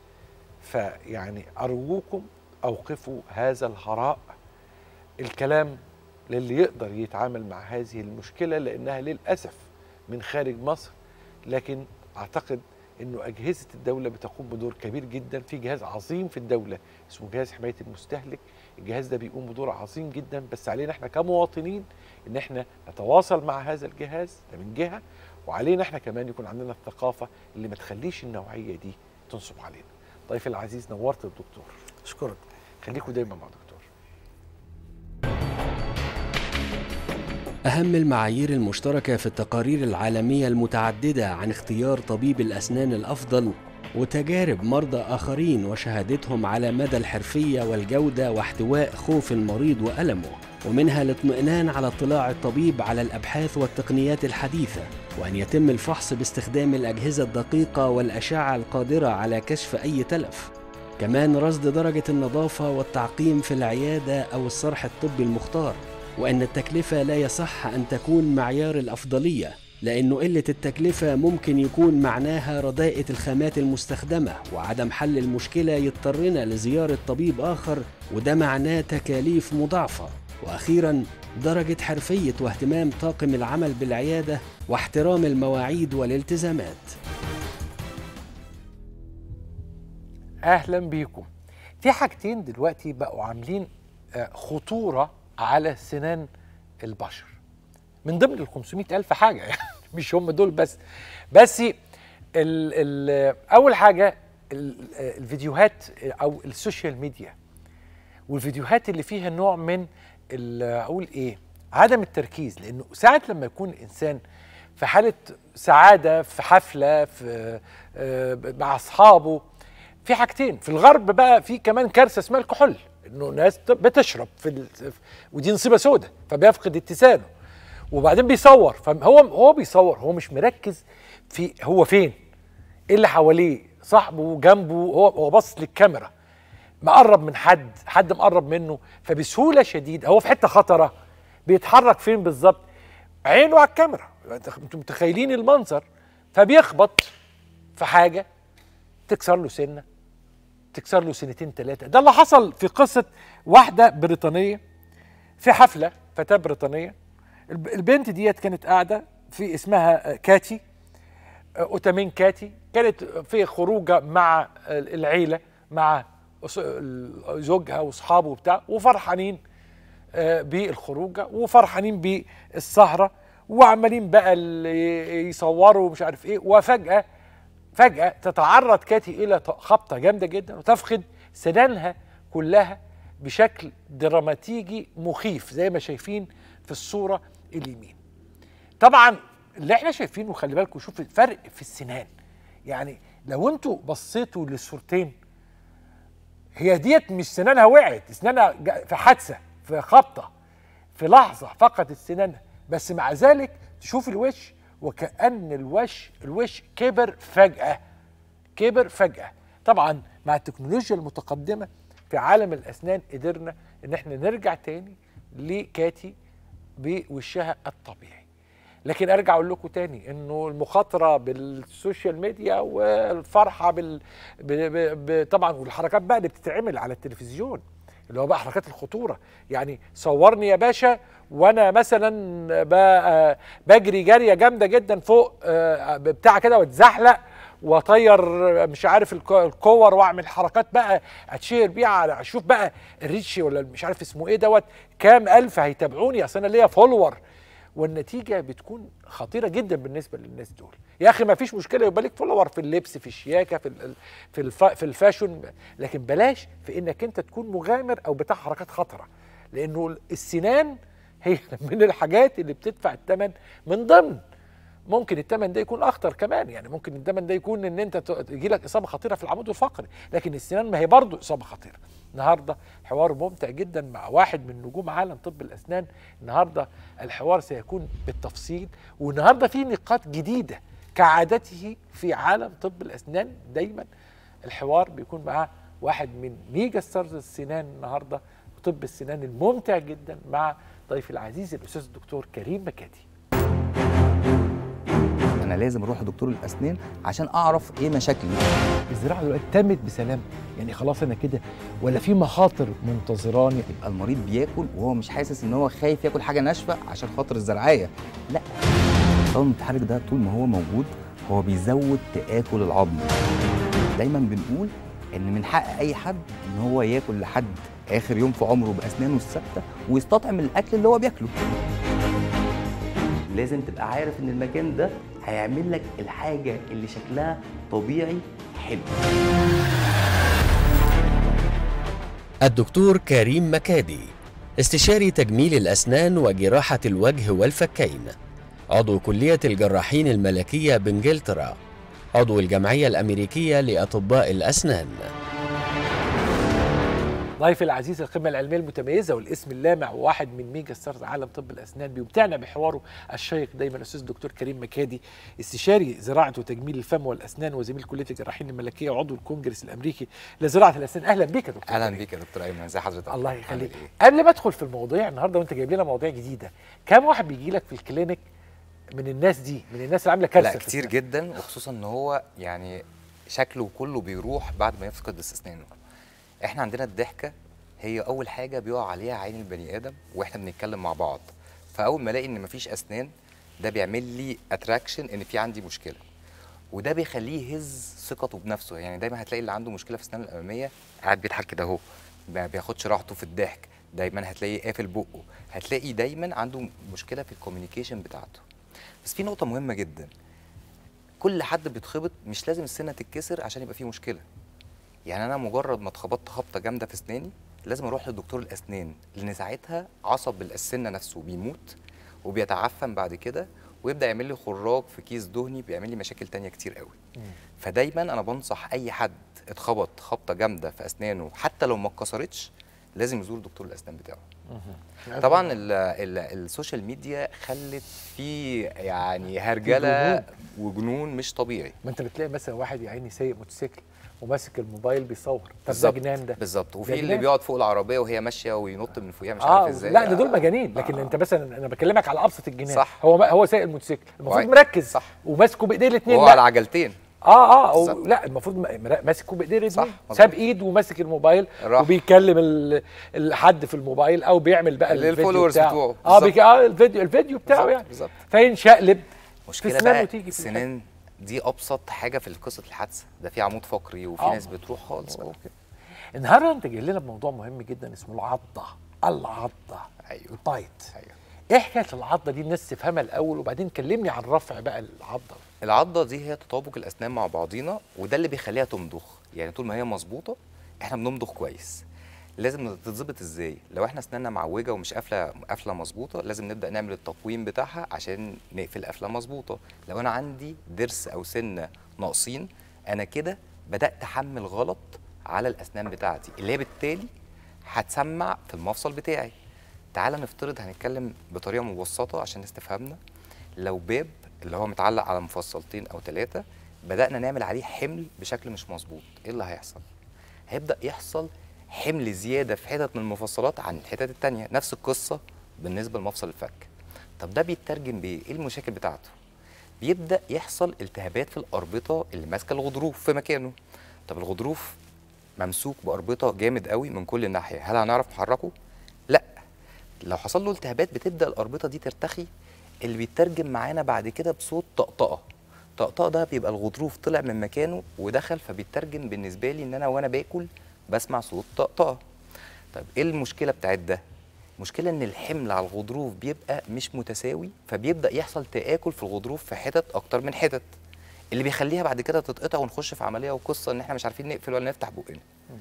فيعني ارجوكم اوقفوا هذا الهراء. الكلام للي يقدر يتعامل مع هذه المشكلة، لأنها للأسف من خارج مصر، لكن أعتقد أنه أجهزة الدولة بتقوم بدور كبير جدا. في جهاز عظيم في الدولة اسمه جهاز حماية المستهلك، الجهاز ده بيقوم بدور عظيم جدا، بس علينا احنا كمواطنين ان احنا نتواصل مع هذا الجهاز ده من جهة، وعلينا احنا كمان يكون عندنا الثقافة اللي ما تخليش النوعية دي تنصب علينا. ضيفي العزيز نورت الدكتور. اشكرك. خليكم دايما مع دكتور. أهم المعايير المشتركة في التقارير العالمية المتعددة عن اختيار طبيب الأسنان الأفضل وتجارب مرضى آخرين وشهادتهم على مدى الحرفية والجودة واحتواء خوف المريض وألمه، ومنها الاطمئنان على اطلاع الطبيب على الأبحاث والتقنيات الحديثة، وأن يتم الفحص باستخدام الأجهزة الدقيقة والأشعة القادرة على كشف أي تلف. كمان رصد درجة النظافة والتعقيم في العيادة أو الصرح الطبي المختار، وأن التكلفة لا يصح أن تكون معيار الأفضلية، لأنه قلة التكلفة ممكن يكون معناها رداءة الخامات المستخدمة، وعدم حل المشكلة يضطرنا لزيارة طبيب آخر، وده معناه تكاليف مضاعفة. وأخيراً درجة حرفية واهتمام طاقم العمل بالعيادة واحترام المواعيد والالتزامات. أهلا بيكم. في حاجتين دلوقتي بقوا عاملين خطورة على سنان البشر من ضمن ال خمسمائة ألف حاجة، يعني مش هم دول بس. بس ال ال أول حاجة الفيديوهات أو السوشيال ميديا، والفيديوهات اللي فيها نوع من أقول إيه عدم التركيز. لأنه ساعة لما يكون الإنسان في حالة سعادة في حفلة في مع أصحابه، في حاجتين. في الغرب بقى في كمان كارثة اسمها الكحول، انه ناس بتشرب في ال... ودي نصيبه سودة، فبيفقد اتسانه. وبعدين بيصور، فهو هو بيصور، هو مش مركز في هو فين، ايه اللي حواليه، صاحبه جنبه، هو هو باصص للكاميرا، مقرب من حد، حد مقرب منه، فبسهوله شديده هو في حته خطره، بيتحرك فين بالظبط؟ عينه على الكاميرا. انتم متخيلين المنظر؟ فبيخبط في حاجه تكسر له سنه، تكسر له سنتين ثلاثة. ده اللي حصل في قصة واحدة بريطانية في حفلة، فتاة بريطانية. البنت ديت كانت قاعدة في اسمها كاتي، أوتامين كاتي، كانت في خروجة مع العيلة، مع زوجها واصحابه وبتاع، وفرحانين بالخروجة وفرحانين بالسهرة وعمالين بقى يصوروا ومش عارف ايه. وفجأة فجأة تتعرض كاتي إلى خبطة جامدة جدا وتفقد سنانها كلها بشكل دراماتيكي مخيف زي ما شايفين في الصورة اليمين. طبعا اللي احنا شايفينه، خلي بالكم، شوف الفرق في السنان. يعني لو انتوا بصيتوا للصورتين هي ديت مش سنانها وقعت، سنانها في حادثه، في خبطه، في لحظه فقدت سنانها، بس مع ذلك تشوف الوش وكأن الوش الوش كبر فجأة، كبر فجأة. طبعا مع التكنولوجيا المتقدمة في عالم الأسنان قدرنا إن احنا نرجع تاني لكاتي بوشها الطبيعي. لكن ارجع اقول لكم تاني انه المخاطره بالسوشيال ميديا والفرحه بال ب... ب... ب... طبعا والحركات بقى اللي بتتعمل على التلفزيون اللي هو بقى حركات الخطوره، يعني صورني يا باشا وانا مثلا ب... بجري جريه جامده جدا فوق بتاع كده واتزحلق واطير مش عارف الكور واعمل حركات بقى اتشير بيها على اشوف بقى الريتش ولا مش عارف اسمه ايه دوت كام الف هيتابعوني، اصل انا ليا فولور، والنتيجه بتكون خطيره جدا بالنسبه للناس دول. يا اخي ما فيش مشكله يبقى ليك فولور في اللبس، في الشياكه، في ال في الف في الفاشن، لكن بلاش في انك انت تكون مغامر او بتاع حركات خطره، لانه السنان هي من الحاجات اللي بتدفع الثمن. من ضمن ممكن الثمن ده يكون اخطر كمان، يعني ممكن الثمن ده يكون ان انت تجي لك اصابه خطيره في العمود الفقري، لكن السنان ما هي برضه اصابه خطيره. النهارده حوار ممتع جدا مع واحد من نجوم عالم طب الاسنان. النهارده الحوار سيكون بالتفصيل، والنهارده في نقاط جديده كعادته في عالم طب الاسنان. دايما الحوار بيكون معاه واحد من ميجا ستارز السنان النهارده وطب السنان الممتع جدا مع ضيفي العزيز الاستاذ الدكتور كريم مكادي. انا لازم اروح لدكتور الاسنان عشان اعرف ايه مشاكلي. الزراعه دلوقتي تمت بسلام، يعني خلاص انا كده ولا في مخاطر منتظراني؟ يبقى المريض بياكل وهو مش حاسس ان هو خايف ياكل حاجه ناشفه عشان خاطر الزرعيه، لا. الطاقم المتحرك ده طول ما هو موجود هو بيزود تآكل العظم. دايما بنقول ان من حق اي حد ان هو ياكل لحد اخر يوم في عمره باسنانه الثابته ويستطعم الاكل اللي هو بياكله. لازم تبقى عارف ان المكان ده هيعمل لك الحاجه اللي شكلها طبيعي حلو. الدكتور كريم مكادي استشاري تجميل الأسنان وجراحة الوجه والفكين، عضو كلية الجراحين الملكية بإنجلترا، عضو الجمعية الأمريكية لأطباء الأسنان. ضيفي العزيز القيمة العلمية المتميزة والاسم اللامع وواحد من ميجا ستارز عالم طب الأسنان بيمتعنا بحواره الشيق دايما الأستاذ الدكتور كريم مكادي، استشاري زراعة وتجميل الفم والأسنان وزميل كلية الجراحين الملكية وعضو الكونجرس الأمريكي لزراعة الأسنان. أهلا بيك يا دكتور. أهلا بيك يا دكتور أيمن، ازي حضرتك؟ الله يخليك. إيه؟ قبل ما أدخل في المواضيع النهارده وأنت جايب لنا مواضيع جديدة، كم واحد بيجي لك في الكلينيك من الناس دي، من الناس اللي عاملة كارثة؟ لا كتير جدا، وخصوصا إن هو يعني شكله كله بيروح بعد ما يفقد أسنانه. إحنا عندنا الضحكة هي اول حاجه بيقع عليها عين البني ادم واحنا بنتكلم مع بعض، فاول ما الاقي ان مفيش اسنان ده بيعمل لي اتراكشن ان في عندي مشكله، وده بيخليه يهز ثقته بنفسه. يعني دايما هتلاقي اللي عنده مشكله في اسنانه الاماميه قاعد بيضحك كده اهو، ما بياخدش راحته في الضحك، دايما هتلاقيه قافل بقه، هتلاقي دايما عنده مشكله في الكوميونيكيشن بتاعته. بس في نقطه مهمه جدا، كل حد بيتخبط مش لازم السنه تتكسر عشان يبقى فيه مشكله. يعني انا مجرد ما اتخبطت خبطه جامده في اسناني لازم اروح لدكتور الاسنان، لان ساعتها عصب السنه نفسه بيموت وبيتعفن بعد كده ويبدا يعمل لي خراج في كيس دهني، بيعمل لي مشاكل تانية كتير قوي. مم. فدايما انا بنصح اي حد اتخبط خبطه جامده في اسنانه حتى لو ما اتكسرتش لازم يزور دكتور الاسنان بتاعه. مم. طبعا ال ال السوشيال ميديا خلت فيه يعني هرجله وجنون مش طبيعي. ما انت بتلاقي مثلا واحد يا عيني سايق موتوسيكل وماسك الموبايل بيصور، طب ده جنان ده. بالظبط. وفي اللي بيقعد فوق العربيه وهي ماشيه وينط من فوقيها مش آه عارف ازاي. لا ده دول مجانين، لكن آه. انت مثلا انا بكلمك على ابسط الجنان. صح. هو هو سايق الموتوسيكل المفروض مركز، صح، وماسكه بايديه الاثنين، وهو على عجلتين. اه اه أو لا المفروض ماسكه بايديه الاثنين، ساب ايد وماسك الموبايل راح. وبيكلم الحد في الموبايل او بيعمل بقى الفيديو بتاعه. اه بيك اه الفيديو الفيديو بتاعه يعني بالظبط. فينشقلب مشكله بقى في السنان دي ابسط حاجه في قصه الحادثه، ده في عمود فقري وفي آه. ناس بتروح خالص بقى. النهارده انت جاي لنا بموضوع مهم جدا اسمه العضه. العضه ايوه البايت. ايوه ايه حكايه العضه دي؟ الناس تفهمها الاول وبعدين كلمني عن رفع بقى العضه. العضه دي هي تطابق الاسنان مع بعضينا، وده اللي بيخليها تمضغ. يعني طول ما هي مظبوطه احنا بنمضغ كويس. لازم تتظبط ازاي؟ لو احنا اسناننا معوجه ومش قافله قافله مظبوطه لازم نبدا نعمل التقويم بتاعها عشان نقفل قافله مظبوطه. لو انا عندي ضرس او سنه ناقصين انا كده بدات احمل غلط على الاسنان بتاعتي اللي هي بالتالي هتسمع في المفصل بتاعي. تعال نفترض، هنتكلم بطريقه مبسطه عشان الناس تفهمنا. لو باب اللي هو متعلق على مفصلتين او ثلاثه بدانا نعمل عليه حمل بشكل مش مظبوط، ايه اللي هيحصل؟ هيبدا يحصل حمل زياده في حتت من المفصلات عن الحتت الثانيه. نفس القصه بالنسبه لمفصل الفك. طب ده بيترجم بايه؟ ايه المشاكل بتاعته؟ بيبدا يحصل التهابات في الاربطه اللي ماسكه الغضروف في مكانه. طب الغضروف ممسوك باربطه جامد قوي من كل ناحيه، هل هنعرف نحركه؟ لا. لو حصل له التهابات بتبدا الاربطه دي ترتخي، اللي بيترجم معانا بعد كده بصوت طقطقه. طقطقه ده بيبقى الغضروف طلع من مكانه ودخل، فبيترجم بالنسبه لي ان انا وانا باكل بسمع صوت طقطقه. طيب ايه المشكله بتاعت ده؟ المشكله ان الحمل على الغضروف بيبقى مش متساوي، فبيبدا يحصل تآكل في الغضروف في حتت اكتر من حتت، اللي بيخليها بعد كده تتقطع ونخش في عمليه وقصه ان احنا مش عارفين نقفل ولا نفتح بقنا.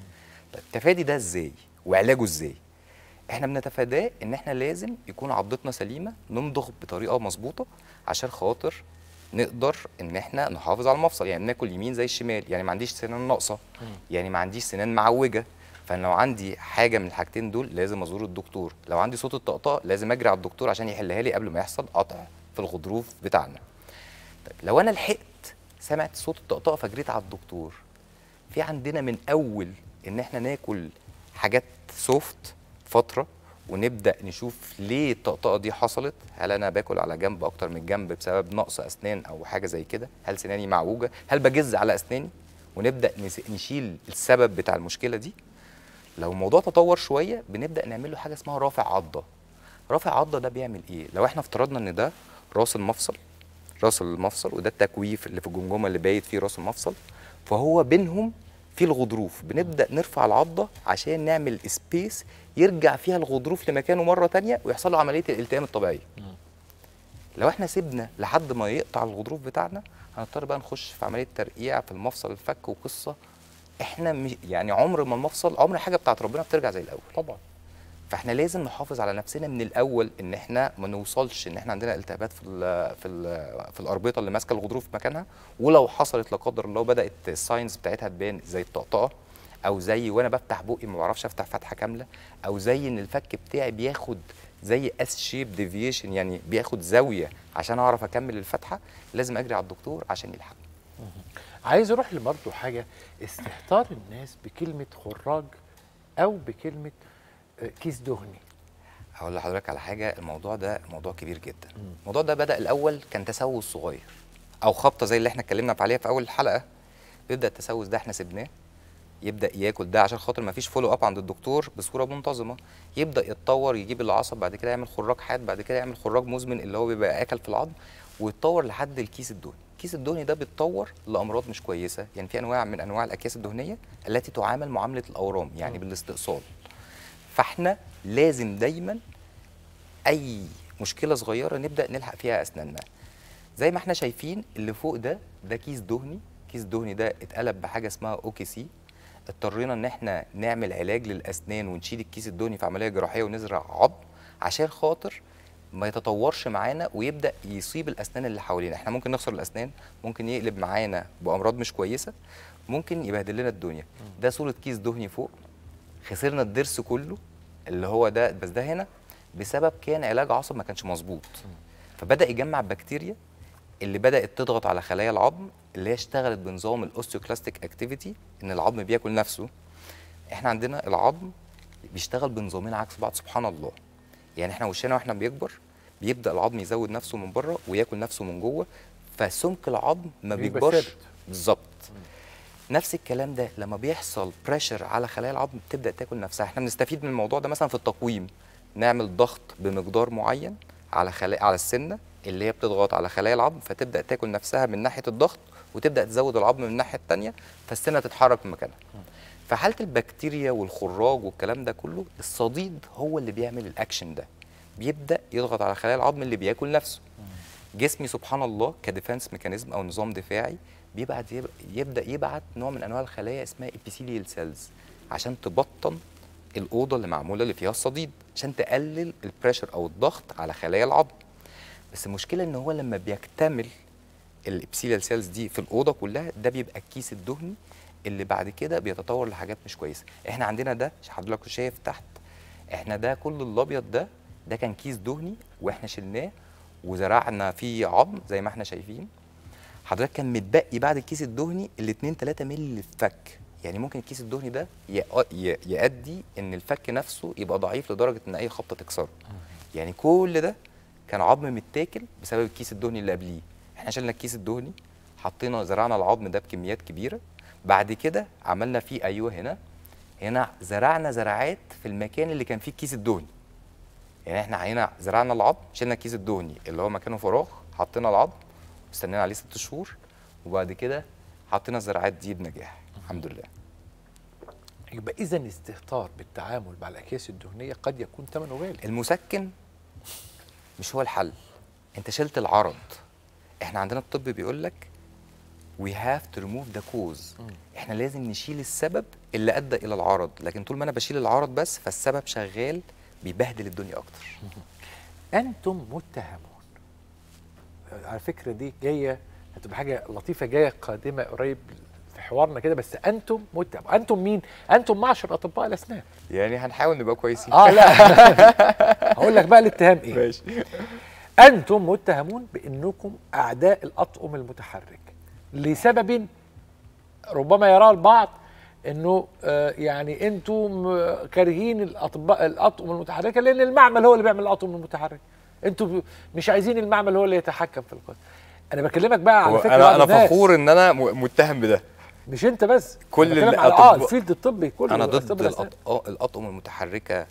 طيب تفادي ده ازاي؟ وعلاجه ازاي؟ احنا بنتفاداه ان احنا لازم يكون عضتنا سليمه، نمضغ بطريقه مظبوطه عشان خاطر نقدر ان احنا نحافظ على المفصل. يعني ناكل يمين زي الشمال، يعني ما عنديش سنان ناقصه، يعني ما عنديش سنان معوجه. فانا لو عندي حاجه من الحاجتين دول لازم ازور الدكتور. لو عندي صوت الطقطقه لازم اجري على الدكتور عشان يحلها لي قبل ما يحصل قطع في الغضروف بتاعنا. طيب لو انا لحقت سمعت صوت الطقطقه فجريت على الدكتور، في عندنا من اول ان احنا ناكل حاجات سوفت فتره ونبدا نشوف ليه الطقطقه دي حصلت. هل انا باكل على جنب اكتر من جنب بسبب نقص اسنان او حاجه زي كده؟ هل سناني معوجه؟ هل بجز على اسناني؟ ونبدا نشيل السبب بتاع المشكله دي. لو الموضوع تطور شويه بنبدا نعمل له حاجه اسمها رافع عضه. رافع عضه ده بيعمل ايه؟ لو احنا افترضنا ان ده راس المفصل، راس المفصل وده التكويف اللي في الجمجمه اللي بايت فيه راس المفصل، فهو بينهم في الغضروف. بنبدا نرفع العضه عشان نعمل سبيس يرجع فيها الغضروف لمكانه مره ثانيه ويحصل له عمليه الالتئام الطبيعيه. لو احنا سيبنا لحد ما يقطع الغضروف بتاعنا هنضطر بقى نخش في عمليه ترقيع في المفصل الفك وقصه. احنا مش يعني عمر ما المفصل، عمر حاجه بتاعت ربنا بترجع زي الاول طبعا. فاحنا لازم نحافظ على نفسنا من الاول ان احنا ما نوصلش ان احنا عندنا التهابات في ال في ال في الاربطه اللي ماسكه الغضروف في مكانها. ولو حصلت لا قدر الله بدات الساينز بتاعتها تبان زي الطقطقه، او زي وانا بفتح بقي ما بعرفش افتح فتحه كامله، او زي ان الفك بتاعي بياخد زي اس شيب ديفيشن، يعني بياخد زاويه عشان اعرف اكمل الفتحه، لازم اجري على الدكتور عشان يلحق. عايز اروح لبرضه حاجه، استهتار الناس بكلمه خراج او بكلمه كيس دهني. هقول لحضرتك على حاجه، الموضوع ده موضوع كبير جدا. الموضوع ده بدا الاول كان تسوس صغير او خبطه زي اللي احنا اتكلمنا عليها في اول الحلقه. بيبدا التسوس ده احنا سيبناه يبدا ياكل ده عشان خاطر ما فيش فولو اب عند الدكتور بصوره منتظمه، يبدا يتطور يجيب العصب، بعد كده يعمل خراج حاد، بعد كده يعمل خراج مزمن اللي هو بيبقى اكل في العظم، ويتطور لحد الكيس الدهني. الكيس الدهني ده بيتطور لامراض مش كويسه. يعني في انواع من انواع الاكياس الدهنيه التي تعامل معامله الاورام، يعني بالاستئصال. فاحنا لازم دايما اي مشكله صغيره نبدا نلحق فيها اسناننا. زي ما احنا شايفين اللي فوق ده ده كيس دهني. الكيس الدهني ده اتقلب بحاجه اسمها او كي سي. اضطرينا ان احنا نعمل علاج للاسنان ونشيل الكيس الدهني في عمليه جراحيه ونزرع عظم عشان خاطر ما يتطورش معانا ويبدا يصيب الاسنان اللي حوالينا. احنا ممكن نخسر الاسنان، ممكن يقلب معانا بامراض مش كويسه، ممكن يبهدل لنا الدنيا. ده صوره كيس دهني فوق، خسرنا الضرس كله اللي هو ده، بس ده هنا بسبب كان علاج عصب ما كانش مظبوط. فبدا يجمع بكتيريا اللي بدات تضغط على خلايا العظم اللي هي اشتغلت بنظام الاوستيوكلاستيك اكتيفيتي، ان العظم بياكل نفسه. احنا عندنا العظم بيشتغل بنظامين عكس بعض سبحان الله. يعني احنا وشنا واحنا بيكبر بيبدا العظم يزود نفسه من بره وياكل نفسه من جوه، فسمك العظم ما بيكبرش بالظبط. نفس الكلام ده لما بيحصل بريشر على خلايا العظم بتبدا تاكل نفسها. احنا بنستفيد من الموضوع ده مثلا في التقويم، نعمل ضغط بمقدار معين على خلايا على السنه اللي هي بتضغط على خلايا العظم، فتبدا تاكل نفسها من ناحيه الضغط وتبدا تزود العظم من الناحيه الثانيه، فالسنه تتحرك من مكانها. في حاله البكتيريا والخراج والكلام ده كله، الصديد هو اللي بيعمل الاكشن ده، بيبدا يضغط على خلايا العظم اللي بياكل نفسه. جسمي سبحان الله كديفنس ميكانيزم او نظام دفاعي بيبعت يبدا يبعت نوع من انواع الخلايا اسمها ابيثيليال سيلز عشان تبطن الاوضه اللي معموله اللي فيها الصديد، عشان تقلل البريشر او الضغط على خلايا العظم. بس المشكله ان هو لما بيكتمل الابسيليال سيلز دي في الاوضه كلها، ده بيبقى الكيس الدهني اللي بعد كده بيتطور لحاجات مش كويسه. احنا عندنا ده حضرتك شايف تحت، احنا ده كل الابيض ده ده كان كيس دهني واحنا شلناه وزرعنا فيه عظم زي ما احنا شايفين. حضرتك كان متبقي بعد الكيس الدهني ال اتنين تلاتة مللي اللي في الفك، يعني ممكن الكيس الدهني ده يؤدي ان الفك نفسه يبقى ضعيف لدرجه ان اي خبطه تكسره. يعني كل ده كان عظم متاكل بسبب الكيس الدهني اللي قبليه. احنا شلنا الكيس الدهني، حطينا زرعنا العظم ده بكميات كبيره، بعد كده عملنا فيه ايوه هنا هنا زرعنا زراعات في المكان اللي كان فيه الكيس الدهني. يعني احنا هنا زرعنا العظم، شلنا الكيس الدهني اللي هو مكانه فراغ، حطينا العظم واستنينا عليه ست شهور، وبعد كده حطينا الزراعات دي بنجاح الحمد لله. يبقى اذا الاستهتار بالتعامل مع الاكياس الدهنيه قد يكون ثمنه غالي. المسكن مش هو الحل، انت شلت العرض. احنا عندنا الطب بيقول لك we have to remove the cause. احنا لازم نشيل السبب اللي ادى الى العرض، لكن طول ما انا بشيل العرض بس فالسبب شغال بيبهدل الدنيا اكتر. انتم متهمون. على فكره دي جايه هتبقى حاجه لطيفه جايه قادمه قريب في حوارنا كده، بس انتم متهم. انتم مين؟ انتم معشر اطباء الاسنان. يعني هنحاول نبقى كويسين. اه لا هقول لك بقى الاتهام ايه. ماشي. انتم متهمون بانكم اعداء الاطقم المتحرك لسبب ربما يراه البعض انه آه يعني انتم كارهين الاطباء الاطقم المتحركه لان المعمل هو اللي بيعمل الاطقم المتحركه. انتم مش عايزين المعمل هو اللي يتحكم في القصه. انا بكلمك بقى على فكره انا انا فخور ان انا متهم بده. مش انت بس، كل الاطباء اه الفيلد الطبي كله. انا ضد الاطقم المتحركه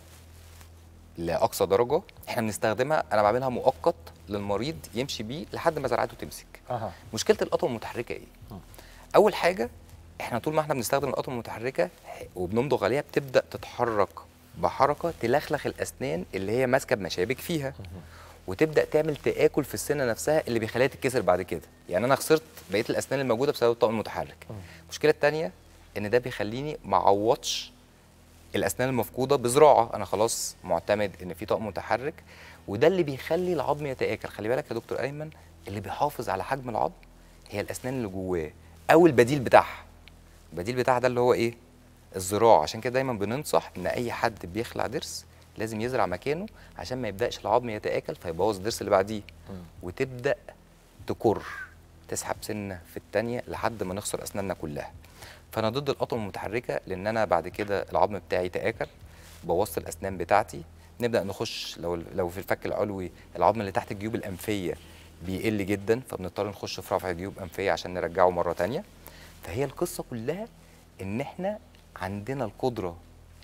لاقصى درجه. احنا بنستخدمها، انا بعملها مؤقت للمريض يمشي بيه لحد ما زرعته تمسك. أه. مشكله الاطقم المتحركه ايه؟ أه. اول حاجه احنا طول ما احنا بنستخدم الاطقم المتحركه وبنمضغ عليها بتبدا تتحرك بحركه تلخلخ الاسنان اللي هي ماسكه بمشابك فيها. أه. وتبدا تعمل تاكل في السنه نفسها اللي بيخليها تتكسر بعد كده. يعني انا خسرت بقيه الاسنان الموجوده بسبب الطقم المتحرك. أه. المشكله الثانيه ان ده بيخليني ما اعوضش الاسنان المفقوده بزراعه. انا خلاص معتمد ان في طقم متحرك، وده اللي بيخلي العظم يتاكل. خلي بالك يا دكتور ايمن، اللي بيحافظ على حجم العظم هي الاسنان اللي جواه او البديل بتاعها. البديل بتاعها ده اللي هو ايه؟ الزراعه. عشان كده دايما بننصح ان اي حد بيخلع ضرس لازم يزرع مكانه عشان ما يبداش العظم يتاكل فيبوظ الضرس اللي بعديه، وتبدا تكر تسحب سنه في الثانيه لحد ما نخسر اسناننا كلها. فانا ضد الاطقم المتحركه لان انا بعد كده العظم بتاعي تاكل، بوظت الاسنان بتاعتي. نبدا نخش لو لو في الفك العلوي العظم اللي تحت الجيوب الانفيه بيقل جدا، فبنضطر نخش في رفع جيوب انفيه عشان نرجعه مره ثانيه. فهي القصه كلها ان احنا عندنا القدره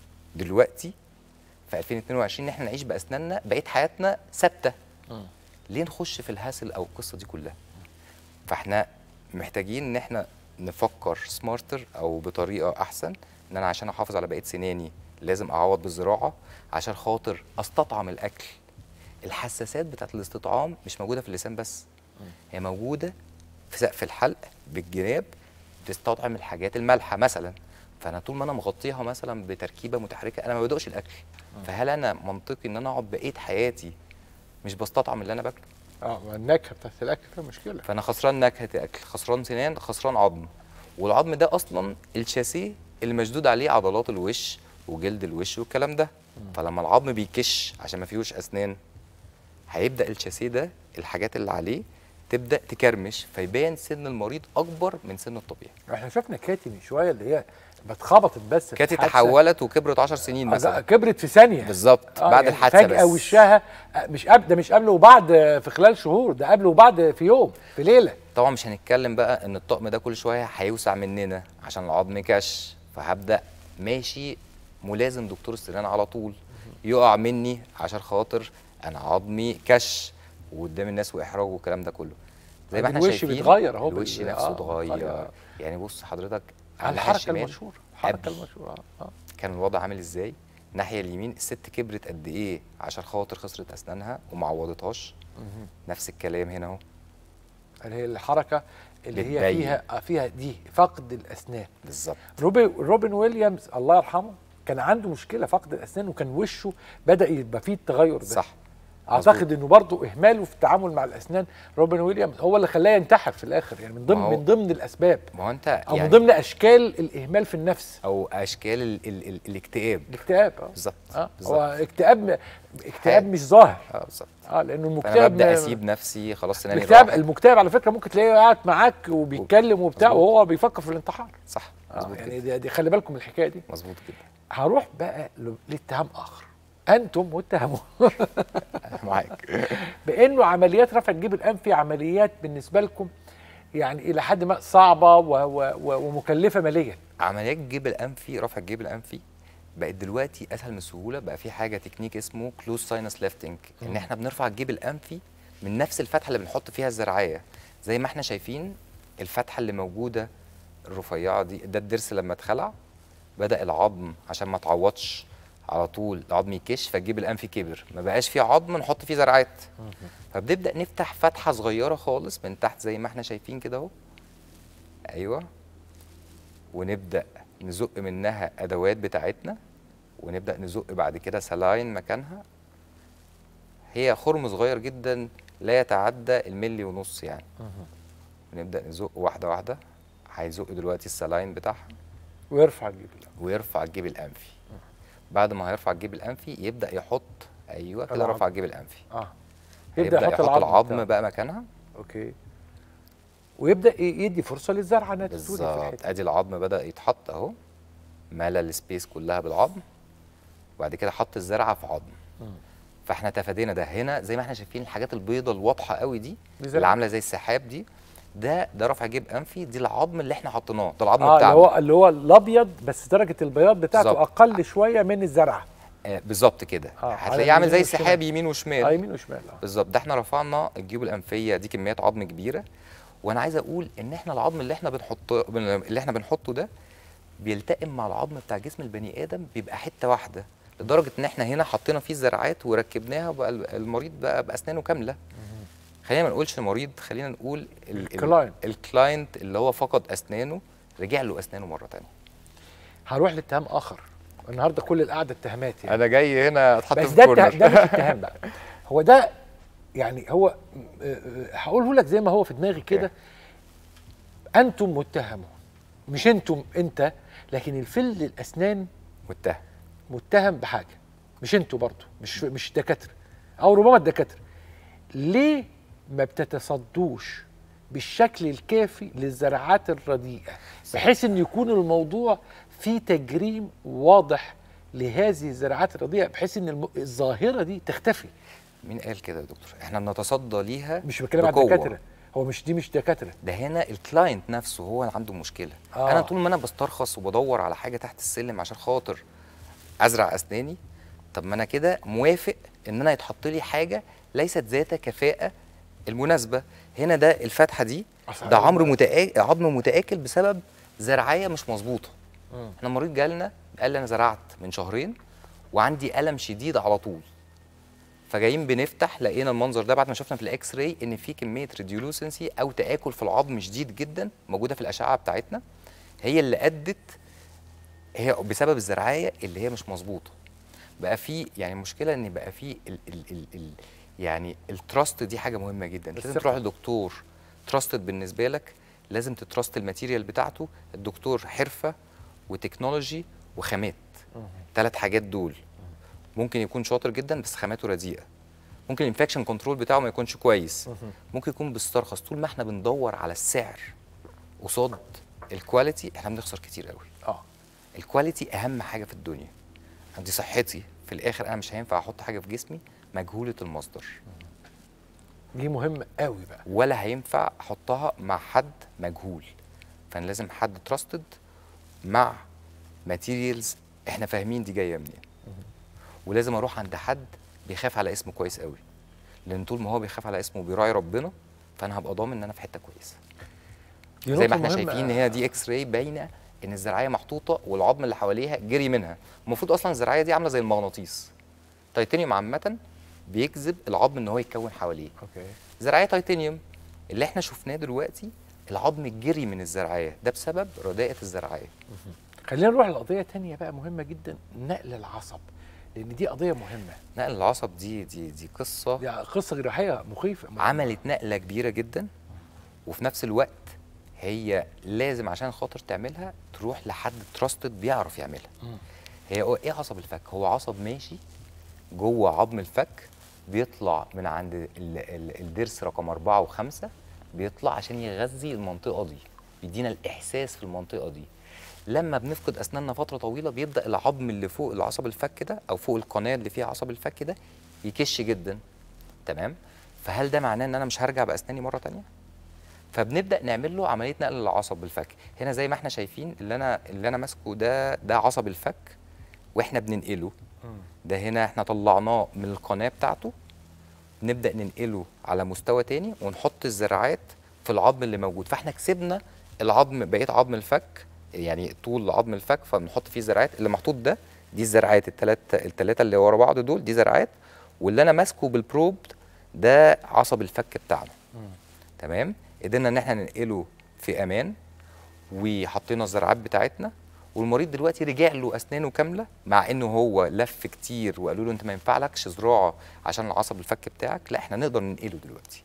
دلوقتي في ألفين واتنين وعشرين ان احنا نعيش باسناننا بقيه حياتنا ثابته. ليه نخش في الهاسل او القصه دي كلها؟ فاحنا محتاجين ان احنا نفكر سمارتر او بطريقه احسن. ان انا عشان احافظ على بقيه سناني لازم اعوض بالزراعه عشان خاطر استطعم الاكل. الحساسات بتاعت الاستطعام مش موجوده في اللسان بس، هي موجوده في سقف الحلق بالجناب، بتستطعم الحاجات المالحه مثلا. فانا طول ما انا مغطيها مثلا بتركيبه متحركه انا ما بدوقش الاكل. فهل انا منطقي ان انا اقعد بقيه حياتي مش بستطعم اللي انا باكله؟ اه النكهه بتاعت الاكل فيها مشكله. فانا خسران نكهه اكل، خسران سنان، خسران عظم. والعظم ده اصلا الشاسيه اللي مشدود عليه عضلات الوش وجلد الوش والكلام ده. م. فلما العظم بيكش عشان ما فيهوش اسنان هيبدا الشاسيه ده الحاجات اللي عليه تبدا تكرمش فيبان سن المريض اكبر من سن الطبيعي. احنا شفنا كاتي من شويه اللي هي اتخبطت بس كاتي تحولت وكبرت عشر سنين مثلا. كبرت في ثانيه بالظبط. آه بعد يعني الحادثه فجأة بس وشها مش قبل ده مش قبل وبعد في خلال شهور، ده قبل وبعد في يوم في ليله. طبعا مش هنتكلم بقى ان الطقم ده كل شويه هيوسع مننا عشان العظم كش، فهبدا ماشي ملازم دكتور السنان على طول يقع مني عشان خاطر انا عظمي كش وقدام الناس واحراج والكلام ده كله. زي ما احنا شايفين الوش بيتغير اهو، الوش نفسه آه اتغير. يعني بص حضرتك على الحركه المشهوره الحركه المشهوره اه كان الوضع عامل ازاي؟ الناحيه اليمين الست كبرت قد ايه عشان خاطر خسرت اسنانها وما عوضتهاش. نفس الكلام هنا اهو. اللي هي الحركه اللي هي بتبين. فيها فيها دي فقد الاسنان بالظبط. روبن روبن ويليامز الله يرحمه كان عنده مشكله فقد الاسنان وكان وشه بدا يبقى فيه التغير ده. صح. اعتقد انه برضه اهماله في التعامل مع الاسنان روبن ويليامز هو اللي خلاه ينتحر في الاخر، يعني من ضمن من ضمن الاسباب، ما هو انت او يعني من ضمن اشكال الاهمال في النفس او اشكال ال ال ال الاكتئاب. الاكتئاب اه بالظبط. اه بالظبط. هو اكتئاب اكتئاب مش ظاهر. اه بالظبط. اه لانه فانا المكتئب ببدا اسيب نفسي خلاص سناني المكتئب راحت. المكتئب على فكره ممكن تلاقيه قاعد معاك وبيتكلم وبتاع مظبوط. وهو بيفكر في الانتحار. صح آه يعني دي, دي خلي بالكم من الحكايه دي. مظبوط جدا. هروح بقى ل- لاتهام اخر، انتم متهمون معاك بانه عمليات رفع الجيب الانفي عمليات بالنسبه لكم يعني الى حد ما صعبه و و و ومكلفه ماليا. عمليات الجيب الانفي، رفع الجيب الانفي بقت دلوقتي اسهل من السهوله. بقى في حاجه تكنيك اسمه كلوز ساينس ليفتنج، ان احنا بنرفع الجيب الانفي من نفس الفتحه اللي بنحط فيها الزراعيه. زي ما احنا شايفين الفتحه اللي موجوده الرفيعه دي، ده الضرس لما اتخلع بدا العظم عشان ما تعوضش على طول العظم يكش، فالجيب الانفي كبر، ما بقاش فيه عظم نحط فيه زرعات، فبنبدا نفتح فتحه صغيره خالص من تحت زي ما احنا شايفين كده اهو. ايوه، ونبدا نزق منها ادوات بتاعتنا، ونبدا نزق بعد كده سلاين مكانها. هي خرم صغير جدا لا يتعدى الملي ونص يعني. ونبدا نزق واحده واحده. هيزق دلوقتي السلاين بتاعها ويرفع الجيب الانفي ويرفع الجيب الانفي. بعد ما هيرفع الجيب الانفي يبدا يحط، ايوه كده رفع الجيب الانفي. اه يبدا يحط, يحط العظم, العظم بقى مكانها. اوكي. ويبدا يدي فرصه للزرعه انها تتولد في الحته. ادي العظم بدا يتحط اهو، ملا السبيس كلها بالعظم، وبعد كده حط الزرعه في عظم. م. فاحنا تفادينا ده. هنا زي ما احنا شايفين الحاجات البيضه الواضحه قوي دي اللي عامله زي السحاب دي، ده ده رفع جيب انفي، دي العظم اللي احنا حطيناه، ده العظم آه بتاعنا. اللي هو اللي هو الابيض بس درجه البياض بتاعته بالزبط. اقل شويه من الزرعه. آه بالظبط كده. آه هتلاقيه عامل زي السحاب يمين وشمال. اه يمين وشمال اه بالظبط. ده احنا رفعنا الجيوب الانفيه دي كميات عظم كبيره. وانا عايز اقول ان احنا العظم اللي احنا بنحطه اللي احنا بنحطه ده بيلتئم مع العظم بتاع جسم البني ادم، بيبقى حته واحده، لدرجه ان احنا هنا حطينا فيه الزرعات وركبناها وبقى المريض بقى باسنانه كامله. خلينا ما نقولش مريض، خلينا نقول الكلاينت الكلاينت اللي هو فقد اسنانه رجع له اسنانه مره ثانيه. هروح لاتهام اخر. النهارده كل القعده اتهامات يعني. انا جاي هنا اتحط بس في ده كورنر. ده مش اتهام بقى. هو ده يعني هو هقوله لك زي ما هو في دماغي كده. انتم متهمون، مش انتم انت، لكن الفل الاسنان متهم متهم بحاجه، مش انتوا برضه، مش مش دكاتره او ربما الدكاتره. ليه ما بتتصدوش بالشكل الكافي للزراعات الرديئه بحيث ان يكون الموضوع فيه تجريم واضح لهذه الزراعات الرديئه بحيث ان الم... الظاهره دي تختفي؟ مين قال كده يا دكتور؟ احنا بنتصدى ليها. مش بتكلم عن الدكاتره، هو مش دي مش دكاتره، ده هنا الكلاينت نفسه هو اللي عنده مشكله. آه. انا طول ما انا بسترخص وبدور على حاجه تحت السلم عشان خاطر ازرع اسناني، طب ما انا كده موافق ان انا يتحط لي حاجه ليست ذات كفاءه المناسبه. هنا ده الفتحه دي ده عمر متآكل، عظم متآكل بسبب زرعيه مش مظبوطه. احنا المريض جالنا قال لي انا زرعت من شهرين وعندي الم شديد على طول، فجايين بنفتح لقينا المنظر ده بعد ما شفنا في الاكس راي ان في كميه ريديولوسنسي او تآكل في العظم شديد جدا موجوده في الاشعه بتاعتنا، هي اللي ادت هي بسبب الزرعيه اللي هي مش مظبوطه. بقى في يعني المشكله ان بقى في ال ال ال ال يعني التراست دي حاجه مهمه جدا. لازم تروح لدكتور تراستد بالنسبه لك، لازم تتراست الماتيريال بتاعته. الدكتور حرفه وتكنولوجي وخامات، ثلاث حاجات دول. ممكن يكون شاطر جدا بس خاماته رديئه، ممكن الانفكشن كنترول بتاعه ما يكونش كويس، ممكن يكون بيسترخص. طول ما احنا بندور على السعر قصاد الكواليتي احنا بنخسر كتير قوي. اه الكواليتي اهم حاجه في الدنيا. عندي صحتي في الاخر، انا مش هينفع احط حاجه في جسمي مجهوله المصدر، دي مهمه قوي بقى، ولا هينفع احطها مع حد مجهول. فانا لازم حد تراستد مع ماتيريالز احنا فاهمين دي جايه منين، ولازم اروح عند حد بيخاف على اسمه كويس قوي، لان طول ما هو بيخاف على اسمه وبيراعي ربنا فانا هبقى ضامن ان انا في حته كويسه. زي ما احنا شايفين ان هي دي اكس راي باينه ان الزراعيه محطوطه والعظم اللي حواليها جري منها. المفروض اصلا الزراعيه دي عامله زي المغناطيس. تيتانيوم عامه بيجذب العظم ان هو يتكون حواليه. اوكي. زراعيه تيتانيوم اللي احنا شفناه دلوقتي العظم جري من الزراعيه، ده بسبب رداءه الزراعيه. خلينا نروح لقضيه ثانيه بقى مهمه جدا، نقل العصب. لان دي قضيه مهمه. نقل العصب دي دي دي قصه دي قصه جراحيه مخيفه، عملت نقله كبيره جدا، وفي نفس الوقت هي لازم عشان خاطر تعملها تروح لحد تراستد بيعرف يعملها. مم. هي ايه عصب الفك؟ هو عصب ماشي جوه عظم الفك، بيطلع من عند ال- ال- الضرس رقم أربعة وخمسة، بيطلع عشان يغذي المنطقة دي، بيدينا الإحساس في المنطقة دي. لما بنفقد أسناننا فترة طويلة بيبدأ العظم اللي فوق العصب الفك ده أو فوق القناة اللي فيها عصب الفك ده يكش جدا. تمام؟ فهل ده معناه إن أنا مش هرجع بأسناني مرة تانية؟ فبنبدأ نعمل له عملية نقل العصب بالفك. هنا زي ما احنا شايفين اللي أنا اللي أنا ماسكه ده ده عصب الفك واحنا بننقله. ده هنا احنا طلعناه من القناة بتاعته، نبدأ ننقله على مستوى تاني ونحط الزراعات في العظم اللي موجود، فاحنا كسبنا العظم بقيه عظم الفك، يعني طول عظم الفك، فبنحط فيه زراعات. اللي محطوط ده دي الزراعات الثلاثه الثلاثه اللي ورا بعض دول، دي زراعات، واللي انا ماسكه بالبروب ده عصب الفك بتاعنا. تمام؟ قدرنا ان احنا ننقله في امان، وحطينا الزراعات بتاعتنا، والمريض دلوقتي رجع له اسنانه كامله، مع انه هو لف كتير وقالوا له انت ما ينفعلكش زراعه عشان العصب الفك بتاعك، لا احنا نقدر ننقله دلوقتي.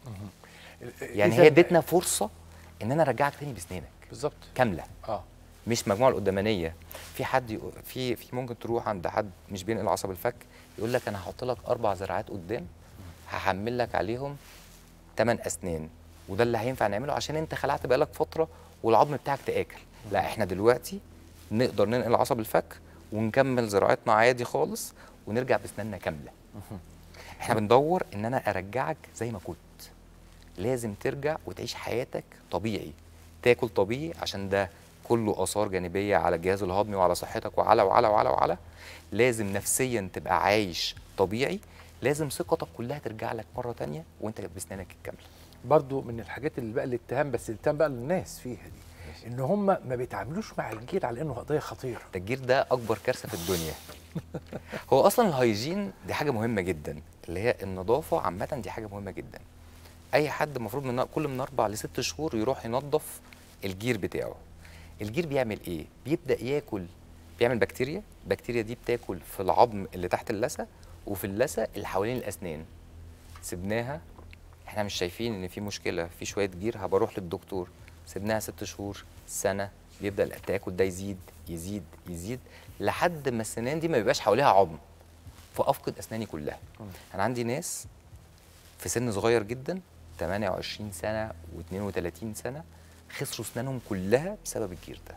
يعني هي ادتنا فرصه ان انا ارجعك تاني باسنانك بالظبط كامله، اه مش المجموعه القدامانيه. في حد يقول في في ممكن تروح عند حد مش بينقل عصب الفك يقول لك انا هحط لك اربع زراعات قدام، هحمل لك عليهم ثمان اسنان، وده اللي هينفع نعمله عشان انت خلعت بقالك فتره والعظم بتاعك تاكل. لا احنا دلوقتي نقدر ننقل عصب الفك ونكمل زراعتنا عادي خالص ونرجع باسناننا كامله. احنا بندور ان انا ارجعك زي ما كنت، لازم ترجع وتعيش حياتك طبيعي، تاكل طبيعي، عشان ده كله اثار جانبيه على الجهاز الهضمي وعلى صحتك وعلى وعلى وعلى وعلى. لازم نفسيا تبقى عايش طبيعي، لازم ثقتك كلها ترجع لك مره تانية وانت باسنانك الكامله. برضو من الحاجات اللي بقى الاتهام، بس الاتهام بقى للناس فيها دي، ان هم ما بيتعاملوش مع الجير على انه قضيه خطيره. ده الجير ده اكبر كارثه في الدنيا. هو اصلا الهيجين دي حاجه مهمه جدا، اللي هي النظافه عامه دي حاجه مهمه جدا. اي حد المفروض من كل من اربع لست شهور يروح ينظف الجير بتاعه. الجير بيعمل ايه؟ بيبدا ياكل، بيعمل بكتيريا، البكتيريا دي بتاكل في العظم اللي تحت اللثه وفي اللثه اللي حوالين الاسنان. سيبناها، احنا مش شايفين ان في مشكله، في شويه جير، هبروح للدكتور. سيبناها ست شهور، سنه، بيبدا التاكل ده يزيد يزيد يزيد لحد ما السنان دي ما بيبقاش حواليها عظم، فافقد اسناني كلها. انا عندي ناس في سن صغير جدا، ثمانية وعشرين سنه واثنين وثلاثين سنه، خسروا اسنانهم كلها بسبب الجير ده.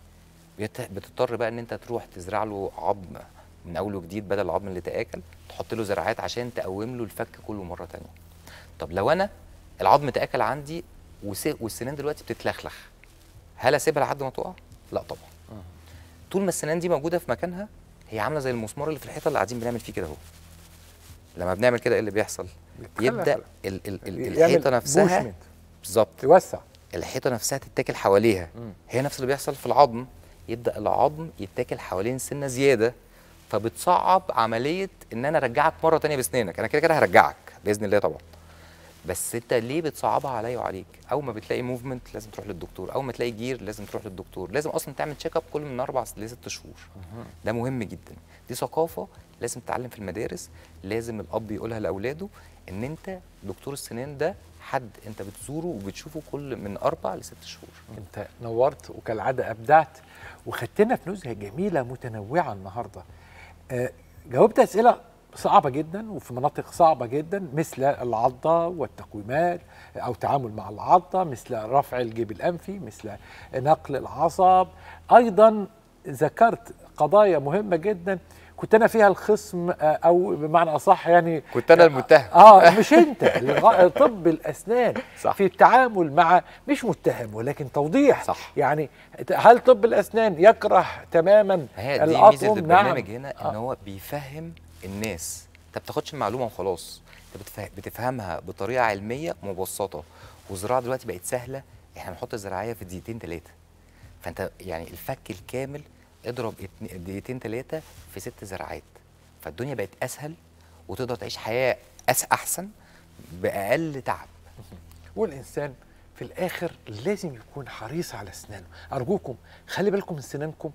بتضطر بقى ان انت تروح تزرع له عظم من اول وجديد بدل العظم اللي تاكل، تحط له زراعات عشان تقوم له الفك كله مره ثانيه. طب لو انا العظم تاكل عندي والسنان دلوقتي بتتلخلخ، هل اسيبها لحد ما تقع؟ لا طبعا. طول ما السنان دي موجوده في مكانها، هي عامله زي المسمار اللي في الحيطه اللي قاعدين بنعمل فيه كده اهو. لما بنعمل كده ايه اللي بيحصل؟ يبدا ال ال ال الحيطه نفسها بالظبط توسع، الحيطه نفسها تتاكل حواليها. مم. هي نفس اللي بيحصل في العظم، يبدا العظم يتاكل حوالين سنه زياده، فبتصعب عمليه ان انا ارجعك مره ثانيه باسنانك. انا كده كده هرجعك باذن الله طبعا، بس انت ليه بتصعبها عليا وعليك؟ اول ما بتلاقي موفمنت لازم تروح للدكتور، اول ما تلاقي جير لازم تروح للدكتور، لازم اصلا تعمل تشيك اب كل من اربع لست شهور. ده مهم جدا، دي ثقافه لازم تتعلم في المدارس، لازم الاب يقولها لاولاده ان انت دكتور السنان ده حد انت بتزوره وبتشوفه كل من اربع لست شهور. انت نورت وكالعاده ابدعت وخدتنا في نزهه جميله متنوعه النهارده. أه جاوبت اسئله صعبة جدا وفي مناطق صعبة جدا، مثل العضة والتقويمات أو تعامل مع العضة، مثل رفع الجيب الأنفي، مثل نقل العصب. أيضا ذكرت قضايا مهمة جدا كنت أنا فيها الخصم، أو بمعنى أصح يعني كنت أنا المتهم. آه مش أنت. طب الأسنان صح. في التعامل مع، مش متهم ولكن توضيح. صح. يعني هل طب الأسنان يكره تماما هي دي ميزة البرنامج هنا، آه. إن هو بيفهم الناس. انت ما بتاخدش المعلومه وخلاص، انت بتفهمها بطريقه علميه مبسطه. والزراعه دلوقتي بقت سهله، احنا بنحط الزراعيه في دقيقتين ثلاثه، فانت يعني الفك الكامل اضرب دقيقتين ثلاثه في ست زراعات، فالدنيا بقت اسهل وتقدر تعيش حياه أس احسن باقل تعب. والانسان في الاخر لازم يكون حريص على اسنانه. ارجوكم خلي بالكم من سنانكم،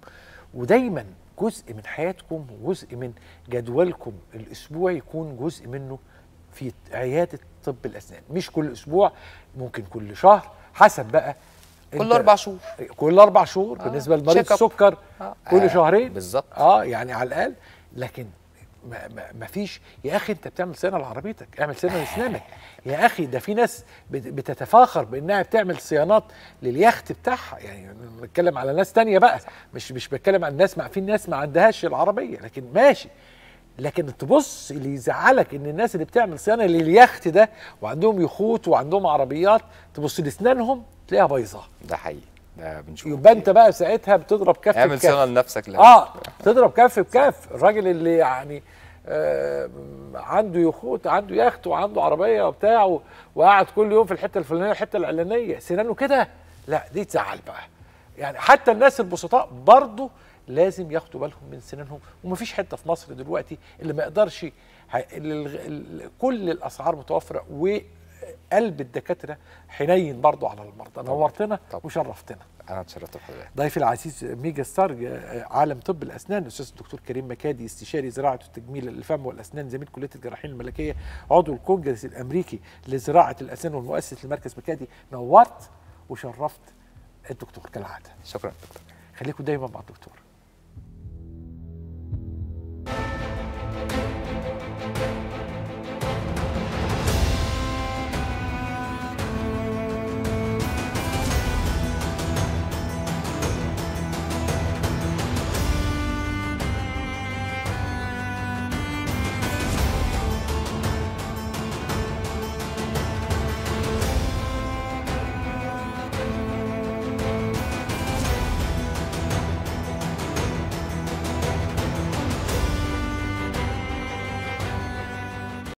ودايما جزء من حياتكم وجزء من جدولكم الاسبوعي يكون جزء منه في عياده طب الاسنان، مش كل اسبوع، ممكن كل شهر، حسب بقى كل اربع شهور كل اربع شهور. آه. بالنسبه لمريض السكر آه. كل آه. شهرين بالظبط. اه يعني على الاقل. لكن ما, ما, ما فيش يا اخي انت بتعمل صيانه لعربيتك، اعمل صيانه لاسنانك يا اخي. ده في ناس بتتفاخر بانها بتعمل صيانات لليخت بتاعها، يعني بنتكلم على ناس تانية بقى، مش مش بتكلم عن الناس، مع في ناس ما عندهاش العربيه لكن ماشي. لكن تبص اللي يزعلك ان الناس اللي بتعمل صيانه لليخت ده وعندهم يخوت وعندهم عربيات، تبص لاسنانهم تلاقيها بايظه. ده حقيقي، ده بنشوفه. يبقى انت بقى ساعتها بتضرب كف بكف. اعمل صيانه لنفسك. اه تضرب كف بكف. الراجل اللي يعني آه عنده يخوت، عنده يخت وعنده عربيه وبتاع وقاعد كل يوم في الحته الفلانيه الحته العلانيه، سنانه كده، لا دي تزعل بقى. يعني حتى الناس البسطاء برضه لازم ياخدوا بالهم من سنانهم، ومفيش حته في مصر دلوقتي اللي ما يقدرش، كل الاسعار متوفره وقلب الدكاتره حنين برضه على المرضى. نورتنا وشرفتنا. انا اتشرفت بحضرتك. ضيفي العزيز ميجا ستار عالم طب الاسنان الاستاذ الدكتور كريم مكادي، استشاري زراعه وتجميل الفم والاسنان، زميل كليه الجراحين الملكيه، عضو الكونجرس الامريكي لزراعه الاسنان والمؤسس لمركز مكادي. نورت وشرفت الدكتور كالعاده. شكرا دكتور. خليكم دايما مع الدكتور.